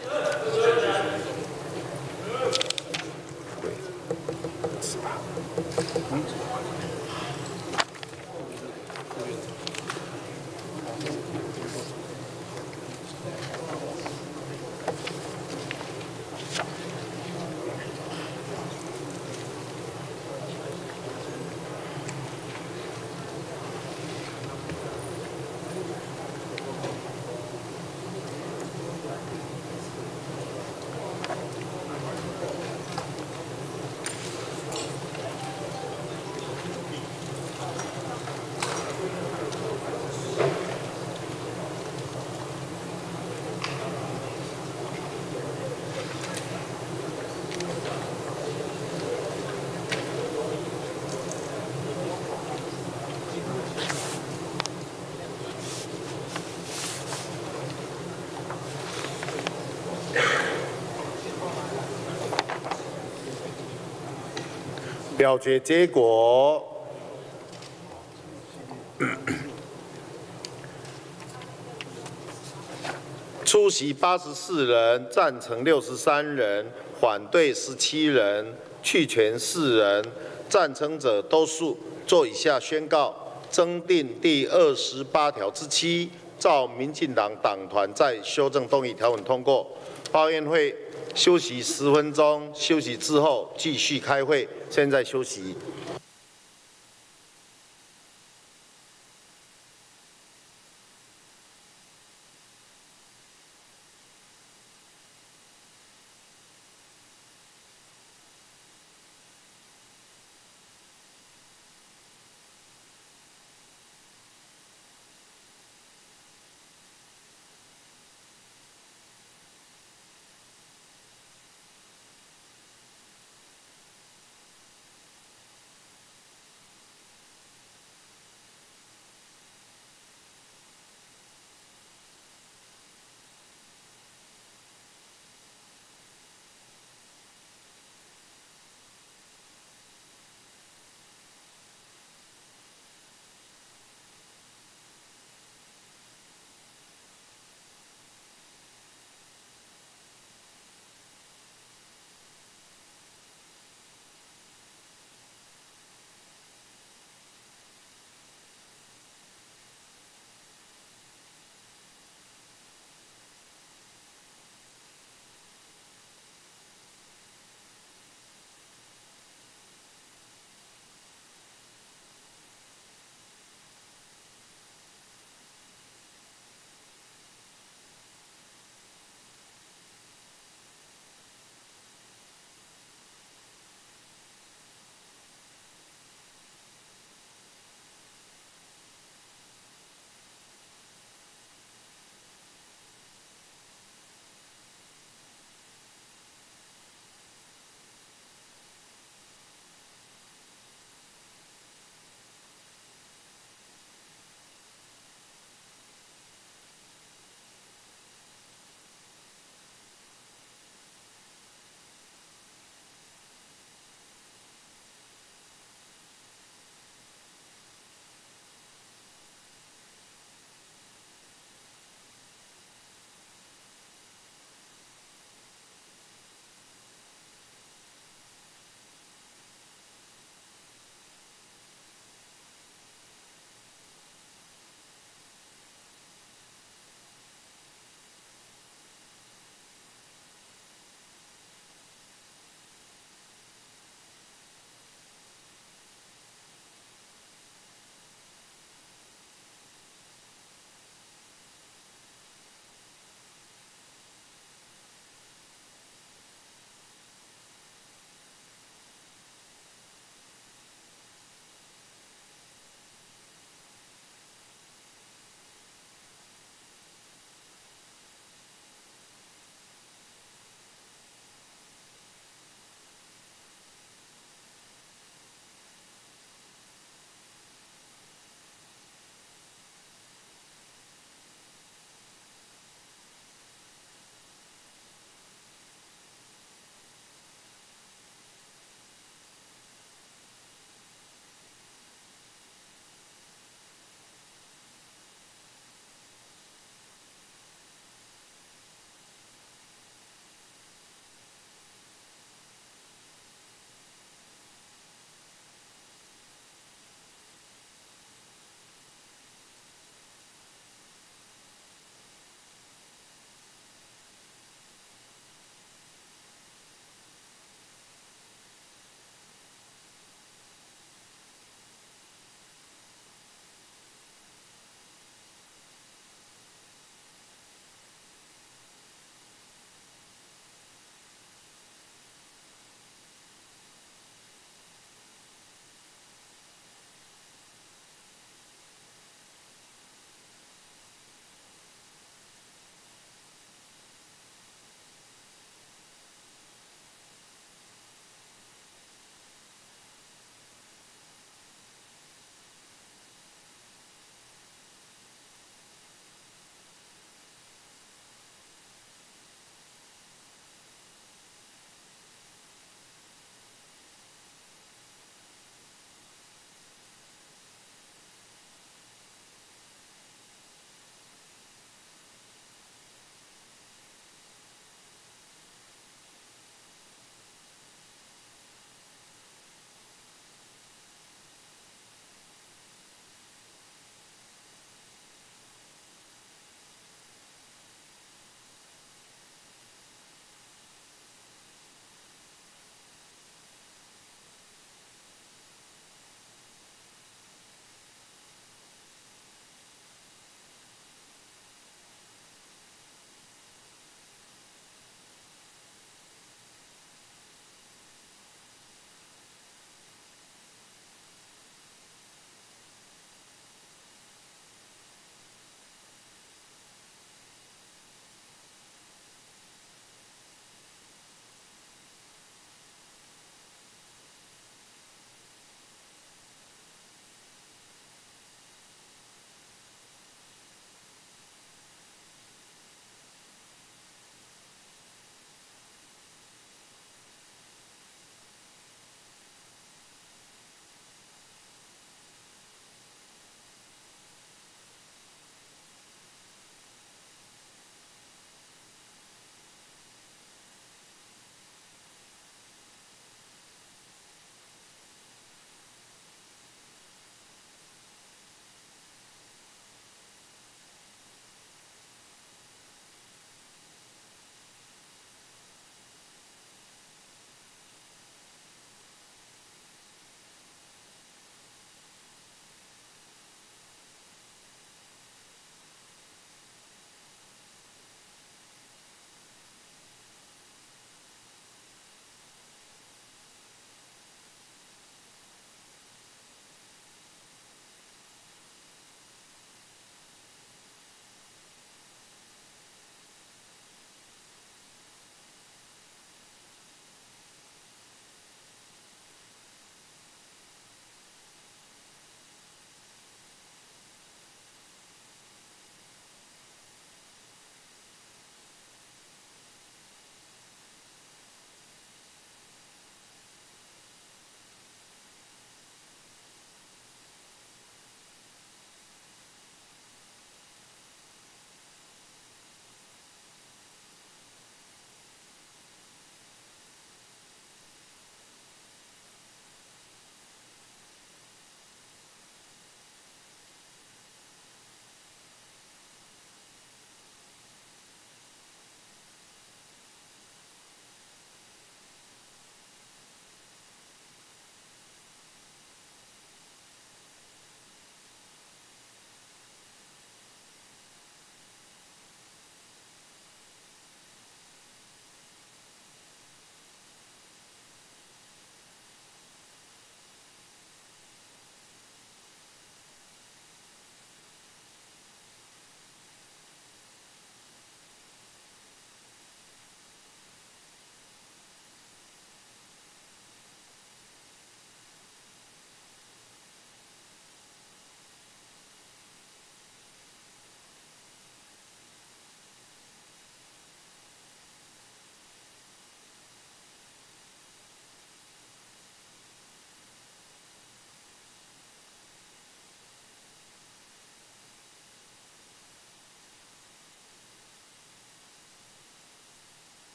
Speaker 1: 表决结果，出席八十四人，赞成六十三人，反对十七人，弃权四人。赞成者多数。做以下宣告：增订第二十八条之七，照民进党党团在修正动议条文通过。报院会休息十分钟，休息之后继续开会。现在休息。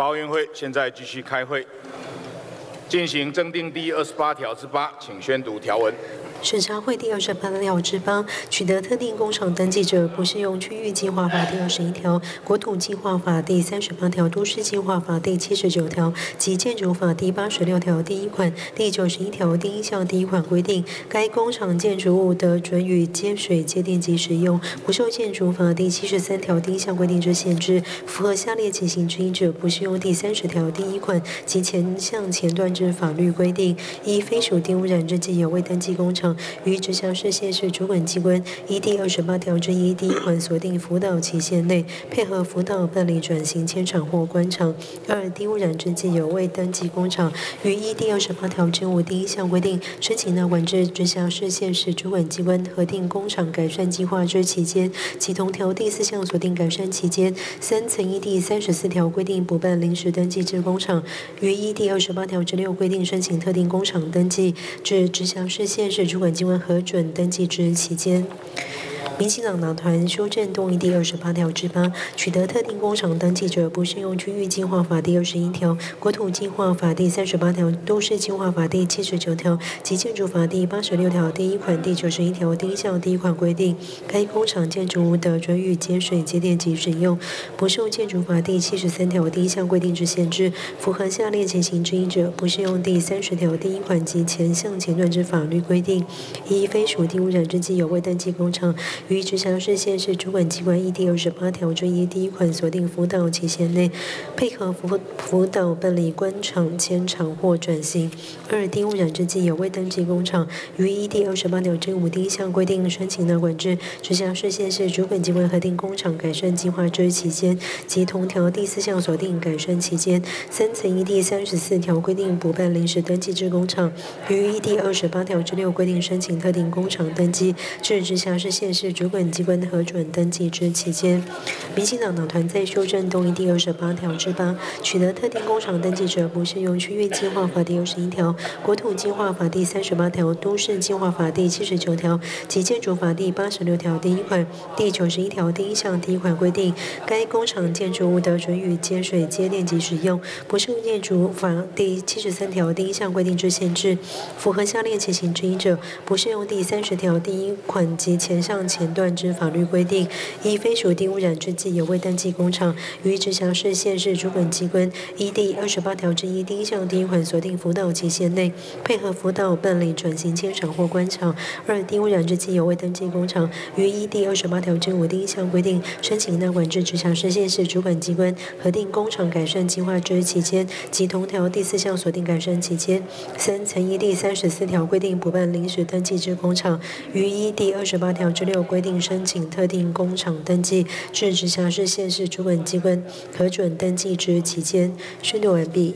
Speaker 20: 报院会现在继续开会，进行增订第二十八条之八，请宣读条文。
Speaker 2: 审查会第二十八条之八，取得特定工厂登记者，不适用区域计划法第二十一条、国土计划法第三十八条、都市计划法第七十九条及建筑法第八十六条第一款、第九十一条第一项第一款规定，该工厂建筑物的准予接水、接电及使用，不受建筑法第七十三条第一项规定之限制。符合下列情形之一者，不适用第三十条第一款及前项前段之法律规定：一、非属低污染之既有未登记工厂。 于直辖市、县市主管机关依第二十八条之一第一款锁定辅导期限内，配合辅导办理转型迁厂或关厂。二、低污染之既有未登记工厂，于依第二十八条之五第一项规定申请纳管至直辖市、县市主管机关核定工厂改善计划之期间，其同条第四项锁定改善期间。三、曾依第三十四条规定补办临时登记之工厂，于依第二十八条之六规定申请特定工厂登记至直辖市、县市主管机关核准登记之期间。 民进党党团修正动议第二十八条之八，取得特定工厂登记者，不适用区域计划法第二十一条、国土计划法第三十八条、都市计划法第七十九条及建筑法第八十六条第一款、第九十一条第一项第一款规定，该工厂建筑物的准予接水、接电及使用，不受建筑法第七十三条第一项规定之限制。符合下列情形之一者，不适用第三十条第一款及前项前段之法律规定：一、非属低污染之既有未登记工厂。 于直辖市、县市主管机关依第二十八条之一第一款锁定辅导期限内，配合辅辅导办理关厂、迁厂或转型。二、低污染之既有未登记工厂，于依第二十八条之五第一项规定申请纳管至直辖市、县市主管机关核定工厂改善计划之期间，及同条第四项锁定改善期间。三、曾依第三十四条规定补办临时登记之工厂，于依第二十八条之六规定申请特定工厂登记至直辖市、县市 主管机关核准登记之期间，民进党党团在修正动议第二十八条之八，取得特定工厂登记者，不适用区域计划法第二十一条、国土计划法第三十八条、都市计划法第七十九条及建筑法第八十六条第一款、第九十一条第一项第一款规定，该工厂建筑物的准予接水、接电及使用，不受建筑法第七十三条第一项规定之限制。符合下列情形之一者，不适用第三十条第一款及前项前 前段之法律规定：一、非属低污染之既有未登记工厂，于直辖市、县市主管机关依第二十八条之一第一项第一款锁定辅导期限内，配合辅导办理转型迁厂或关厂；二、低污染之既有未登记工厂，于依第二十八条之五第一项规定申请纳管至直辖市、县市主管机关核定工厂改善计划之期间，及同条第四项锁定改善期间；三、曾依第三十四条规定补办临时登记之工厂，于依第二十八条之六 规定申请特定工厂登记至直辖市、县市主管机关核准登记之期间。宣读完毕。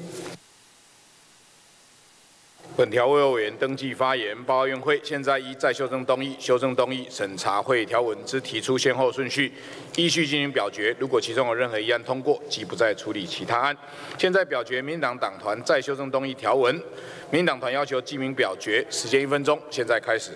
Speaker 20: 本条未有委员登记发言，报告院会现在依再修正动议、修正动议、审查会条文之提出先后顺序，依序进行表决。如果其中有任何一案通过，即不再处理其他案。现在表决民进党党团再修正动议条文，民进党团要求记名表决，时间一分钟，现在开始。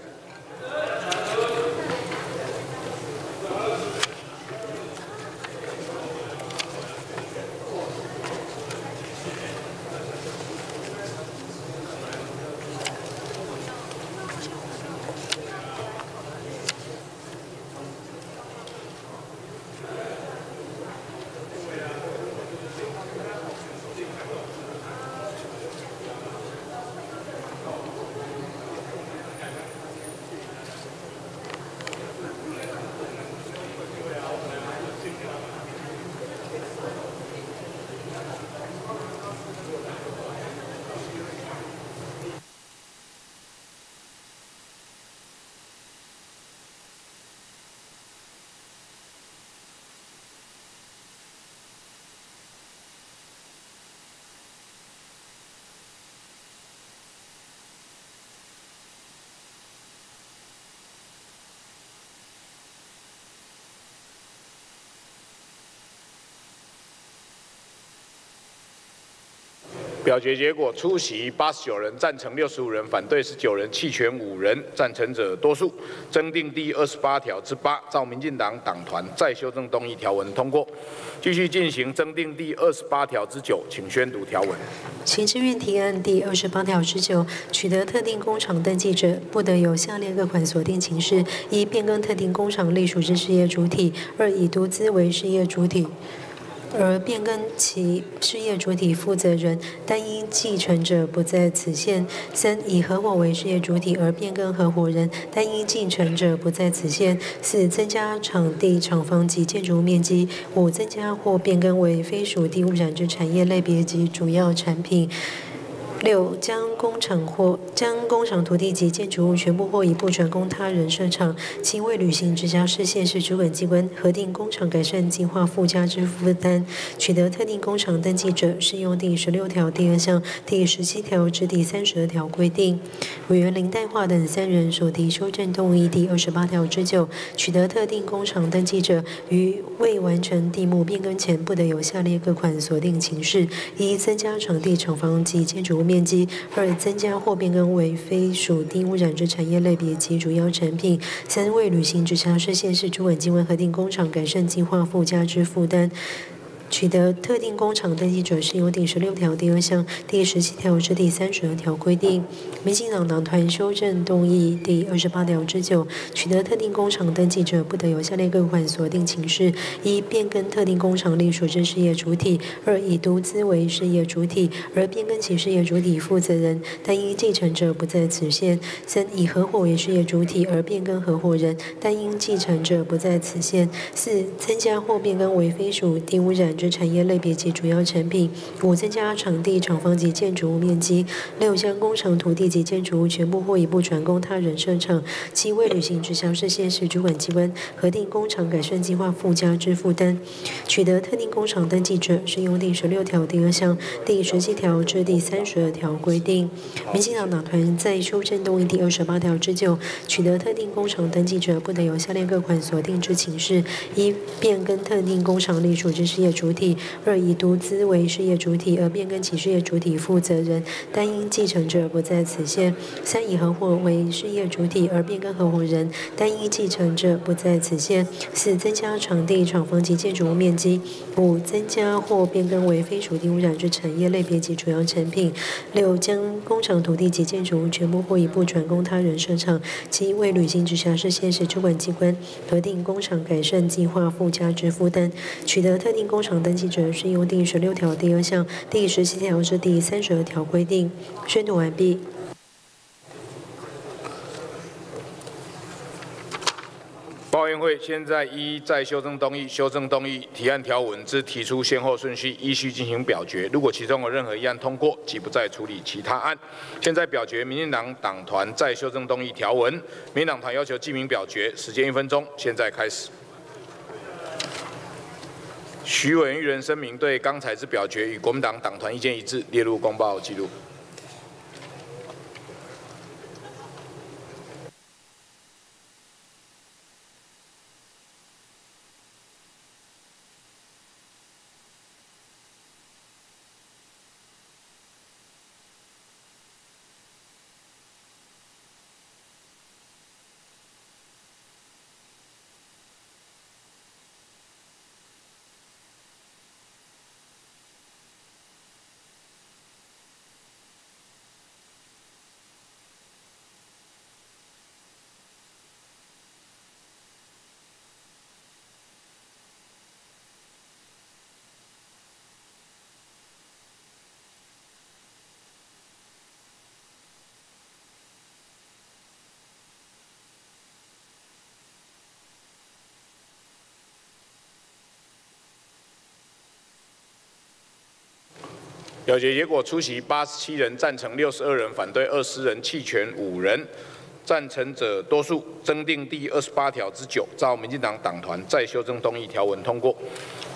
Speaker 20: 表决结果：出席八十九人，赞成六十五人，反对十九人，弃权五人。赞成者多数，增订第二十八条之八，照民进党党团再修正动议条文通过。继续进行增订第二十八条之九，请宣读条文。
Speaker 2: 行政院提案第二十八条之九，取得特定工厂登记者，不得有下列各款锁定情事：一、变更特定工厂隶属之事业主体；二、以独资为事业主体，而变更其事业主体负责人，但因继承者不在此限；三、以合伙为事业主体而变更合伙人，但因继承者不在此限；四、增加场地、厂房及建筑物面积；五、增加或变更为非属低污染之产业类别及主要产品。六、将工厂或将工厂土地及建筑物全部或一部转供他人设厂，其未履行直辖市、县市主管机关核定工厂改善计划附加之负担，取得特定工厂登记者，适用第十六条第二项、第十七条至第三十二条规定。委员林黛华等三人所提修正动议第二十八条之九，取得特定工厂登记者，于未完成地目变更前，不得有下列各款锁定情事：一、增加场地、厂房及建筑物面积；二、增加或变更为非属低污染之产业类别及主要产品；三、未履行直辖市、县市主管机关核定工厂改善计划附加之负担。取得特定工厂登记者，适用第十六条第二项、第十七条至第三十二条规定。民进党党团修正动议第二十八条之九，取得特定工厂登记者，不得有下列各款锁定情事：一、变更特定工厂隶属之事业主体；二、以独资为事业主体，而变更其事业主体负责人，但因继承者不在此限；三、以合伙为事业主体，而变更合伙人，但因继承者不在此限；四、增加或变更为非属低污染之产业类别及主要产品；五、增加场地、厂房及建筑物面积；六、将工厂土地及建筑物全部或一部转供他人设厂，其未履行直辖市、县市主管机关核定工厂改善计划附加之负担。取得特定工厂登记者，适用第十六条第二项、第十七条至第三十二条规定。民进党党团在修正动议第二十八条之九，取得特定工厂登记者，不得有下列各款锁定之情事：一、变更特定工厂隶属之事业主体；二、以独资为事业主体而变更其事业主体负责人，但因继承者不在此限；三、以合伙为事业主体而变更合伙人，但因继承者不在此限；四、增加场地、厂房及建筑物面积；五、增加或变更为非属低污染之产业类别及主要产品；六、将工厂土地及建筑物全部或一部转供他人设厂，其未履行直辖市、县市主管机关核定工厂改善计划附加之负担。取得特定工厂登记者，适用第十六条第二项、第十七条至第三十二条规定。宣读完毕。
Speaker 20: 报委员会现在依再修正动议、修正动议提案条文之提出先后顺序，依序进行表决。如果其中有任何一案通过，即不再处理其他案。现在表决民进党党团再修正动议条文，民进党团要求记名表决，时间一分钟，现在开始。徐委员一人声明，对刚才之表决与国民党党团意见一致，列入公报记录。表决结果：出席八十七人，赞成六十二人，反对二十人，弃权五人。赞成者多数，增订第二十八条之九，照民进党党团再修正动议条文通过。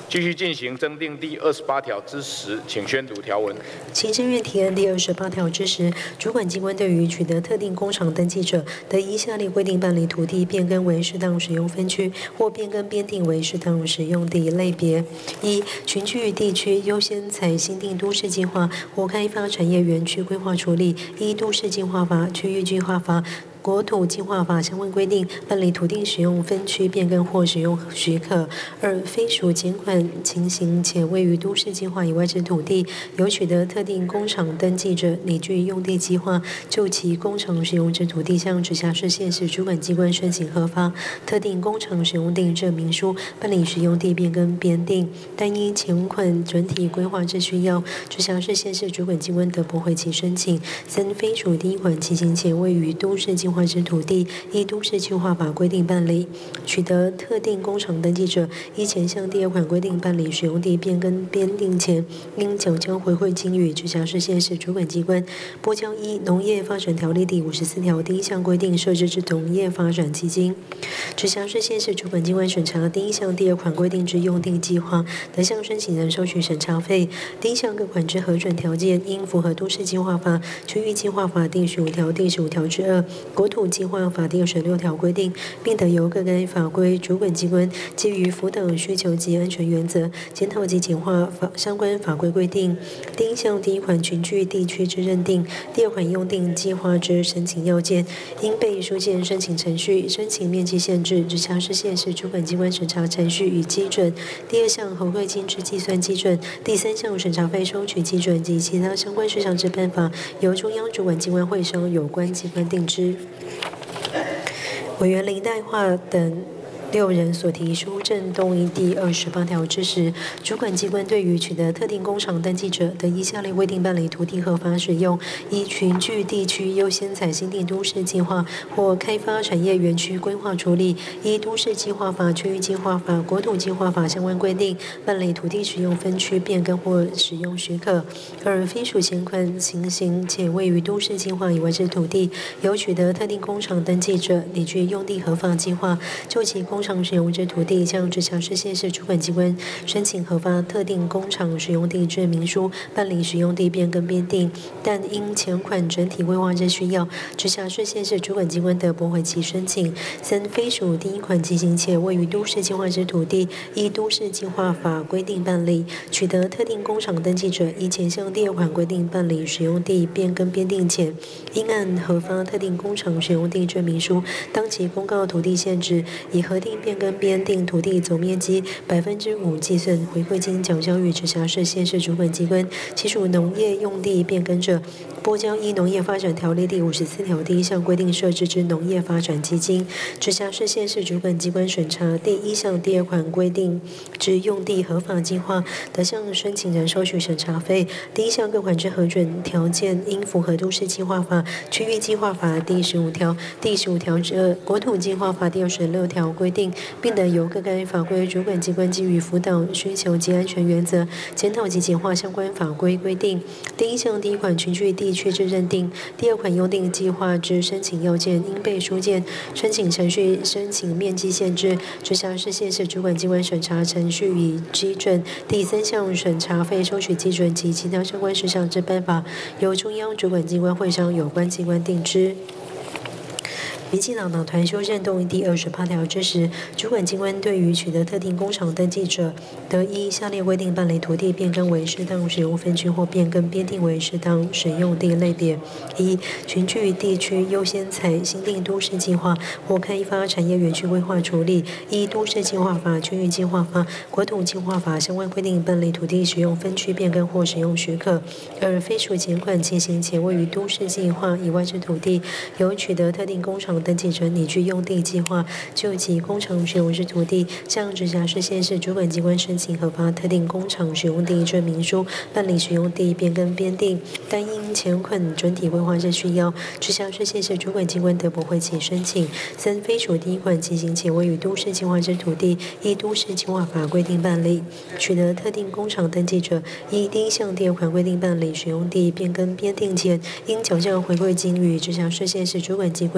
Speaker 20: 继续进行增订第二十八条之十，请宣读条文。
Speaker 2: 行政院提案第二十八条之十，主管机关对于取得特定工厂登记者，得依下列规定办理土地变更为适当使用分区，或变更编定为适当使用地类别。一、群聚地区优先采新定都市计划或开发产业园区规划处理，依都市计划法、区域计划法、国土计划法相关规定办理土地使用分区变更或使用许可。二、非属减款情形且位于都市计划以外之土地，有取得特定工厂登记者，拟具用地计划，就其工厂使用之土地向直辖市、县市主管机关申请核发特定工厂使用地证明书，办理使用地变更编定。但因前款整体规划之需要，直辖市、县市主管机关得驳回其申请。三、非属第一款情形且位于都市计划之土地，依都市计划法规定办理。取得特定工厂登记者，依前项第二款规定办理使用地变更编定前，应缴交回馈金予直辖市、县市主管机关，拨交依农业发展条例第五十四条第一项规定设置之农业发展基金。直辖市、县市主管机关审查第一项第二款规定之用地计划，得向申请人收取审查费。第一项各款之核准条件，应符合都市计划法、区域计划法第十五条、第十五条之二、国土计划法第二十六条规定，并得由各该法规主管机关基于辅导需求及安全原则，检讨及简化法相关法规规定。第一项第一款群聚地区之认定，第二款用定计划之申请要件，应备书件申请程序、申请面积限制、直辖市、县市主管机关审查程序与基准。第二项回馈金之计算基准，第三项审查费收取基准及其他相关事项之办法，由中央主管机关会商有关机关定之。委员林代化等六人所提修正动议第二十八条之时，主管机关对于取得特定工厂登记者，得依下列规定办理土地合法使用，依群聚地区优先采新定都市计划或开发产业园区规划处理，依都市计划法、区域计划法、国土计划法相关规定办理土地使用分区变更或使用许可。二、非属前款情形且位于都市计划以外之土地，有取得特定工厂登记者，拟具用地合法计划，就其工厂使用之土地，向直辖市、县市主管机关申请核发特定工厂使用地证明书，办理使用地变更编定。但因前款整体规划之需要，直辖市、县市主管机关得驳回其申请。三、非属第一款情形且位于都市计划之土地，依都市计划法规定办理。取得特定工厂登记者，依前项第二款规定办理使用地变更编定前，应按核发特定工厂使用地证明书，当其公告土地限制，以核定变更编定土地总面积百分之五计算回馈金缴交予直辖市、县市主管机关，其属农业用地变更者，拨交依农业发展条例第五十四条第一项规定设置之农业发展基金。直辖市、县市主管机关审查第一项第二款规定之用地合法计划，得向申请人收取审查费。第一项各款之核准条件，应符合都市计划法、区域计划法第十五条、第十五条之二、国土计划法第二十六条规定，并得由各该法规主管机关基于辅导需求及安全原则，检讨及简化相关法规规定。第一项第一款群聚地区之认定，第二款用定计划之申请要件，应备书件、申请程序、申请面积限制、直辖市、县市主管机关审查程序与基准。第三项审查费收取基准及其他相关事项之办法，由中央主管机关会商有关机关定之。民进党党团修正动议第二十八条之时，主管机关对于取得特定工厂登记者，得依下列规定办理土地变更为适当使用分区或变更编定为适当使用地类别。一、群聚地区优先采新定都市计划或开发产业园区规划处理，依都市计划法、区域计划法、国土计划法相关规定办理土地使用分区变更或使用许可。二、非属前款情形且位于都市计划以外之土地，有取得特定工厂登记者，拟具用地计划，就其工厂使用之土地，向直辖市、县市主管机关申请核发特定工厂使用地证明书，办理使用地变更编定。但因前款准体规划之需要，直辖市、县市主管机关得驳回其申请。三、非属第一款情形且位于都市计划之土地，依都市计划法规定办理。取得特定工厂登记者，依第一项第二款规定办理使用地变更编定前，应缴交回馈金予直辖市、县市主管机关，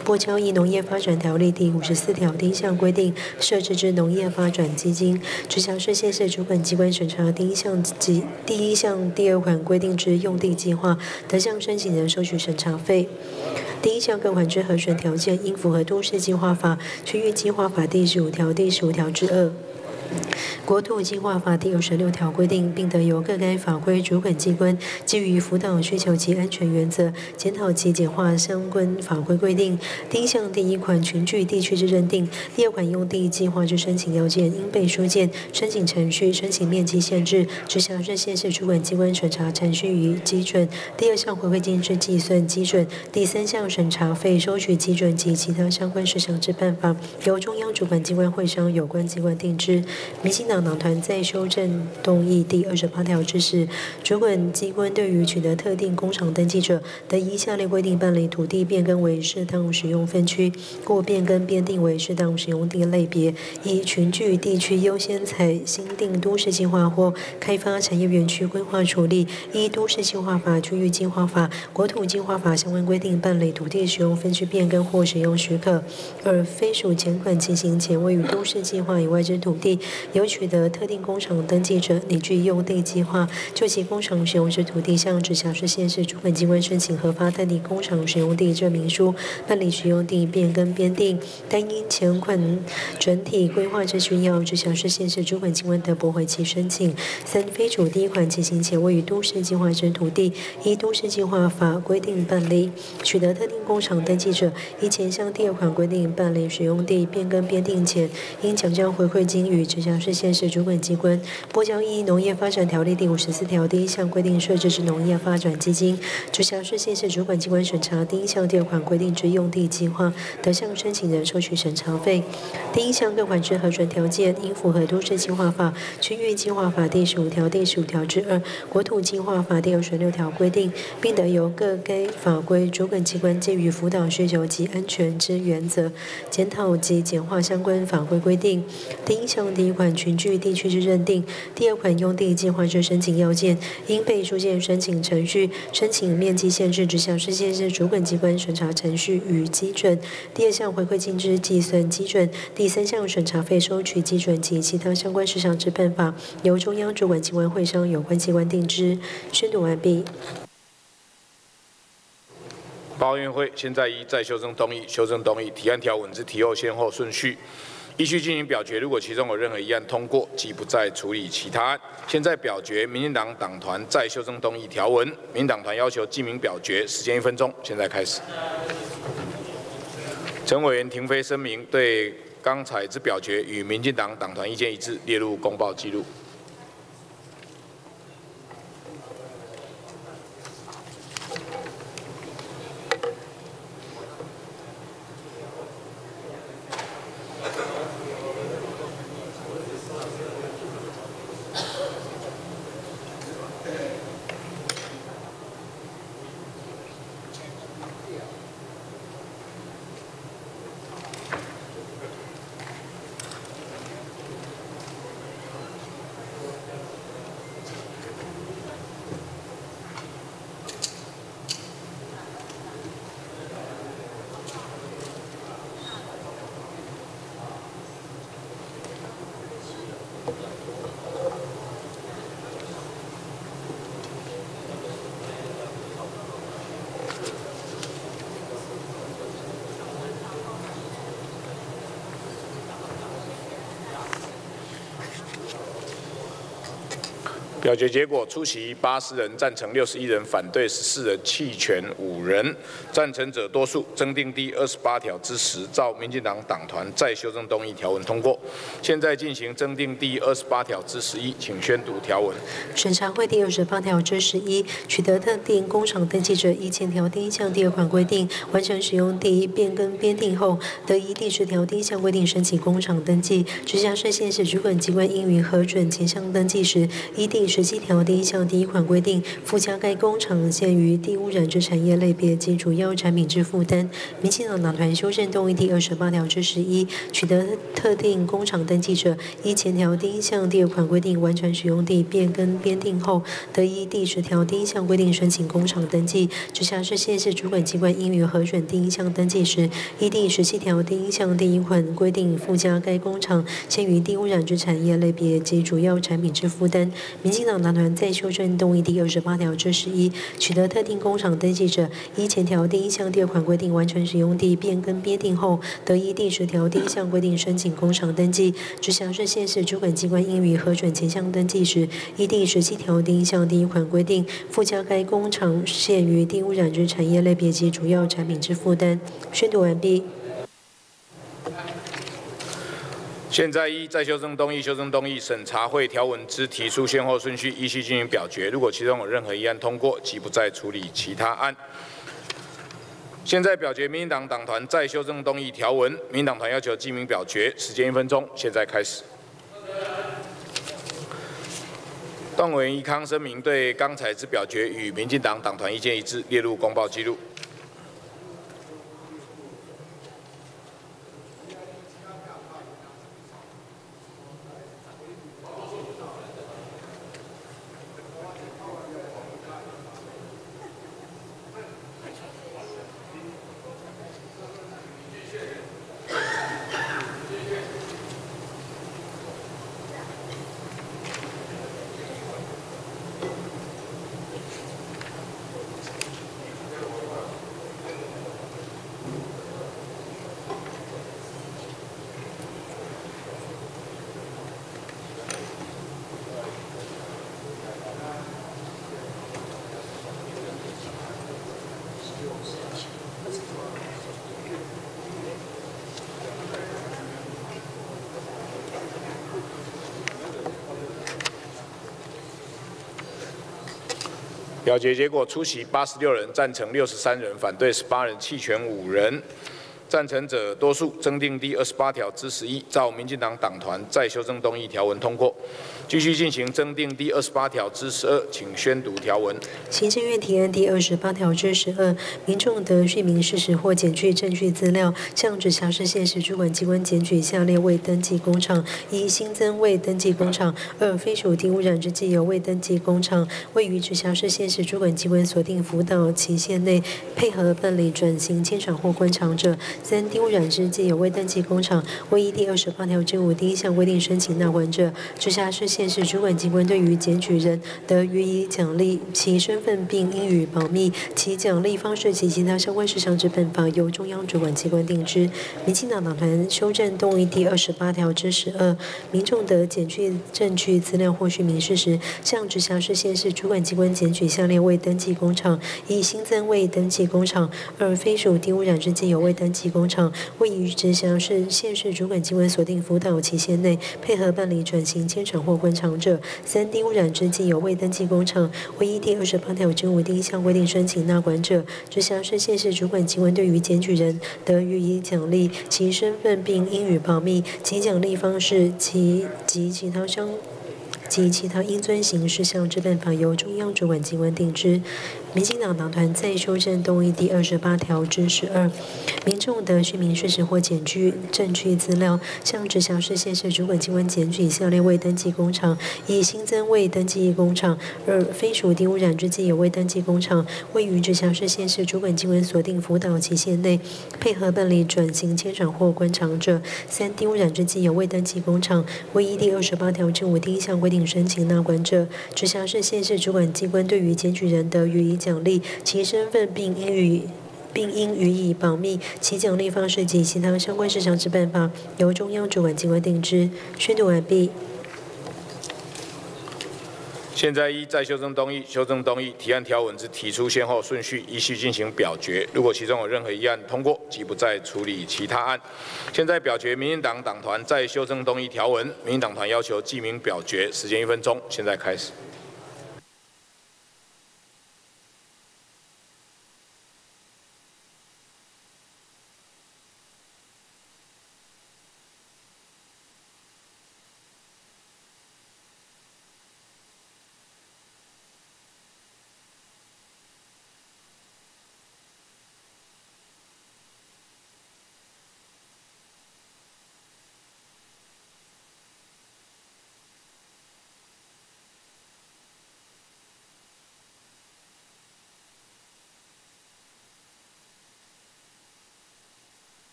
Speaker 2: 拨交依农业发展条例第五十四条第一项规定设置之农业发展基金，直辖市、县市主管机关审查第一项及第一项第二款规定之用地计划，得向申请人收取审查费。第一项各款之核准条件，应符合都市计划法、区域计划法第十五条、第十五条之二。国土计划法第二十六条规定，并得由各该法规主管机关基于辅导需求及安全原则，检讨及简化相关法规规定。第一项第一款群聚地区之认定，第二款用地计划之申请要件，应备书件、申请程序、申请面积限制、直辖市、县市主管机关审查程序与基准。第二项回馈金之计算基准。第三项审查费收取基准及其他相关事项之办法，由中央主管机关会商有关机关定之。民进党党团在修正动议第二十八条之时，主管机关对于取得特定工厂登记者，得依下列规定办理土地变更为适当使用分区，或变更编定为适当使用地类别，以群聚地区优先采新定都市计划或开发产业园区规划处理，依都市计划法、区域计划法、国土计划法相关规定办理土地使用分区变更或使用许可。而非属前款情形前位于都市计划以外之土地，有取得特定工厂登记者，拟具用地计划，就其工厂使用之土地向直辖市、县市主管机关申请核发特定工厂使用地证明书，办理使用地变更编定。但因前款整体规划之需要，直辖市、县市主管机关得驳回其申请。三、非属第一款情形前位于都市计划之土地，依都市计划法规定办理取得特定工厂登记者，依前项第二款规定办理使用地变更编定前，应缴交回馈金与直辖市、县市主管机关拨交依农业发展条例第五十四条第一项规定设置之农业发展基金，直辖市、县市主管机关审查第一项第二款规定之用地计划，得向申请人收取审查费。第一项各款之核准条件，应符合都市计划法、区域计划法第十五条、第十五条之二、国土计划法第二十六条规定，并得由各该法规主管机关基于辅导需求及安全之原则，检讨及简化相关法规规定。第一项第一款群聚地区之认定，第二款用地计划之申请要件，应备书件、申请程序、申请面积限制、直辖市、县市主管机关审查程序与基准。第二项回馈金之计算基准。第三项审查费收取基准及其他相关事项之办法，由中央主管机关会商有关机关定之。宣读完毕。
Speaker 20: 报院会现在依再修正动议、修正动议提案条文之提后先后顺序，依序进行表决。如果其中有任何一案通过，即不再处理其他案。现在表决民进党党团再修正动议条文，民进党团要求记名表决，时间一分钟，现在开始。陈委员停飞声明，对刚才之表决与民进党党团意见一致，列入公报记录。表决结果：出席八十人，赞成六十一人，反对十四人，弃权五人。赞成者多数，增订第二十八条之十，照民进党党团再修正动议条文通过。现在进行增订第二十八条之十一，请宣读条文。
Speaker 2: 审查会第二十八条之十一，取得特定工厂登记者，依前条第一项第二款规定完成使用地变更编定后，得依第十条第一项规定申请工厂登记。直辖市、县市主管机关应于核准前项登记时，依第十七条第一项第一款规定，附加该工厂限于低污染之产业类别及主要产品之负担。民进党党团修正动议第二十八条之十一，取得特定工厂登记者，依前条第一项第二款规定完成使用地变更编定后，得依第十条第一项规定申请工厂登记。直辖市、县市主管机关应于核准第一项登记时，依第十七条第一项第一款规定附加该工厂限于低污染之产业类别及主要产品之负担。民进党党团再修正动议第二十八条之十一，取得特定工厂登记者，依前条第一项第二款规定完成使用地变更编定后，得依第十条第一项规定申请工厂登记。直辖市、县市主管机关应于核准前项登记时，依第十七条第一项第一款规定附加该工厂限于低污染之产业类别及主要产品之负担。宣读完毕。
Speaker 20: 现在依再修正动议、修正动议审查会条文之提出先后顺序，依序进行表决。如果其中有任何一案通过，即不再处理其他案。现在表决民进党党团再修正动议条文，民进党团要求记名表决，时间一分钟，现在开始。段委员宜康声明对刚才之表决与民进党党团意见一致，列入公报记录。表决结果：出席八十六人，赞成六十三人，反对十八人，弃权五人。赞成者多数，增订第二十八条之十一，照民进党党团再修正动议条文通过。继续进行增订第二十八条之十二，请宣读条文。
Speaker 2: 行政院提案第二十八条之十二，民众得续明事实或检具证据资料，向直辖市、县市主管机关检举下列未登记工厂：一、新增未登记工厂；二、非属低污染之既有未登记工厂，位于直辖市、县市主管机关锁定辅导期限内，配合办理转型迁厂或关厂者。三、低污染之既有未登记工厂，未依第二十八条之五第一项规定申请纳管者，直辖市、县市主管机关对于检举人得予以奖励，其身份并应予保密，其奖励方式及其他相关事项之办法由中央主管机关定之。民进党党团修正动议第二十八条之十二，民众得检具证据资料或续明事实，向直辖市、县市主管机关检举下列未登记工厂：一、新增未登记工厂；二、非属低污染之既有未登记工厂，位于直辖市、县市主管机关锁定辅导期限内，配合办理转型迁厂或关厂者；三、低污染之既有未登记工厂，未依第二十八条之五第一项规定申请纳管者，直辖市、县市主管机关对于检举人得予以奖励，其身份并应予保密，其奖励方式其及其他相及其他应遵行事项之办法由中央主管机关定之。民进党党团再修正动议第二十八条之十二，民众得续明事实或检具证据资料，向直辖市、县市主管机关检举下列未登记工厂：一、新增未登记工厂；二、非属低污染之既有未登记工厂，位于直辖市、县市主管机关锁定辅导期限内，配合办理转型迁厂或关厂者；三、低污染之既有未登记工厂，未依第二十八条之五第一项规定申请纳管者，直辖市、县市主管机关对于检举人得予以奖励，其身份并应予并应予以保密，其奖励方式及其他相关事项之办法由中央主管机关定之。宣读完毕。
Speaker 20: 现在依再修正动议、修正动议提案条文之提出先后顺序，依序进行表决。如果其中有任何一案通过，即不再处理其他案。现在表决民进党党团再修正动议条文，民进党团要求记名表决，时间一分钟，现在开始。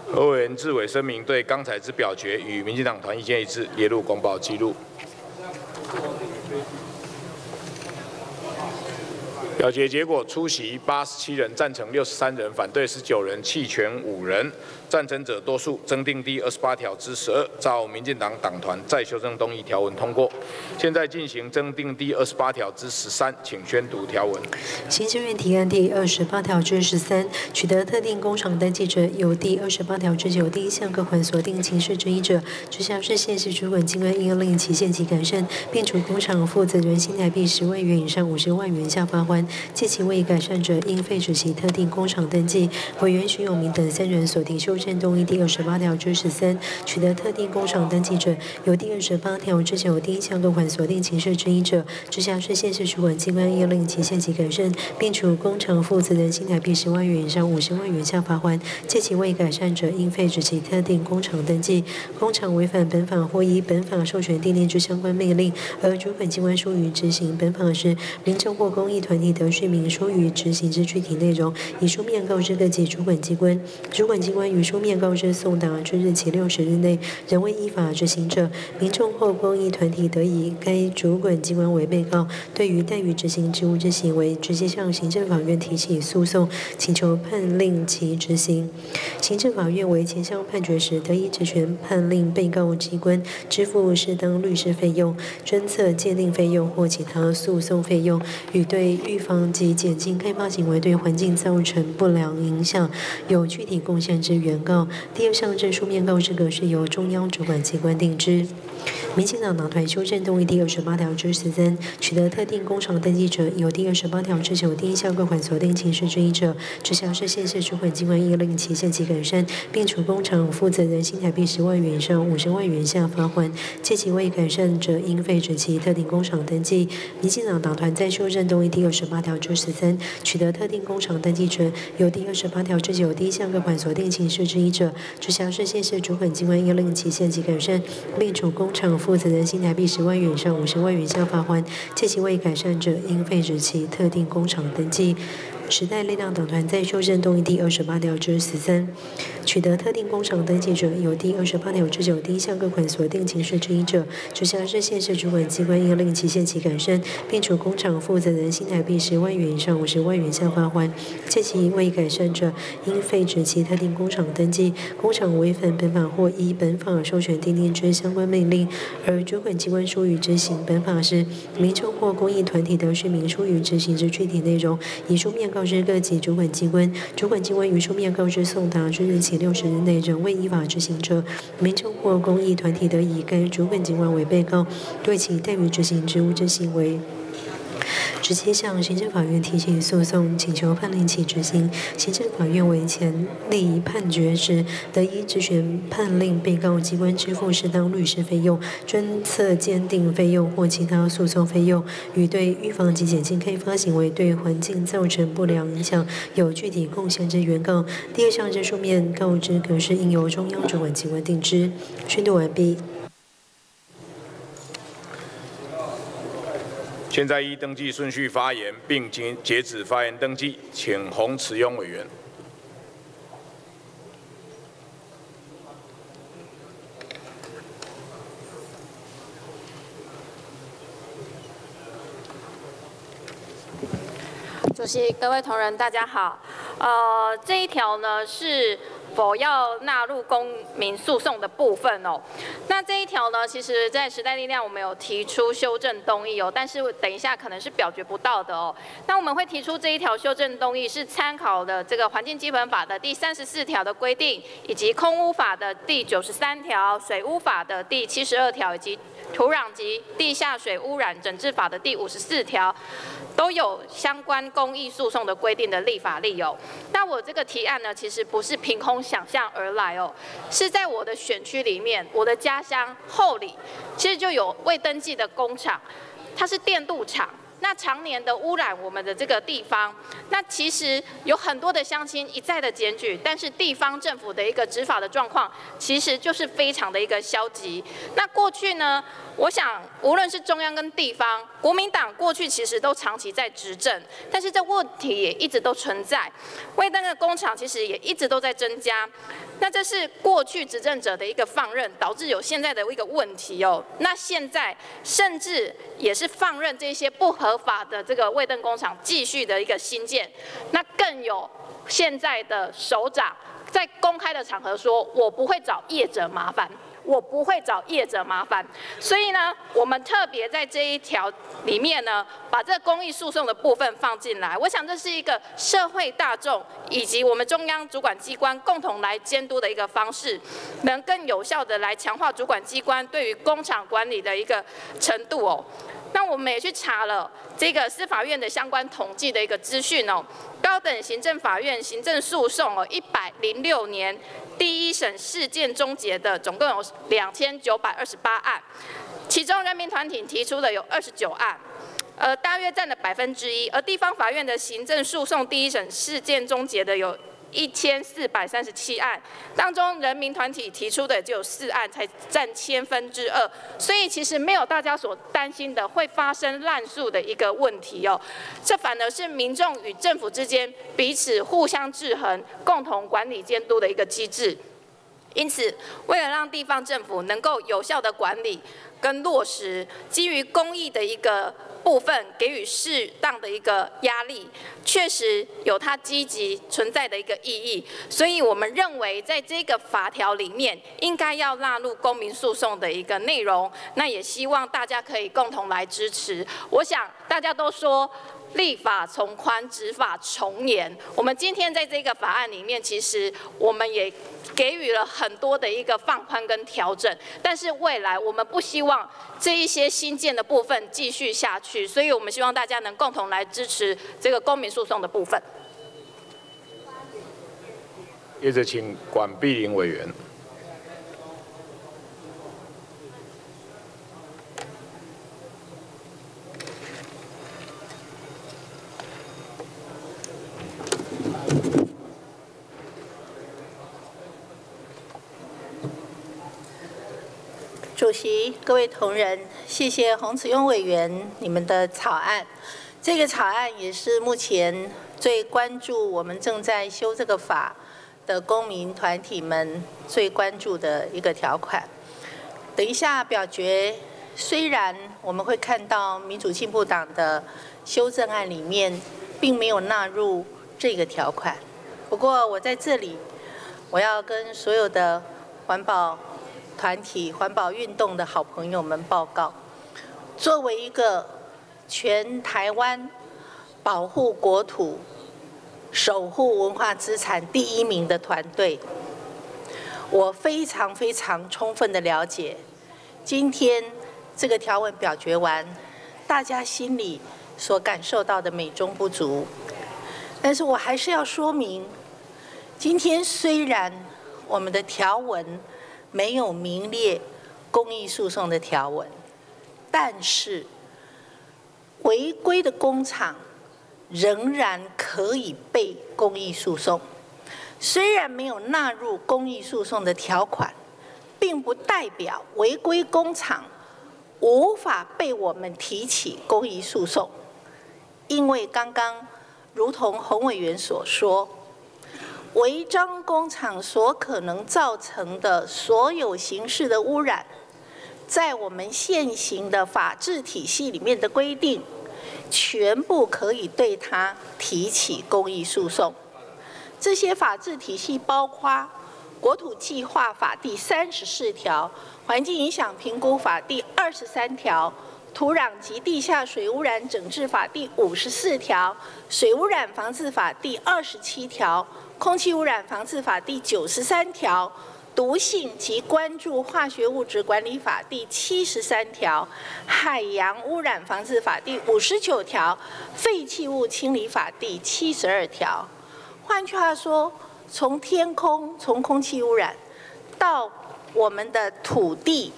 Speaker 20: 何委员自委声明，对刚才之表决与民进党团意见一致，列入公报记录。表决结果：出席八十七人，赞成六十三人，反对十九人，弃权五人。赞成者多数，增订第二十八条之十二，照民进党党团再修正动议条文通过。现在进行增订第二十八条之十三，请宣读条文。
Speaker 2: 行政院提案第二十八条之十三，取得特定工厂登记者，由第二十八条之九第一项各款锁定情事之一者，直辖市县市主管机关应令其限期改善，并处工厂负责人新台币十万元以上五十万元下罚锾，借其未改善者，应废止其特定工厂登记。委员徐永明等三人所提修正动议第二十八条之十三，取得特定工厂登记者，由第二十八条之九第一项各款锁定情事之一者，直辖市县市主管机关应令其限期改善，并处工厂负责人新台币十万元以上五十万元下罚锾，借其未改善者，应废止其特定工厂登记。工厂违反本法或依本法授权订定之相关命令，而主管机关疏于执行本法时，民众或公益团体得续明疏于执行之具体内容，以书面告知各级主管机关。主管机关于书面告知送达之日起六十日内仍未依法执行者，民众或公益团体得以该主管机关为被告，对于怠于执行职务之行为，直接向行政法院提起诉讼，请求判令其执行。行政法院为前项判决时，得以职权判令被告机关支付适当律师费用、侦测鉴定费用或其他诉讼费用，与对预防及减轻开发行为对环境造成不良影响有具体贡献之原告。第二项之书面告知格是由中央主管机关定之。民进党党团修正动议第二十八条之十三，取得特定工厂登记者，由第二十八条之九第一项各款锁定情事之一者，直辖市县市主管机关应令其限期改善，并处工厂负责人新台币十万元以上五十万元下罚锾，借其未改善者，应废止其特定工厂登记。民进党党团在修正动议第二十八条之十三，取得特定工厂登记者，由第二十八条之九第一项各款锁定情事之一者，直辖市县市主管机关应令其限期改善，并处工厂负责人新台币十万元以上五十万元下罚锾，借其未改善者，应废止其特定工厂登记。时代力量党团在修正动议第二十八条之十三，取得特定工厂登记者，由第二十八条之九第一项各款锁定情事之一者，直辖市县市主管机关应令其限期改善，并处工厂负责人新台币十万元以上五十万元下罚锾，借其未改善者，应废止其特定工厂登记。工厂违反本法或依本法授权订定之相关命令，而主管机关疏于执行本法时，民众或公益团体得续明疏于执行之具体内容，以书面告知各级主管机关。主管机关于书面告知送达之日起六十日内仍未依法执行者，民众或公益团体得以该主管机关为被告，对其怠于执行职务之行为，直接向行政法院提起诉讼，请求判令其执行。行政法院为前例判决时，得依职权判令被告机关支付适当律师费用、侦测鉴定费用或其他诉讼费用，与对预防及减轻开发行为对环境造成不良影响有具体贡献之原告。第二项之书面告知格式应由中央主管机关定之。宣读完毕。
Speaker 20: 现在依登记顺序发言，并经截止发言登记，请洪慈庸委员。
Speaker 7: 主席、各位同仁，大家好。呃，这一条呢是否要纳入公民诉讼的部分哦？那这一条呢，其实在时代力量我们有提出修正动议哦，但是等一下可能是表决不到的哦。那我们会提出这一条修正动议是参考了这个环境基本法的第三十四条的规定，以及空污法的第九十三条、水污法的第七十二条以及土壤及地下水污染整治法的第五十四条。都有相关公益诉讼的规定的立法理由。那我这个提案呢，其实不是凭空想象而来哦，是在我的选区里面，我的家乡后里，其实就有未登记的工厂，它是电镀厂。 那常年的污染我们的这个地方，那其实有很多的乡亲一再的检举，但是地方政府的一个执法的状况，其实就是非常的一个消极。那过去呢，我想无论是中央跟地方，国民党过去其实都长期在执政，但是这问题也一直都存在，卫登的工厂其实也一直都在增加。那这是过去执政者的一个放任，导致有现在的一个问题哦。那现在甚至也是放任这些不合法的这个卫登工厂继续的一个兴建，那更有现在的首长在公开的场合说，我不会找业者麻烦。我不会找业者麻烦，所以呢，我们特别在这一条里面呢，把这公益诉讼的部分放进来。我想这是一个社会大众以及我们中央主管机关共同来监督的一个方式，能更有效的来强化主管机关对于工厂管理的一个程度哦。那我们也去查了这个司法院的相关统计的一个资讯哦，高等行政法院行政诉讼哦，一百零六年第一审事件终结的总共有两千九百二十八案，其中人民团体提出的有二十九案，呃，大约占了百分之一，而地方法院的行政诉讼第一审事件终结的有一千四百三十七案，当中人民团体提出的就有四案，才占千分之二，所以其实没有大家所担心的会发生滥诉的一个问题哦，这反而是民众与政府之间彼此互相制衡、共同管理监督的一个机制。因此，为了让地方政府能够有效的管理跟落实，基于公益的一个部分给予适当的一个压力，确实有它积极存在的一个意义。所以我们认为，在这个法条里面，应该要纳入公民诉讼的一个内容。那也希望大家可以共同来支持。我想大家都说，立法从宽，执法从严。我们今天在这个法案里面，其实我们也给予了很多的一个放宽跟调整，但是未来我们不希望这一些新建的部分继续下去，所以我们希望大家能共同来支持这个公民诉讼的部分。
Speaker 20: 接着请管碧玲委员。
Speaker 17: 主席、各位同仁，谢谢洪慈庸委员你们的草案。这个草案也是目前最关注我们正在修这个法的公民团体们最关注的一个条款。等一下表决，虽然我们会看到民主进步党的修正案里面并没有纳入这个条款，不过我在这里我要跟所有的环保团体、环保运动的好朋友们报告，作为一个全台湾保护国土、守护文化资产第一名的团队，我非常非常充分的了解，今天这个条文表决完，大家心里所感受到的美中不足。但是我还是要说明，今天虽然我们的条文没有名列公益诉讼的条文，但是违规的工厂仍然可以被公益诉讼。虽然没有纳入公益诉讼的条款，并不代表违规工厂无法被我们提起公益诉讼，因为刚刚如同洪委员所说，违章工厂所可能造成的所有形式的污染，在我们现行的法治体系里面的规定，全部可以对它提起公益诉讼。这些法治体系包括国土计划法第三十四条、环境影响评估法第二十三条、土壤及地下水污染整治法第五十四条、水污染防治法第二十七条、空气污染防治法第九十三条、毒性及关注化学物质管理法第七十三条、海洋污染防治法第五十九条、废弃物清理法第七十二条。换句话说，从天空、从空气污染到我们的土地、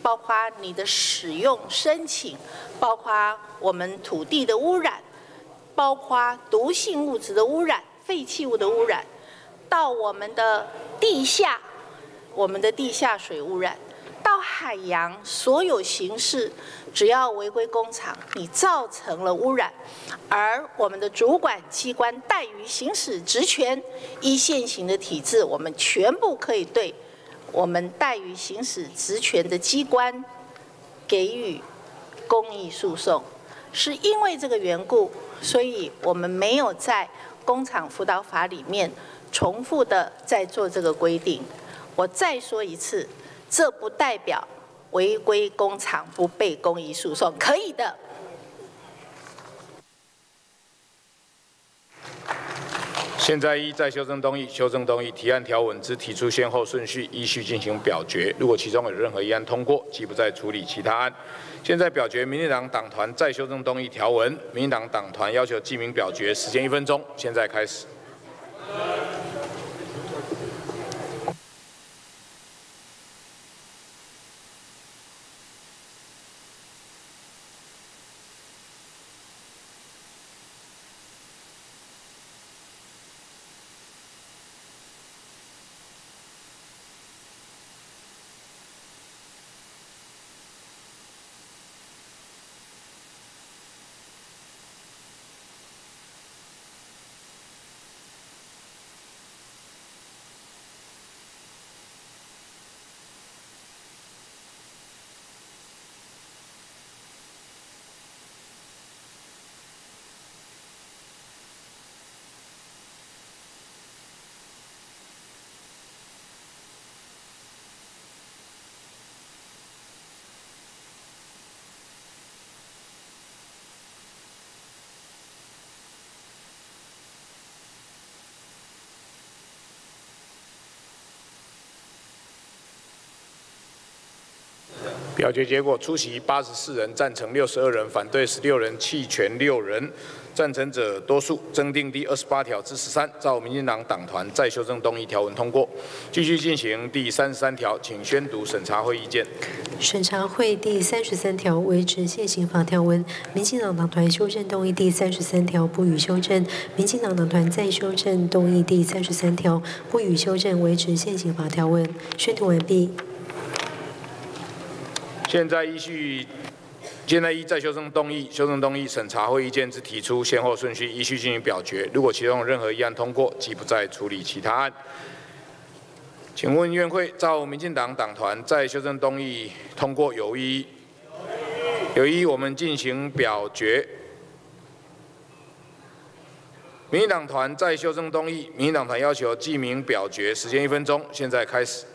Speaker 17: 包括你的使用申请，包括我们土地的污染，包括毒性物质的污染、废弃物的污染，到我们的地下，我们的地下水污染，到海洋，所有形式只要违规工厂，你造成了污染，而我们的主管机关怠于行使职权，依现行的体制，我们全部可以对我们怠于行使职权的机关给予公益诉讼。是因为这个缘故，所以我们没有在工厂辅导法里面重复的在做这个规定。我再说一次，这不代表违规工厂不被公益诉讼，可以的。
Speaker 20: 现在依再修正动议、修正动议提案条文之提出先后顺序，依序进行表决。如果其中有任何一案通过，即不再处理其他案。现在表决民进党党团再修正动议条文，民进党党团要求记名表决，时间一分钟，现在开始。表决结果：出席八十四人，赞成六十二人，反对十六人，弃权六人。赞成者多数，增订第二十八条之十三，照民进党党团再修正动议条文通过。继续进行第三十三条，请宣读审查会意见。
Speaker 2: 审查会第三十三条维持现行法条文，民进党党团修正动议第三十三条不予修正，民进党党团再修正动议第三十三条不予修正，维持现行法条文。宣读完毕。
Speaker 20: 现在依序，现在依再修正动议、修正动议审查会意见之提出先后顺序，依序进行表决。如果其中有任何一案通过，即不再处理其他案。请问院会，照民进党党团再修正动议通过有异？有异，我们进行表决。民进党团再修正动议，民进党团要求记名表决，时间一分钟，现在开始。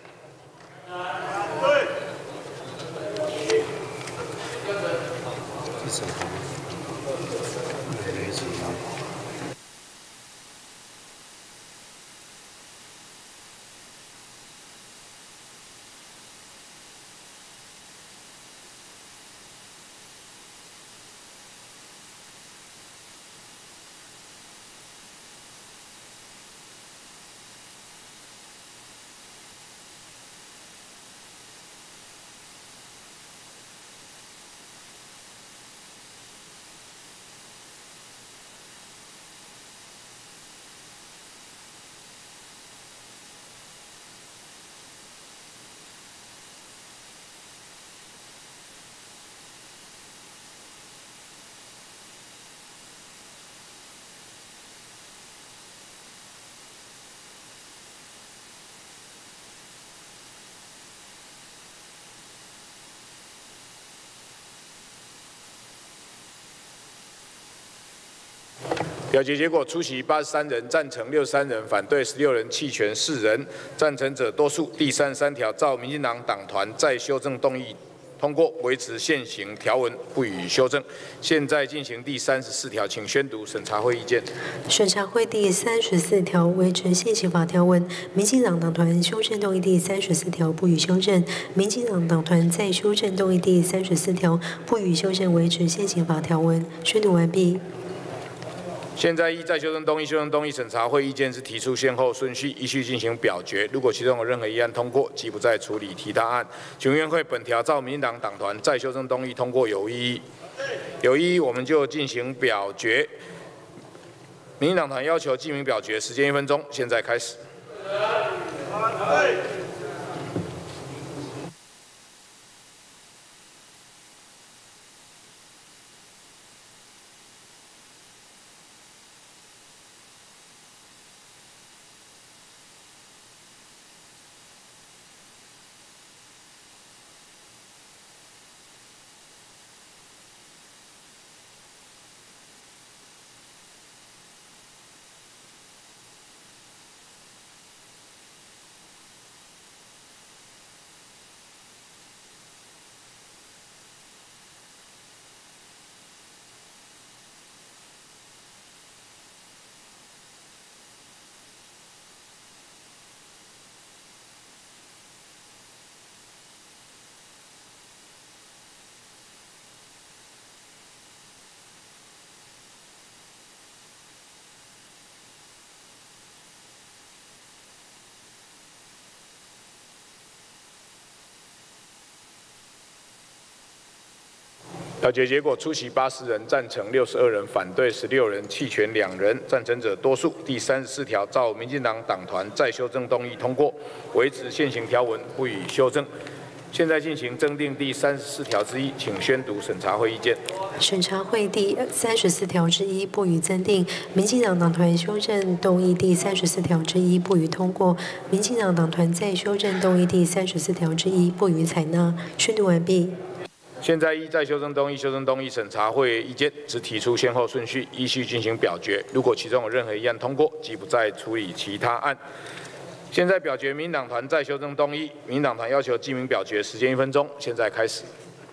Speaker 20: 表决结果：出席八十三人，赞成六十三人，反对十六人，弃权四人。赞成者多数。第三十三条照民进党党团再修正动议通过，维持现行条文，不予修正。现在进行第三十四条，请宣读审查会意见。
Speaker 2: 审查会第三十四条维持现行法条文，民进党党团修正动议第三十四条不予修正，民进党党团再修正动议第三十四条不予修正，维持现行法条文。宣读完毕。
Speaker 20: 现在依再修正动议、修正动议审查会意见之提出先后顺序，依序进行表决。如果其中有任何一案通过，即不再处理其他案。请院会本条照民进党党团再修正动议通过有异议，有异议我们就进行表决。民进党团要求记名表决，时间一分钟，现在开始。表决结果：出席八十人，赞成六十二人，反对十六人，弃权两人。赞成者多数。第三十四条照民进党党团再修正动议通过，维持现行条文，不予修正。现在进行增订第三十四条之一，请宣读审查会意见。
Speaker 2: 审查会第三十四条之一不予增订，民进党党团修正动议第三十四条之一不予通过，民进党党团再修正动议第三十四条之一不予采纳。宣读完毕。
Speaker 20: 现在依再修正动议、修正动议审查会意见只提出先后顺序，依序进行表决。如果其中有任何一案通过，即不再处理其他案。现在表决民进党团再修正动议，民进党团要求记名表决，时间一分钟，现在开始。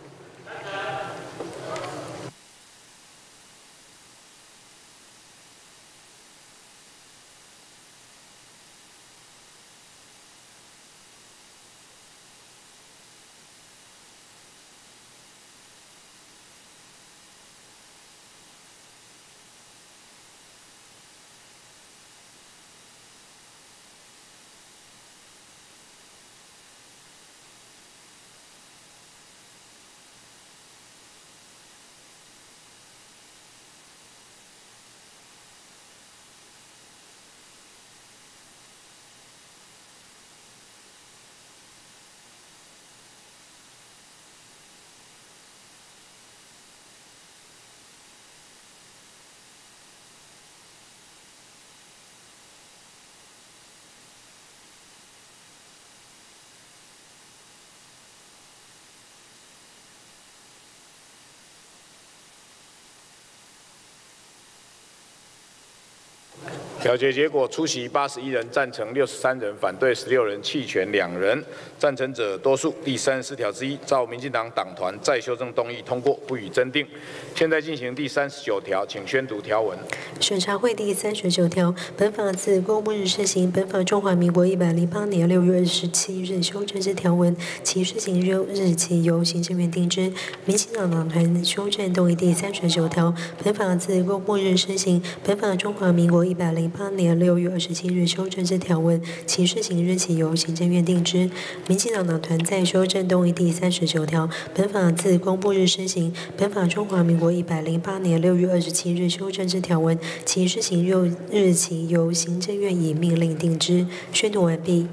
Speaker 20: 表决结果：出席八十一人，赞成六十三人，反对十六人，弃权两人。赞成者多数。第三十四条之一，照民进党党团再修正动议通过，不予增订。现在进行第三十九条，请宣读条文。
Speaker 2: 审查会第三十九条，本法自公布日施行。本法中华民国一百零八年六月二十七日修正之条文，其施行日期由行政院定之。民进党党团修正动议第三十九条，本法自公布日施行。本法中华民国一百零八年六月二十七日修正之条文，其施行日期由行政院定之。民进党党团再修正动议第三十九条，本法自公布日施行。本法中华民国一百零八年六月二十七日修正之条文，其施行日期由行政院以命令定之。宣读完毕。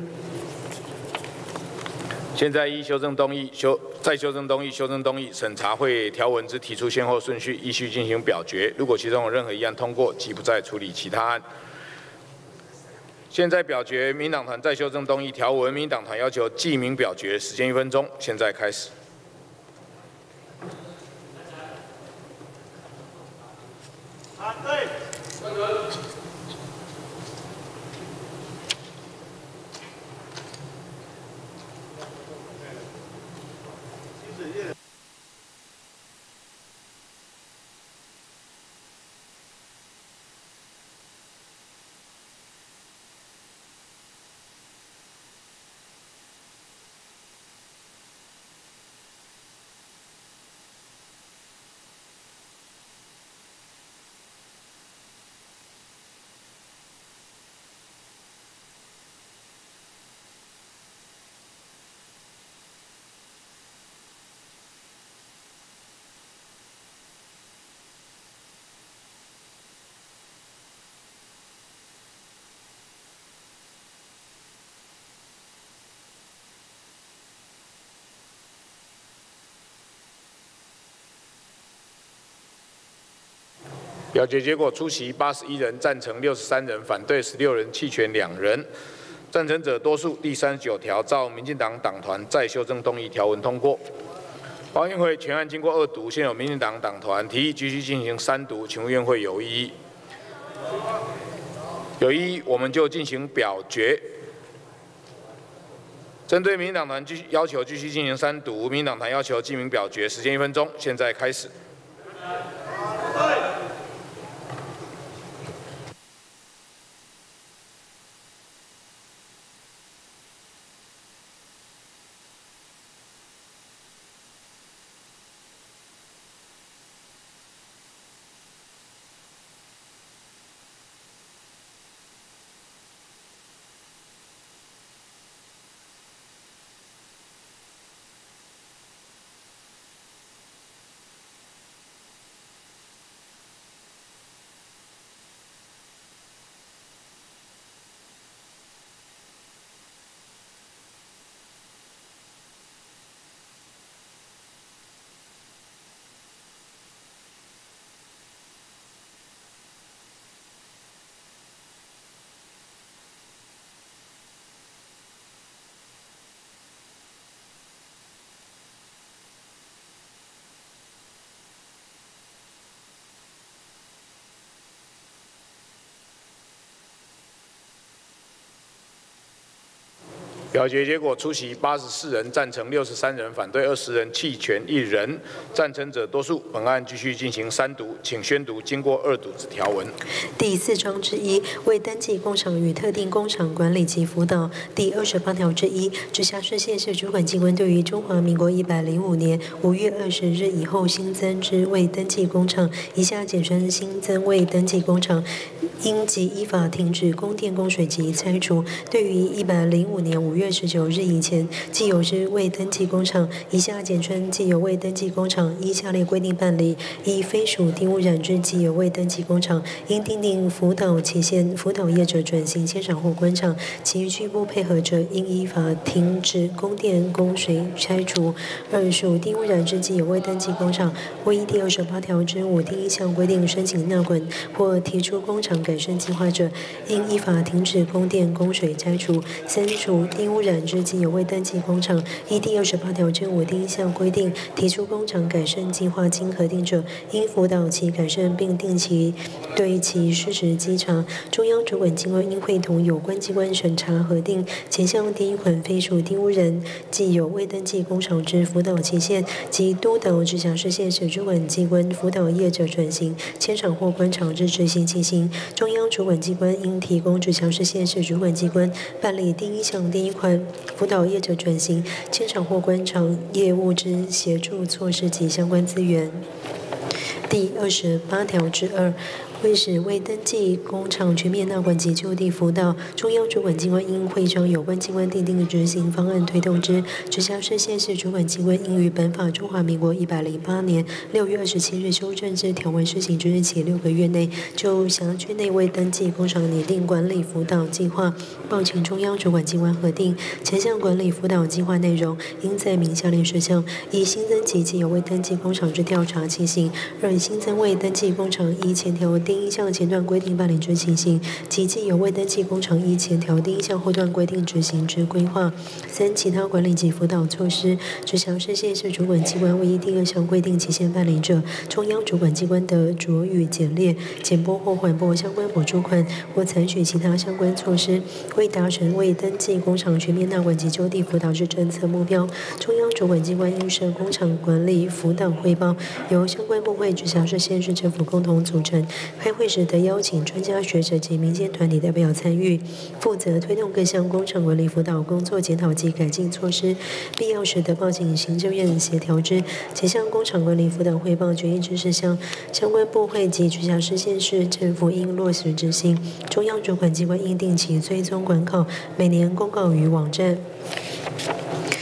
Speaker 20: 现在依修正动议、修再修正动议、修正动议审查会条文之提出先后顺序，依序进行表决。如果其中有任何一案通过，即不再处理其他案。现在表决民党团再修正动议条文，民党团要求记名表决，时间一分钟，现在开始。反对。 表决结果：出席八十一人，赞成六十三人，反对十六人，弃权两人。赞成者多数。第三十九条，照民进党党团再修正动议条文通过。报院会全案经过二读，现有民进党党团提议继续进行三读，请问院会有异议？有异议，我们就进行表决。针对民进党团继续要求继续进行三读，民进党团要求记名表决，时间一分钟，现在开始。表决结果：出席八十四人，赞成六十三人，反对二十人，弃权一人。赞成者多数。本案继续进行三读，请宣读经过二读之条文。
Speaker 2: 第四章之一，未登记工厂与特定工厂管理及辅导。第二十八条之一，直辖市、县市主管机关对于中华民国一百零五年五月二十日以后新增之未登记工厂（以下简称新增未登记工厂），应即依法停止供电、供水及拆除。对于一百零五年五月十九日以前既有之未登记工厂（以下简称既有未登记工厂），依下列规定办理：一、非属低污染之既有未登记工厂，应订定辅导期限，辅导业者转型迁厂或关厂；其拒不配合者，应依法停止供电、供水、拆除。二、属低污染之既有未登记工厂，或依第二十八条之五第一项规定申请纳管或提出工厂改善计划者，应依法停止供电、供水、拆除。三、属低污染之既有未登记工厂，依第二十八条之五第一项规定提出工厂改善计划经核定者，应辅导其改善并定期对其事实稽查。中央主管机关应会同有关机关审查核定前项第一款非属低污染既有未登记工厂之辅导期限，及督导直辖市、县市主管机关辅导业者转型迁厂或关厂之执行情形。中央主管机关应提供直辖市、县市主管机关办理第一项第一款辅导业者转型迁厂或关厂业务之协助措施及相关资源。第二十八条之二，为使未登记工厂全面纳管及就地辅导，中央主管机关应会将有关机关订定执行方案推动之。直辖市、县市主管机关应于本法中华民国一百零八年六月二十七日修正之条文施行之日起六个月内，就辖区内未登记工厂拟定管理辅导计划，报请中央主管机关核定。前项管理辅导计划内容，应载明下列事项：一、新增及既有未登记工厂之调查情形；二、新增未登记工厂依前条第一项前段规定办理之情形，及既有未登记工厂依前条第一项后段规定执行之规划；三、其他管理及辅导措施。直辖市、县市主管机关未依第二项规定期限办理者，中央主管机关得酌予减列、减拨或缓拨相关补助款，或采取其他相关措施，为达成未登记工厂全面纳管及就地辅导之政策目标。中央主管机关应设工厂管理辅导汇报，由相关部会、直辖市、县市政府共同组成。开会时得邀请专家学者及民间团体代表参与，负责推动各项工厂管理辅导工作检讨及改进措施，必要时得报请行政院协调之。前项工厂管理辅导汇报决议之事项，相关部会及直辖市、县市政府应落实执行。中央主管机关应定期追踪管考，每年公告于网站。第二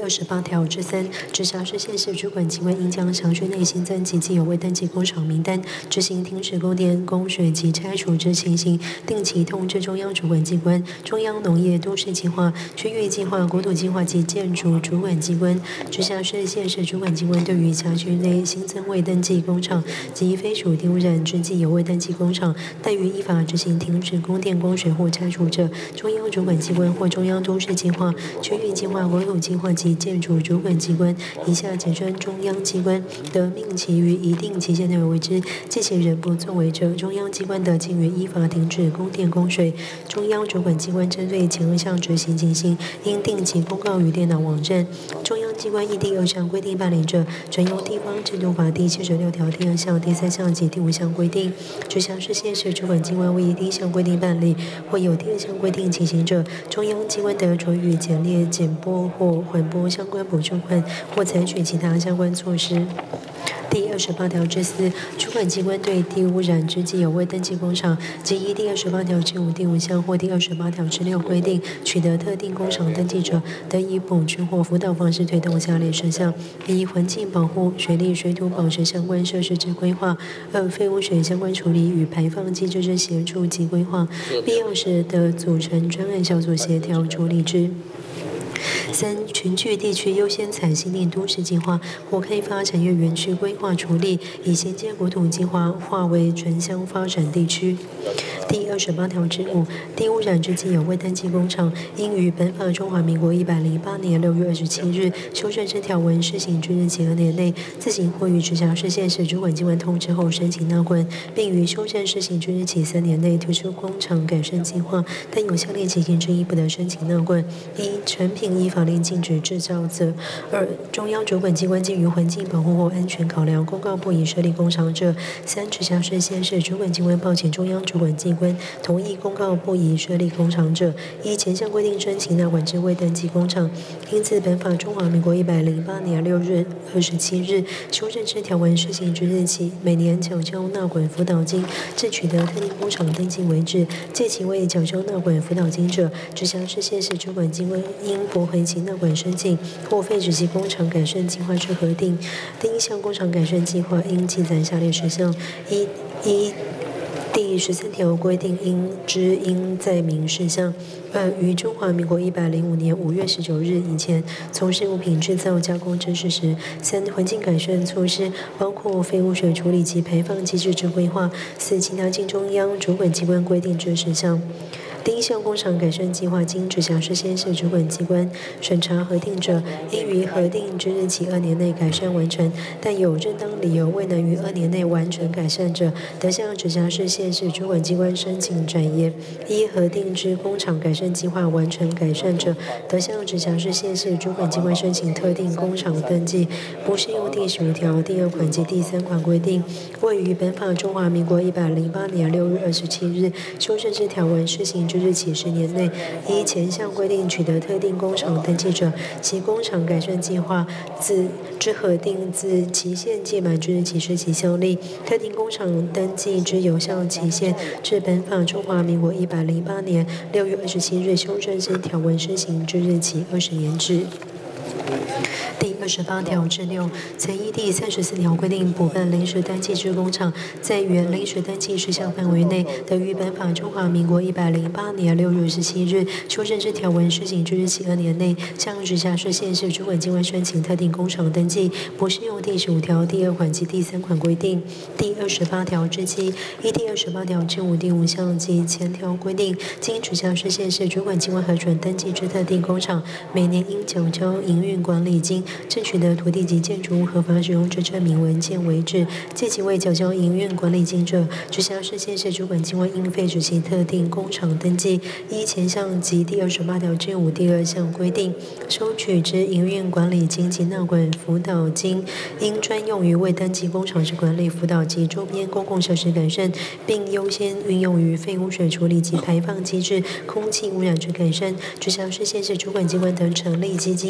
Speaker 2: 二十八条之三，直辖市、县市主管机关应将辖区内新增及既有未登记工厂名单，执行停止供电、供水及拆除之情形，定期通知中央主管机关、中央农业、都市计划、区域计划、国土计划及建筑主管机关、直辖市、县市主管机关对于辖区内新增未登记工厂及非属低污染之既有未登记工厂，但于依法执行停止供电、供水或拆除者，中央主管机关或中央都市计划、区域计划、国土计划及建筑主管机关（以下简称中央机关）得命其于一定期限内为之，届期仍不作为者，中央机关得经于依法停止供电、供水。中央主管机关针对前二项执行情形，应定期公告于电脑网站。中央机关依第二项规定办理者，准用地方制度法第七十六条第二项、第三项及第五项规定。直辖市、县市主管机关未依第一项规定办理，或有第二项规定情形者，中央机关得准予减列、减拨或缓拨相关补助款，或采取其他相关措施。第二十八条之四，主管机关对低污染之既有未登记工厂，及依第二十八条之五、第五项或第二十八条之六规定取得特定工厂登记者，得以补助或辅导方式推动下列事项：一、环境保护、水利水土保持相关设施之规划；二、废污水相关处理与排放机制之协助及规划，必要时得组成专案小组协调处理之。三、群聚地区优先采新定都市计划或开发产业园区规划处理，以衔接国土计划划为城乡发展地区。第二十八条之五，低污染之既有未登记工厂，应于本法中华民国一百零八年六月二十七日修正之条文施行之日起二年内，自行或于直辖市、县市主管机关通知后申请纳管，并于修正施行之日起三年内推出工厂改善计划，但有下列情形之一不得申请纳管：一、产品依法令禁止制造者；二、中央主管机关基于环境保护或安全考量，公告不宜设立工厂者；三、直辖市、县市主管机关报请中央主管机关同意公告不宜设立工厂者，依前项规定申请纳管之未登记工厂，因自本法中华民国一百零八年六月二十七日修正之条文施行之日起，每年缴交纳管辅导金，至取得特定工厂登记为止。届期未缴交纳管辅导金者，直辖市、县市主管机关应驳回其纳管申请，或废止其工厂改善计划之核定。第一项工厂改善计划应记载下列事项：一、一第十三条规定应之应载明事项；二、于中华民国一百零五年五月十九日以前从事物品制造加工之事实；三、环境改善措施，包括废污水处理及排放机制之规划；四、其他经中央主管机关规定之事项。第一项工厂改善计划经直辖市、县市主管机关审查核定者，应于核定之日起二年内改善完成，但有正当理由未能于二年内完成改善者，得向直辖市、县市主管机关申请展延。依核定之工厂改善计划完成改善者，得向直辖市、县市主管机关申请特定工厂登记，不适用第十五条第二款及第三款规定。未于本法中华民国一百零八年六月二十七日修正之条文施行之日起十年内，依前项规定取得特定工厂登记者，其工厂改善计划自之核定自期限届满之日起施行效力。特定工厂登记之有效期限至本法中华民国一百零八年六月二十七日修正之条文施行之日起二十年止。第二十八条之六，曾依第三十四条规定补办临时登记之工厂，在原临时登记事项范围内，得于本法中华民国一百零八年六月二十七日修正之条文施行之日起二年内，向直辖市、县市主管机关申请特定工厂登记，不适用第十五条第二款及第三款规定。第二十八条之七，依第二十八条之五、第五项及前条规定，经直辖市、县市主管机关核准登记之特定工厂，每年应缴交营运管理金，正取得土地及建筑物合法使用之证明文件为止。届期未缴交营运管理金者，直辖市、县市主管机关应废止其特定工厂登记。依前项及第二十八条之五第二项规定，收取之营运管理金及纳管辅导金，应专用于未登记工厂之管理辅导及周边公共设施改善，并优先运用于废污水处理及排放机制、空气污染之改善。直辖市、县市主管机关等成立基金，其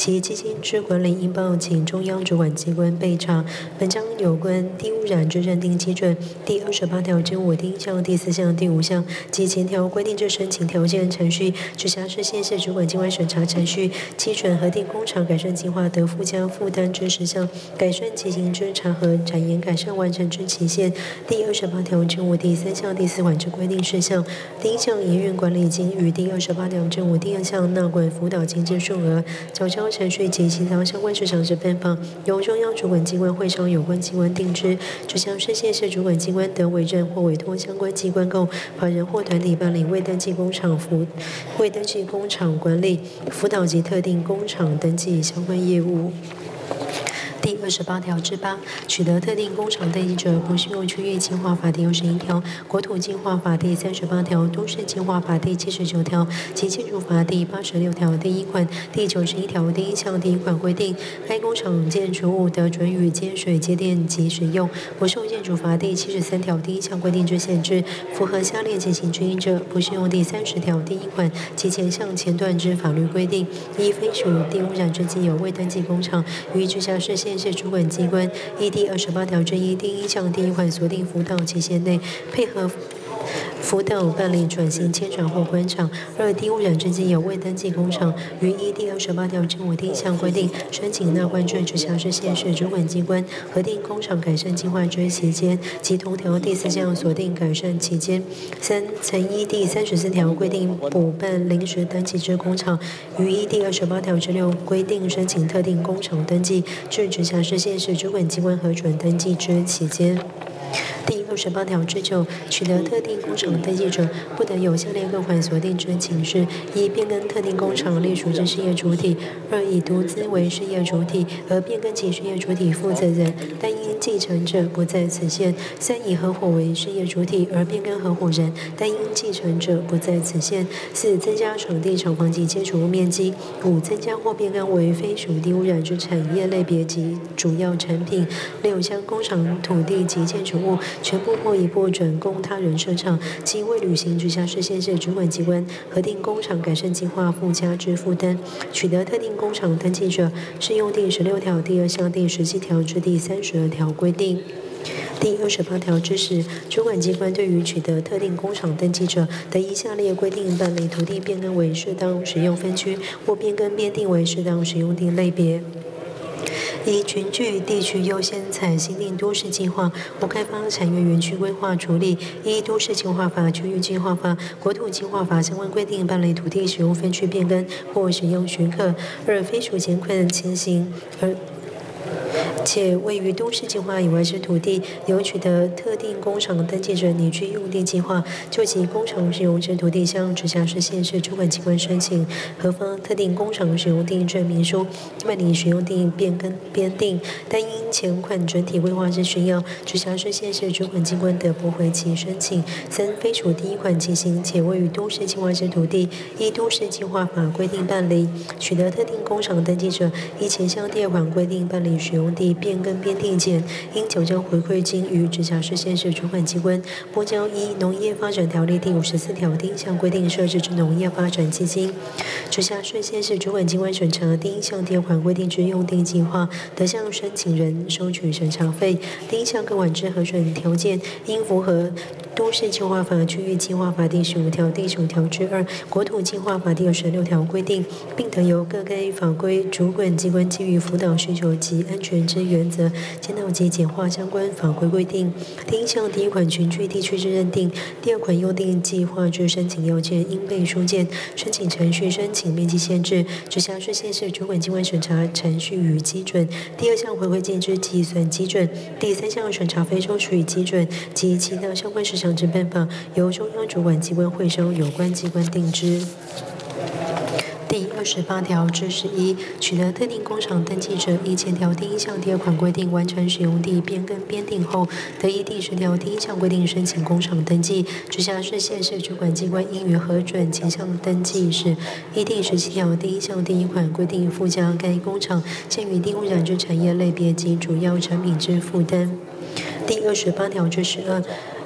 Speaker 2: 其基金之管理应报请中央主管机关备查。本章有关低污染之认定基准第二十八条之五第一项、第四项、第五项及前条规定之申请条件程序、直辖市、县市主管机关审查程序、基准核定工厂改善计划得附加负担之事项、改善情形之查核、展延改善完成之期限。第二十八条之五第三项第四款之规定事项。第一项营运管理金与第二十八条之五第二项纳管辅导金之数额、缴交程序及其他相关事项之办法，由中央主管机关会商有关机关定之。直辖市、县市主管机关得委任或委托相关机关共法人或团体办理未登记工厂辅未登记工厂管理、辅导及特定工厂登记相关业务。第二十八条之八，取得特定工厂登记者，不适用区域计划法第二十一条、国土计划法第三十八条、都市计划法第七十九条及建筑法第八十六条第一款、第九十一条第一项第一款规定，该工厂建筑物得准予接水、接电及使用，不受建筑法第七十三条第一项规定之限制。符合下列情形之一者，不适用第三十条第一款及前项前段之法律规定：一、非属低污染之既有未登记工厂，于直辖市、县市主管机关依第二十八条之一第一项第一款锁定辅导期限内，配合辅导办理转型迁转或关厂。二、低污染之既有未登记工厂，于依第二十八条之五第一项规定申请纳关税直辖市、县市主管机关核定工厂改善计划之期间及同条第四项锁定改善期间。三、曾依第三十四条规定补办临时登记之工厂，于依第二十八条之六规定申请特定工厂登记至直辖市、县市主管机关核准登记之期间。第二十八条之九，取得特定工厂登记者，不得有下列各款锁定之情事：一、变更特定工厂隶属之事业主体；二、以独资为事业主体，而变更其事业主体负责人，但因继承者不在此限；三、以合伙为事业主体，而变更合伙人，但因继承者不在此限；四、增加场地、厂房及建筑物面积；五、增加或变更为非属低污染之产业类别及主要产品；六、将工厂土地及建筑物全部或一部转供他人设厂，其未履行直辖市、县市主管机关核定工厂改善计划附加之负担。取得特定工厂登记者，适用第十六条第二项第十七条至第三十二条规定。第二十八条之十，主管机关对于取得特定工厂登记者，得依下列规定办理土地变更为适当使用分区，或变更编定为适当使用地类别。以群聚地区优先采新定都市计划或开发产业园区规划处理，依都市计划法、区域计划法、国土计划法相关规定办理土地使用分区变更或使用许可。二、非属艰困情形而且位于都市计划以外之土地，有取得特定工厂登记者拟具用地计划，就其工厂使用之土地向直辖市、县市主管机关申请核发特定工厂使用地证明书，办理使用地变更编定，但因前款整体规划之需要，直辖市、县市主管机关得驳回其申请。三、非属第一款情形且位于都市计划之土地，依都市计划法规定办理，取得特定工厂登记者，依前项第二款规定办理使用地变更编定前，应缴交回馈金于直辖市、县市主管机关，拨交依农业发展条例第五十四条第一项规定设置之农业发展基金。直辖市、县市主管机关审查第一项第二款规定之用地计划，得向申请人收取审查费。第一项各款之核准条件，应符合都市计划法、区域计划法第十五条、第十五条之二、国土计划法第二十六条规定，并得由各该法规主管机关基于辅导需求及安全之原则，检讨及简化相关法规规定。第一项第一款群聚地区之认定，第二款用地计划之申请要件应备书件、申请程序、申请面积限制、直辖市、县市主管机关审查程序与基准。第二项回馈金之计算基准。第三项审查费收取基准及其他相关事项之办法，由中央主管机关会商有关机关定之。第二十八条之十一，取得特定工厂登记者，依前条第一项第二款规定完成使用地变更编定后，得依第十条第一项规定申请工厂登记。直辖市、县市主管机关应予核准前项登记时，依第十七条第一项第一款规定附加该工厂限于低污染之产业类别及主要产品之负担。第二十八条之十二，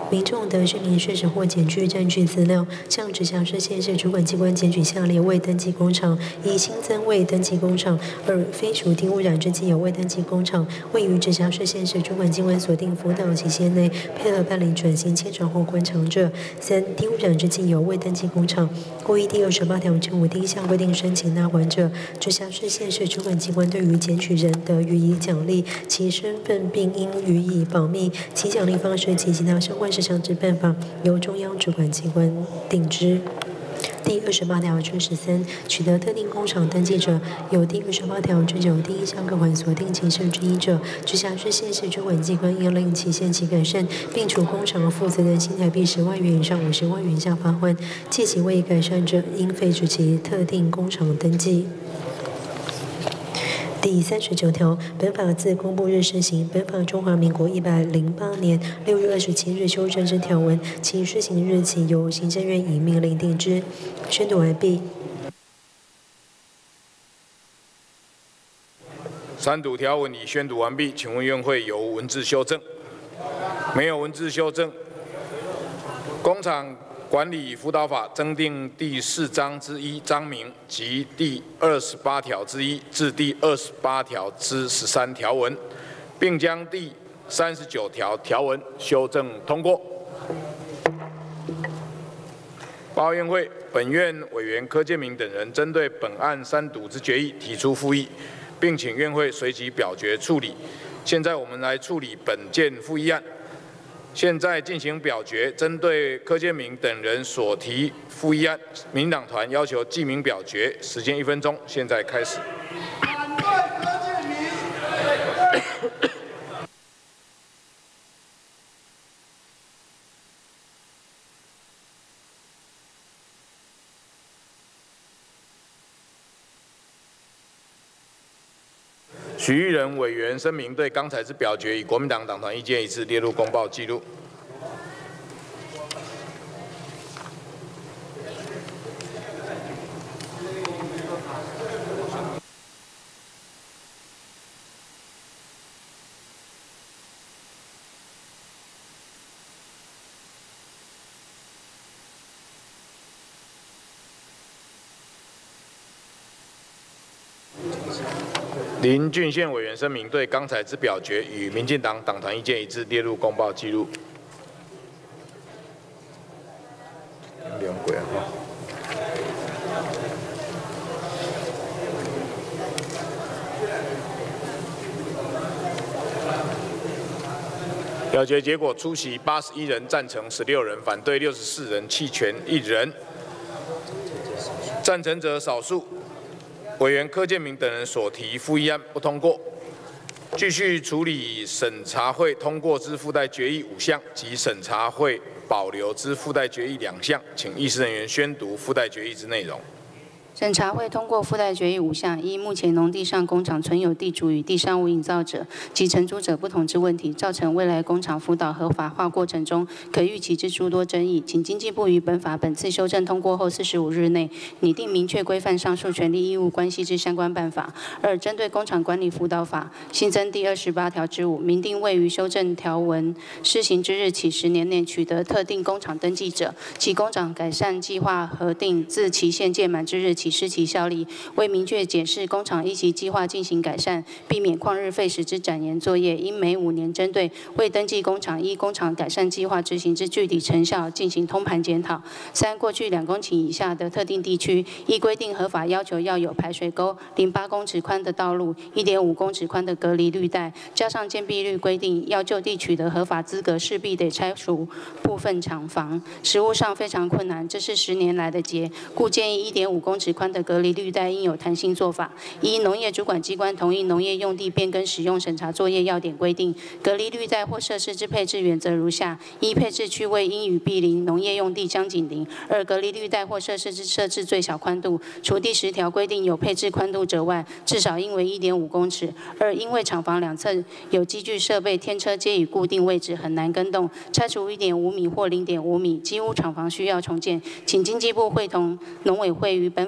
Speaker 2: 民众的居民确实或检具证据资料，向直辖市、县市主管机关检举下列未登记工厂，以新增未登记工厂；二、非属低污染之既有未登记工厂，位于直辖市、县市主管机关锁定辅导期限内配合办理转型迁转或关厂者；三、低污染之既有未登记工厂，故依第二十八条之五第一项规定申请纳还者，直辖市、县市主管机关对于检举人得予以奖励，其身份并应予以保密，其奖励方式及其他相关事项之办法，由中央主管机关定之。第二十八条之十三，取得特定工厂登记者，有第二十八条之九第一项各款锁定期限之一者，直辖市、县市主管机关应令其限期改善，并处工厂负责人新台币十万元以上五十万元以下罚款；借其未改善者，应废止其特定工厂登记。第三十九条，本法自公布日施行。本法中华民国一百零八年六月二十七日修正之条文，其施行日期由行政院以命令定之。宣读完毕。
Speaker 20: 三读条文已宣读完毕，请问院会有无文字修正？没有文字修正。工厂管理辅导法增订第四章之一章名及第二十八条之一至第二十八条之十三条文，并将第三十九条条文修正通过。报院会本院委员柯建铭等人针对本案三读之决议提出复议，并请院会随即表决处理。现在我们来处理本件复议案。现在进行表决，针对柯建铭等人所提复议案，民进党团要求记名表决，时间一分钟，现在开始。
Speaker 9: 反对柯建铭。
Speaker 20: 许玉仁委员声明，对刚才之表决与国民党党团意见一致，列入公报记录。林俊宪委员声明，对刚才之表决与民进党党团意见一致，列入公报记录。两轨啊！表决结果：出席八十一人，赞成十六人，反对六十四人，弃权一人。赞成者少数。委员柯建铭等人所提复议案不通过。继续处理审查会通过之附带决议五项及审查会保留之附带决议两项，请议事人员宣读附带决议之内容。
Speaker 21: 审查会通过附带决议五项：一、目前农地上工厂存有地主与地上物营造者及承租者不同之问题，造成未来工厂辅导合法化过程中可预期之诸多争议，请经济部于本法本次修正通过后四十五日内拟定明确规范上述权利义务关系之相关办法。二、针对工厂管理辅导法新增第二十八条之五，明定位于修正条文施行之日起十年内取得特定工厂登记者，其工厂改善计划核定自期限届满之日起失其效力，为明确解释工厂依其计划进行改善，避免旷日费时之展延作业，应每五年针对未登记工厂依工厂改善计划执行之具体成效进行通盘检讨。三、过去两公顷以下的特定地区，依规定合法要求要有排水沟、零八公尺宽的道路、一点五公尺宽的隔离绿带，加上建蔽率规定，要就地取得合法资格，势必得拆除部分厂房，实务上非常困难，这是十年来的结，故建议一点五公尺宽的隔离绿带应有弹性做法。一、农业主管机关同意农业用地变更使用审查作业要点规定，隔离绿带或设施之配置原则如下：一、配置区位应与毗邻农业用地相紧邻；二、隔离绿带或设施之设置最小宽度，除第十条规定有配置宽度者外，至少应为一点五公尺。二、因为厂房两侧有机具设备天车皆以固定位置，很难更动，拆除一点五米或零点五米，机屋厂房需要重建，请经济部会同农委会于本法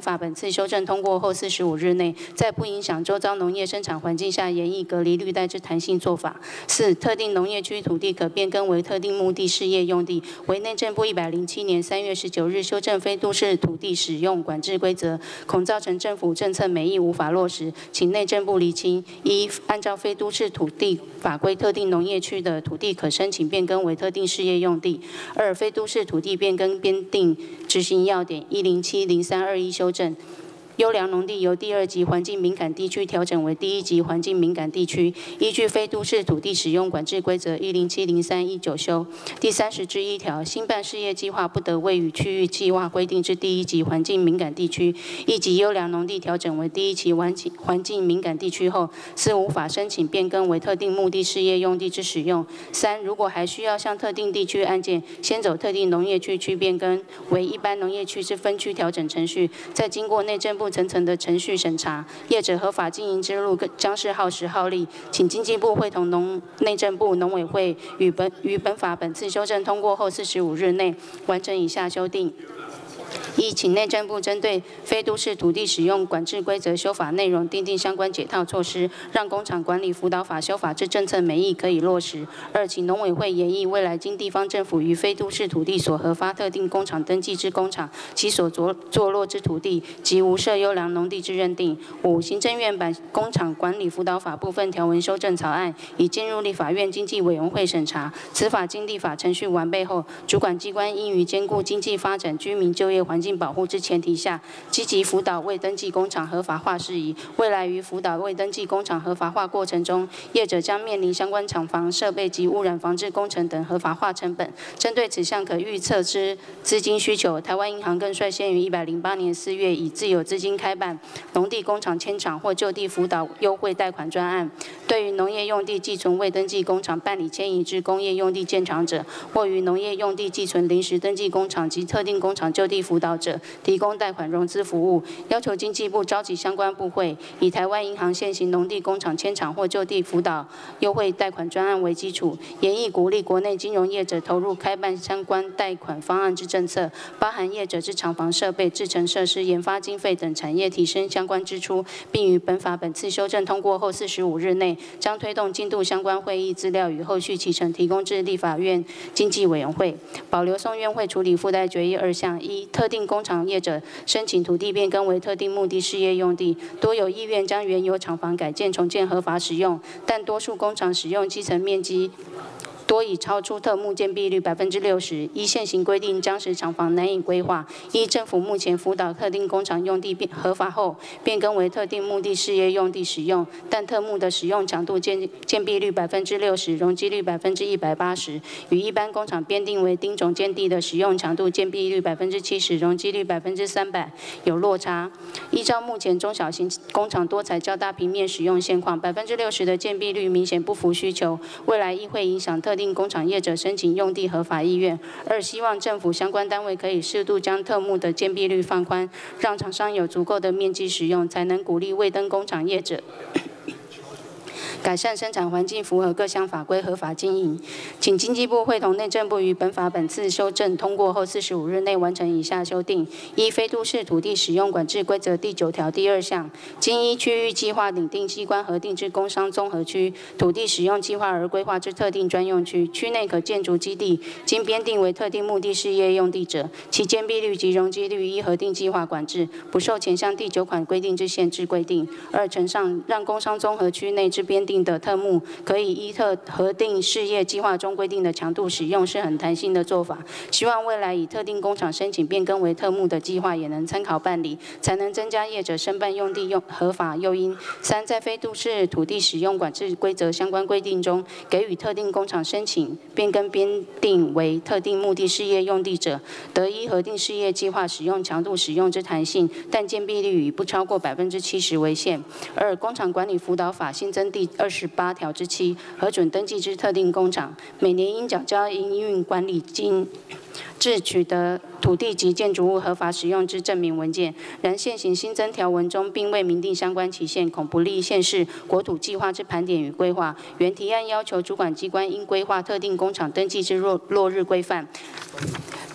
Speaker 21: 法本次修正通过后四十五日内，在不影响周遭农业生产环境下，研议隔离绿带之弹性做法。四、特定农业区土地可变更为特定目的事业用地，为内政部一百零七年三月十九日修正非都市土地使用管制规则，恐造成政府政策美意无法落实，请内政部厘清：一、按照非都市土地法规，特定农业区的土地可申请变更为特定事业用地；二、非都市土地变更编定执行要点一零七零三二一修正。优良农地由第二级环境敏感地区调整为第一级环境敏感地区，依据非都市土地使用管制规则一零七零三一九修。第三十之一条，新办事业计划不得位于区域计划规定之第一级环境敏感地区，一级优良农地调整为第一级环境环境敏感地区后，是无法申请变更为特定目的事业用地之使用。三、如果还需要向特定地区案件先走特定农业区区变更为一般农业区之分区调整程序，再经过内政部层层的程序审查，业者合法经营之路将是耗时耗力，请经济部会同农内政部农委会与本于本法本次修正通过后四十五日内完成以下修订。一、请内政部针对非都市土地使用管制规则修法内容订定相关解套措施，让工厂管理辅导法修法之政策美意可以落实。二、请农委会研议未来经地方政府于非都市土地所核发特定工厂登记之工厂，其所着坐落之土地及无设优良农地之认定。五、行政院版工厂管理辅导法部分条文修正草案已进入立法院经济委员会审查，此法经立法程序完备后，主管机关应于兼顾经济发展、居民就业环境保护之前提下，积极辅导未登记工厂合法化事宜。未来于辅导未登记工厂合法化过程中，业者将面临相关厂房设备及污染防治工程等合法化成本。针对此项可预测之资金需求，台湾银行更率先于一百零八年四月以自有资金开办农地工厂迁厂或就地辅导优惠贷款专案，对于农业用地寄存未登记工厂办理迁移至工业用地建厂者，或于农业用地寄存临时登记工厂及特定工厂就地辅导者，提供贷款融资服务，要求经济部召集相关部会，以台湾银行现行农地工厂迁厂或就地辅导优惠贷款专案为基础，研议鼓励国内金融业者投入开办相关贷款方案之政策，包含业者之厂房设备、制程设施、研发经费等产业提升相关支出，并于本法本次修正通过后四十五日内，将推动进度相关会议资料与后续期程提供至立法院经济委员会，保留送院会处理附带决议二项：一、特定工厂业者申请土地变更为特定目的事业用地，多有意愿将原有厂房改建重建合法使用，但多数工厂使用基层面积多已超出特目建蔽率百分之六十，依现行规定将使厂房难以规划。依政府目前辅导特定工厂用地变合法后变更为特定目的事业用地使用，但特目的使用强度建建蔽率百分之六十，容积率百分之一百八十，与一般工厂编定为丁种建地的使用强度建蔽率百分之七十，容积率百分之三百有落差。依照目前中小型工厂多采较大平面使用现况，百分之六十的建蔽率明显不符需求，未来亦会影响特定工厂业者申请用地合法意愿。二、希望政府相关单位可以适度将特目的建蔽率放宽，让厂商有足够的面积使用，才能鼓励未登工厂业者改善生产环境，符合各项法规合法经营。请经济部会同内政部于本法本次修正通过后四十五日内完成以下修订：一、非都市土地使用管制规则第九条第二项，经依区域计划拟定机关核定之工商综合区土地使用计划而规划之特定专用区，区内可建筑基地经编定为特定目的事业用地者，其建蔽率及容积率依核定计划管制，不受前项第九款规定之限制规定。二、承上让工商综合区内之编定的特目可以依特核定事业计划中规定的强度使用，是很弹性的做法。希望未来以特定工厂申请变更为特目的计划也能参考办理，才能增加业者申办用地用合法诱因。三、在非都市土地使用管制规则相关规定中，给予特定工厂申请变更编定为特定目的事业用地者，得依核定事业计划使用强度使用之弹性，但建蔽率以不超过百分之七十为限。二、工厂管理辅导法新增第二十八条之七，核准登记之特定工厂，每年应缴交营运管理金，至取得土地及建筑物合法使用之证明文件。然现行新增条文中并未明定相关期限，恐不利县市国土计划之盘点与规划。原提案要求主管机关应规划特定工厂登记之落落日规范。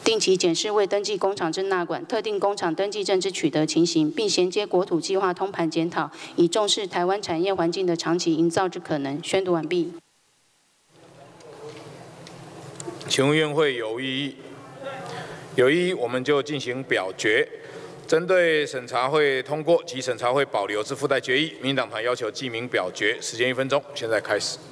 Speaker 21: 定期检视未登记工厂之纳管、特定工厂登记证之取得情形，并衔接国土计划通盘检讨，以重视台湾产业环境的长期营造之可能。宣读完毕。
Speaker 20: 请问院会有异议？有异议，我们就进行表决。针对审查会通过及审查会保留之附带决议，民进党团要求记名表决，时间一分钟，现在开始。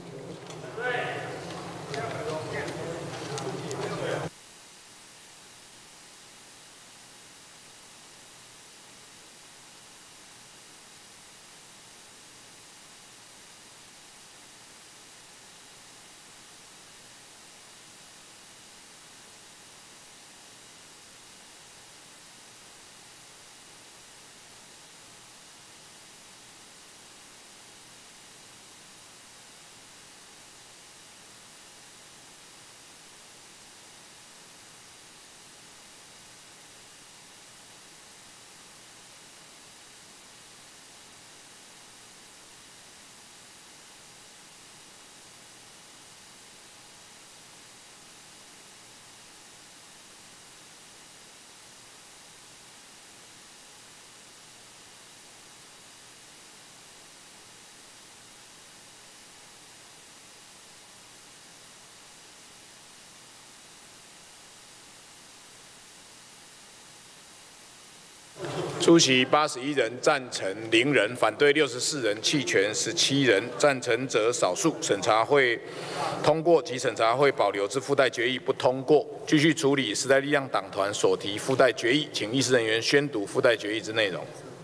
Speaker 20: 出席八十一人，赞成零人，反对六十四人，弃权十七人，赞成者少数。审查会通过及审查会保留之附带决议不通过。继续处理时代力量党团所提附带决议，请议事人员宣读附带决议之内容。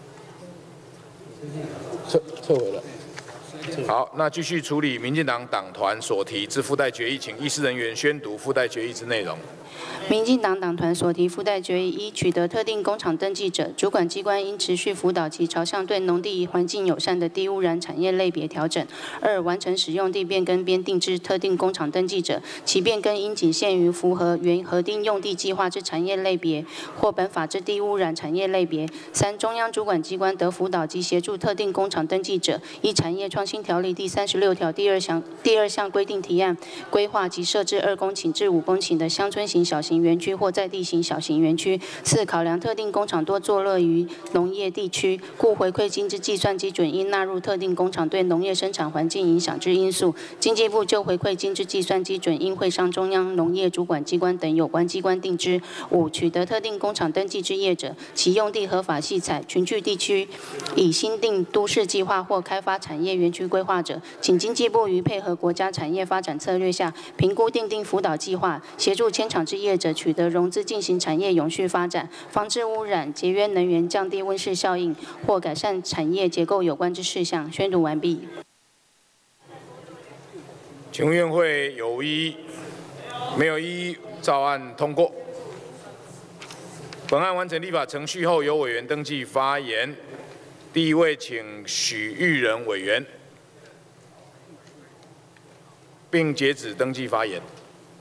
Speaker 20: 撤撤回了。好，那继续处理民进党党团所提之附带决议，请议事人员宣读附带决议之内容。
Speaker 21: 民进党党团所提附带决议：一、取得特定工厂登记者，主管机关应持续辅导其朝向对农地环境友善的低污染产业类别调整；二、完成使用地变更编定之特定工厂登记者，其变更应仅限于符合原核定用地计划之产业类别或本法之低污染产业类别；三、中央主管机关得辅导及协助特定工厂登记者，依产业创新条例第三十六条第二项第二项规定提案规划及设置二公顷至五公顷的乡村型小型园区或在地型小型园区。四、考量特定工厂多坐落于农业地区，故回馈金之计算基准应纳入特定工厂对农业生产环境影响之因素。经济部就回馈金之计算基准应会上中央农业主管机关等有关机关定之。五、取得特定工厂登记之业者，其用地合法系采群聚地区以新定都市计划或开发产业园区规划者，请经济部于配合国家产业发展策略下，评估订定辅导计划，协助迁厂之业者取得融资进行产业永续发展，防治污染、节约能源、降低温室效应或改善产业结构有关之事项。宣读完毕。
Speaker 20: 请问院会有异议？没有异议，照案通过。本案完成立法程序后，由委员登记发言。第一位，请许玉仁委员，并截止登记发言。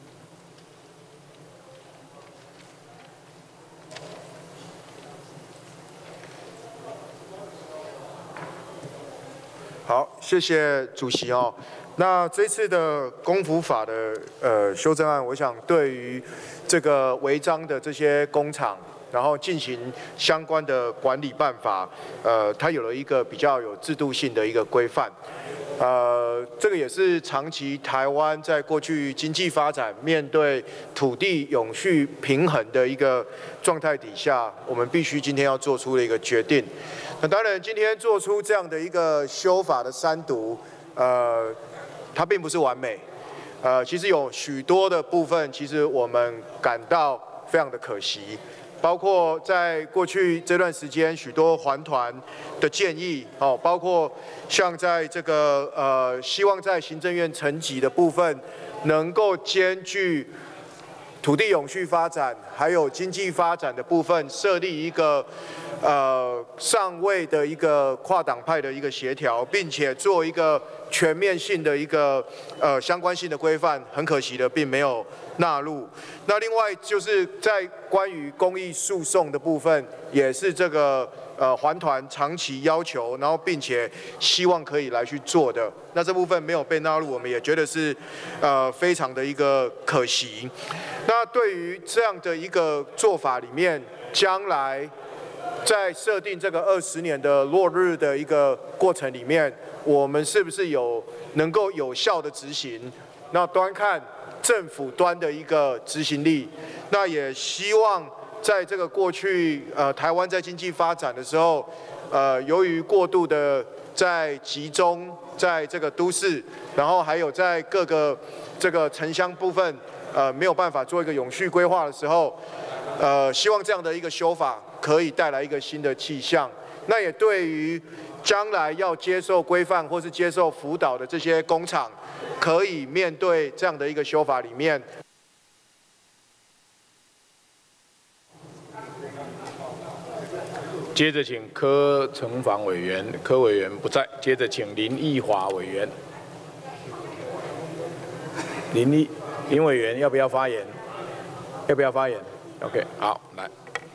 Speaker 6: 好，谢谢主席哦。那这次的公服法的呃修正案，我想对于这个违章的这些工厂，然后进行相关的管理办法，呃，它有了一个比较有制度性的一个规范。呃，这个也是长期台湾在过去经济发展面对土地永续平衡的一个状态底下，我们必须今天要做出的一个决定。那当然，今天做出这样的一个修法的三读，呃，它并不是完美，呃，其实有许多的部分，其实我们感到非常的可惜。包括在过去这段时间，许多环团的建议，哦，包括像在这个呃，希望在行政院层级的部分，能够兼具土地永续发展，还有经济发展的部分，设立一个呃上位的一个跨党派的一个协调，并且做一个全面性的一个呃相关性的规范，很可惜的并没有纳入。那另外就是在关于公益诉讼的部分，也是这个呃环团长期要求，然后并且希望可以来去做的。那这部分没有被纳入，我们也觉得是呃非常的一个可惜。那对于这样的一个做法里面，将来在设定这个二十年的落日的一个过程里面，我们是不是有能够有效的执行？那端看政府端的一个执行力，那也希望在这个过去呃台湾在经济发展的时候，呃由于过度的在集中在这个都市，然后还有在各个这个城乡部分，呃没有办法做一个永续规划的时候，呃希望这样的一个修法可以带来一个新的气象。那也对于将来要接受规范或是接受辅导的这些工厂，可以面对这样的一个修法里面。
Speaker 20: 接着请柯成芳委员，柯委员不在。接着请林奕华委员。林立林委员要不要发言？要不要发言 ？OK， 好，来。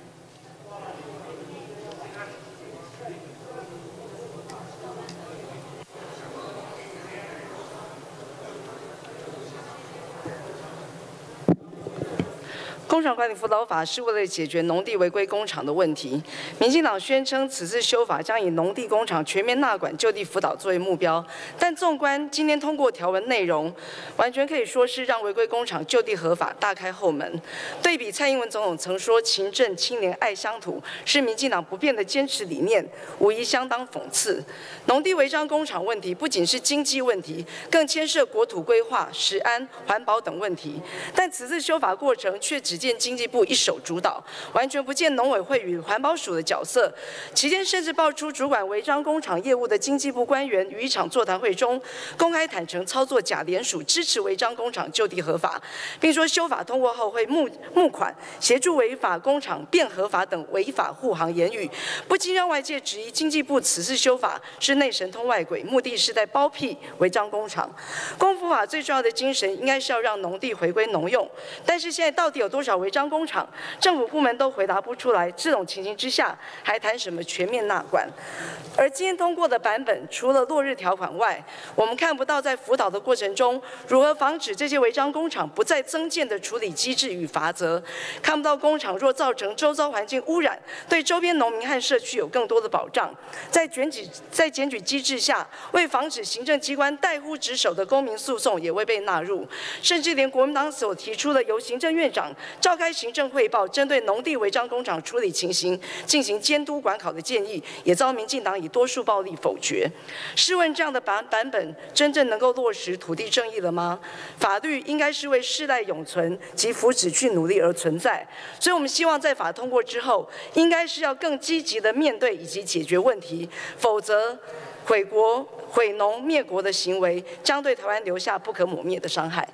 Speaker 8: 工厂管理辅导法是为了解决农地违规工厂的问题。民进党宣称此次修法将以农地工厂全面纳管、就地辅导作为目标，但纵观今天通过条文内容，完全可以说是让违规工厂就地合法大开后门。对比蔡英文总统曾说“勤政、清廉、爱乡土”是民进党不变的坚持理念，无疑相当讽刺。农地违章工厂问题不仅是经济问题，更牵涉国土规划、食安、环保等问题。但此次修法过程却只见经济部一手主导，完全不见农委会与环保署的角色。期间甚至爆出主管违章工厂业务的经济部官员于一场座谈会中公开坦诚操作假联署，支持违章工厂就地合法，并说修法通过后会募募款协助违法工厂变合法等违法护航言语，不禁让外界质疑经济部此次修法是内神通外鬼，目的是在包庇违章工厂。公辅法最重要的精神应该是要让农地回归农用，但是现在到底有多少违章工厂，政府部门都回答不出来。这种情形之下，还谈什么全面纳管？而今天通过的版本，除了落日条款外，我们看不到在辅导的过程中，如何防止这些违章工厂不再增建的处理机制与罚则，看不到工厂若造成周遭环境污染，对周边农民和社区有更多的保障。在检举在检举机制下，为防止行政机关怠忽职守的公民诉讼也未被纳入，甚至连国民党所提出的由行政院长召开行政汇报，针对农地违章工厂处理情形进行监督管考的建议，也遭民进党以多数暴力否决。试问这样的版版本真正能够落实土地正义了吗？法律应该是为世代永存及福祉去努力而存在，所以我们希望在法通过之后，应该是要更积极的面对以及解决问题，否则毁国、毁农、灭国的行为将对台湾留下不可磨灭的伤害。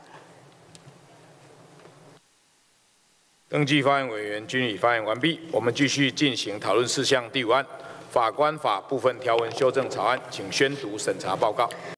Speaker 20: 登记发言委员均已发言完毕，我们继续进行讨论事项第五案《法官法》部分条文修正草案，请宣读审查报告。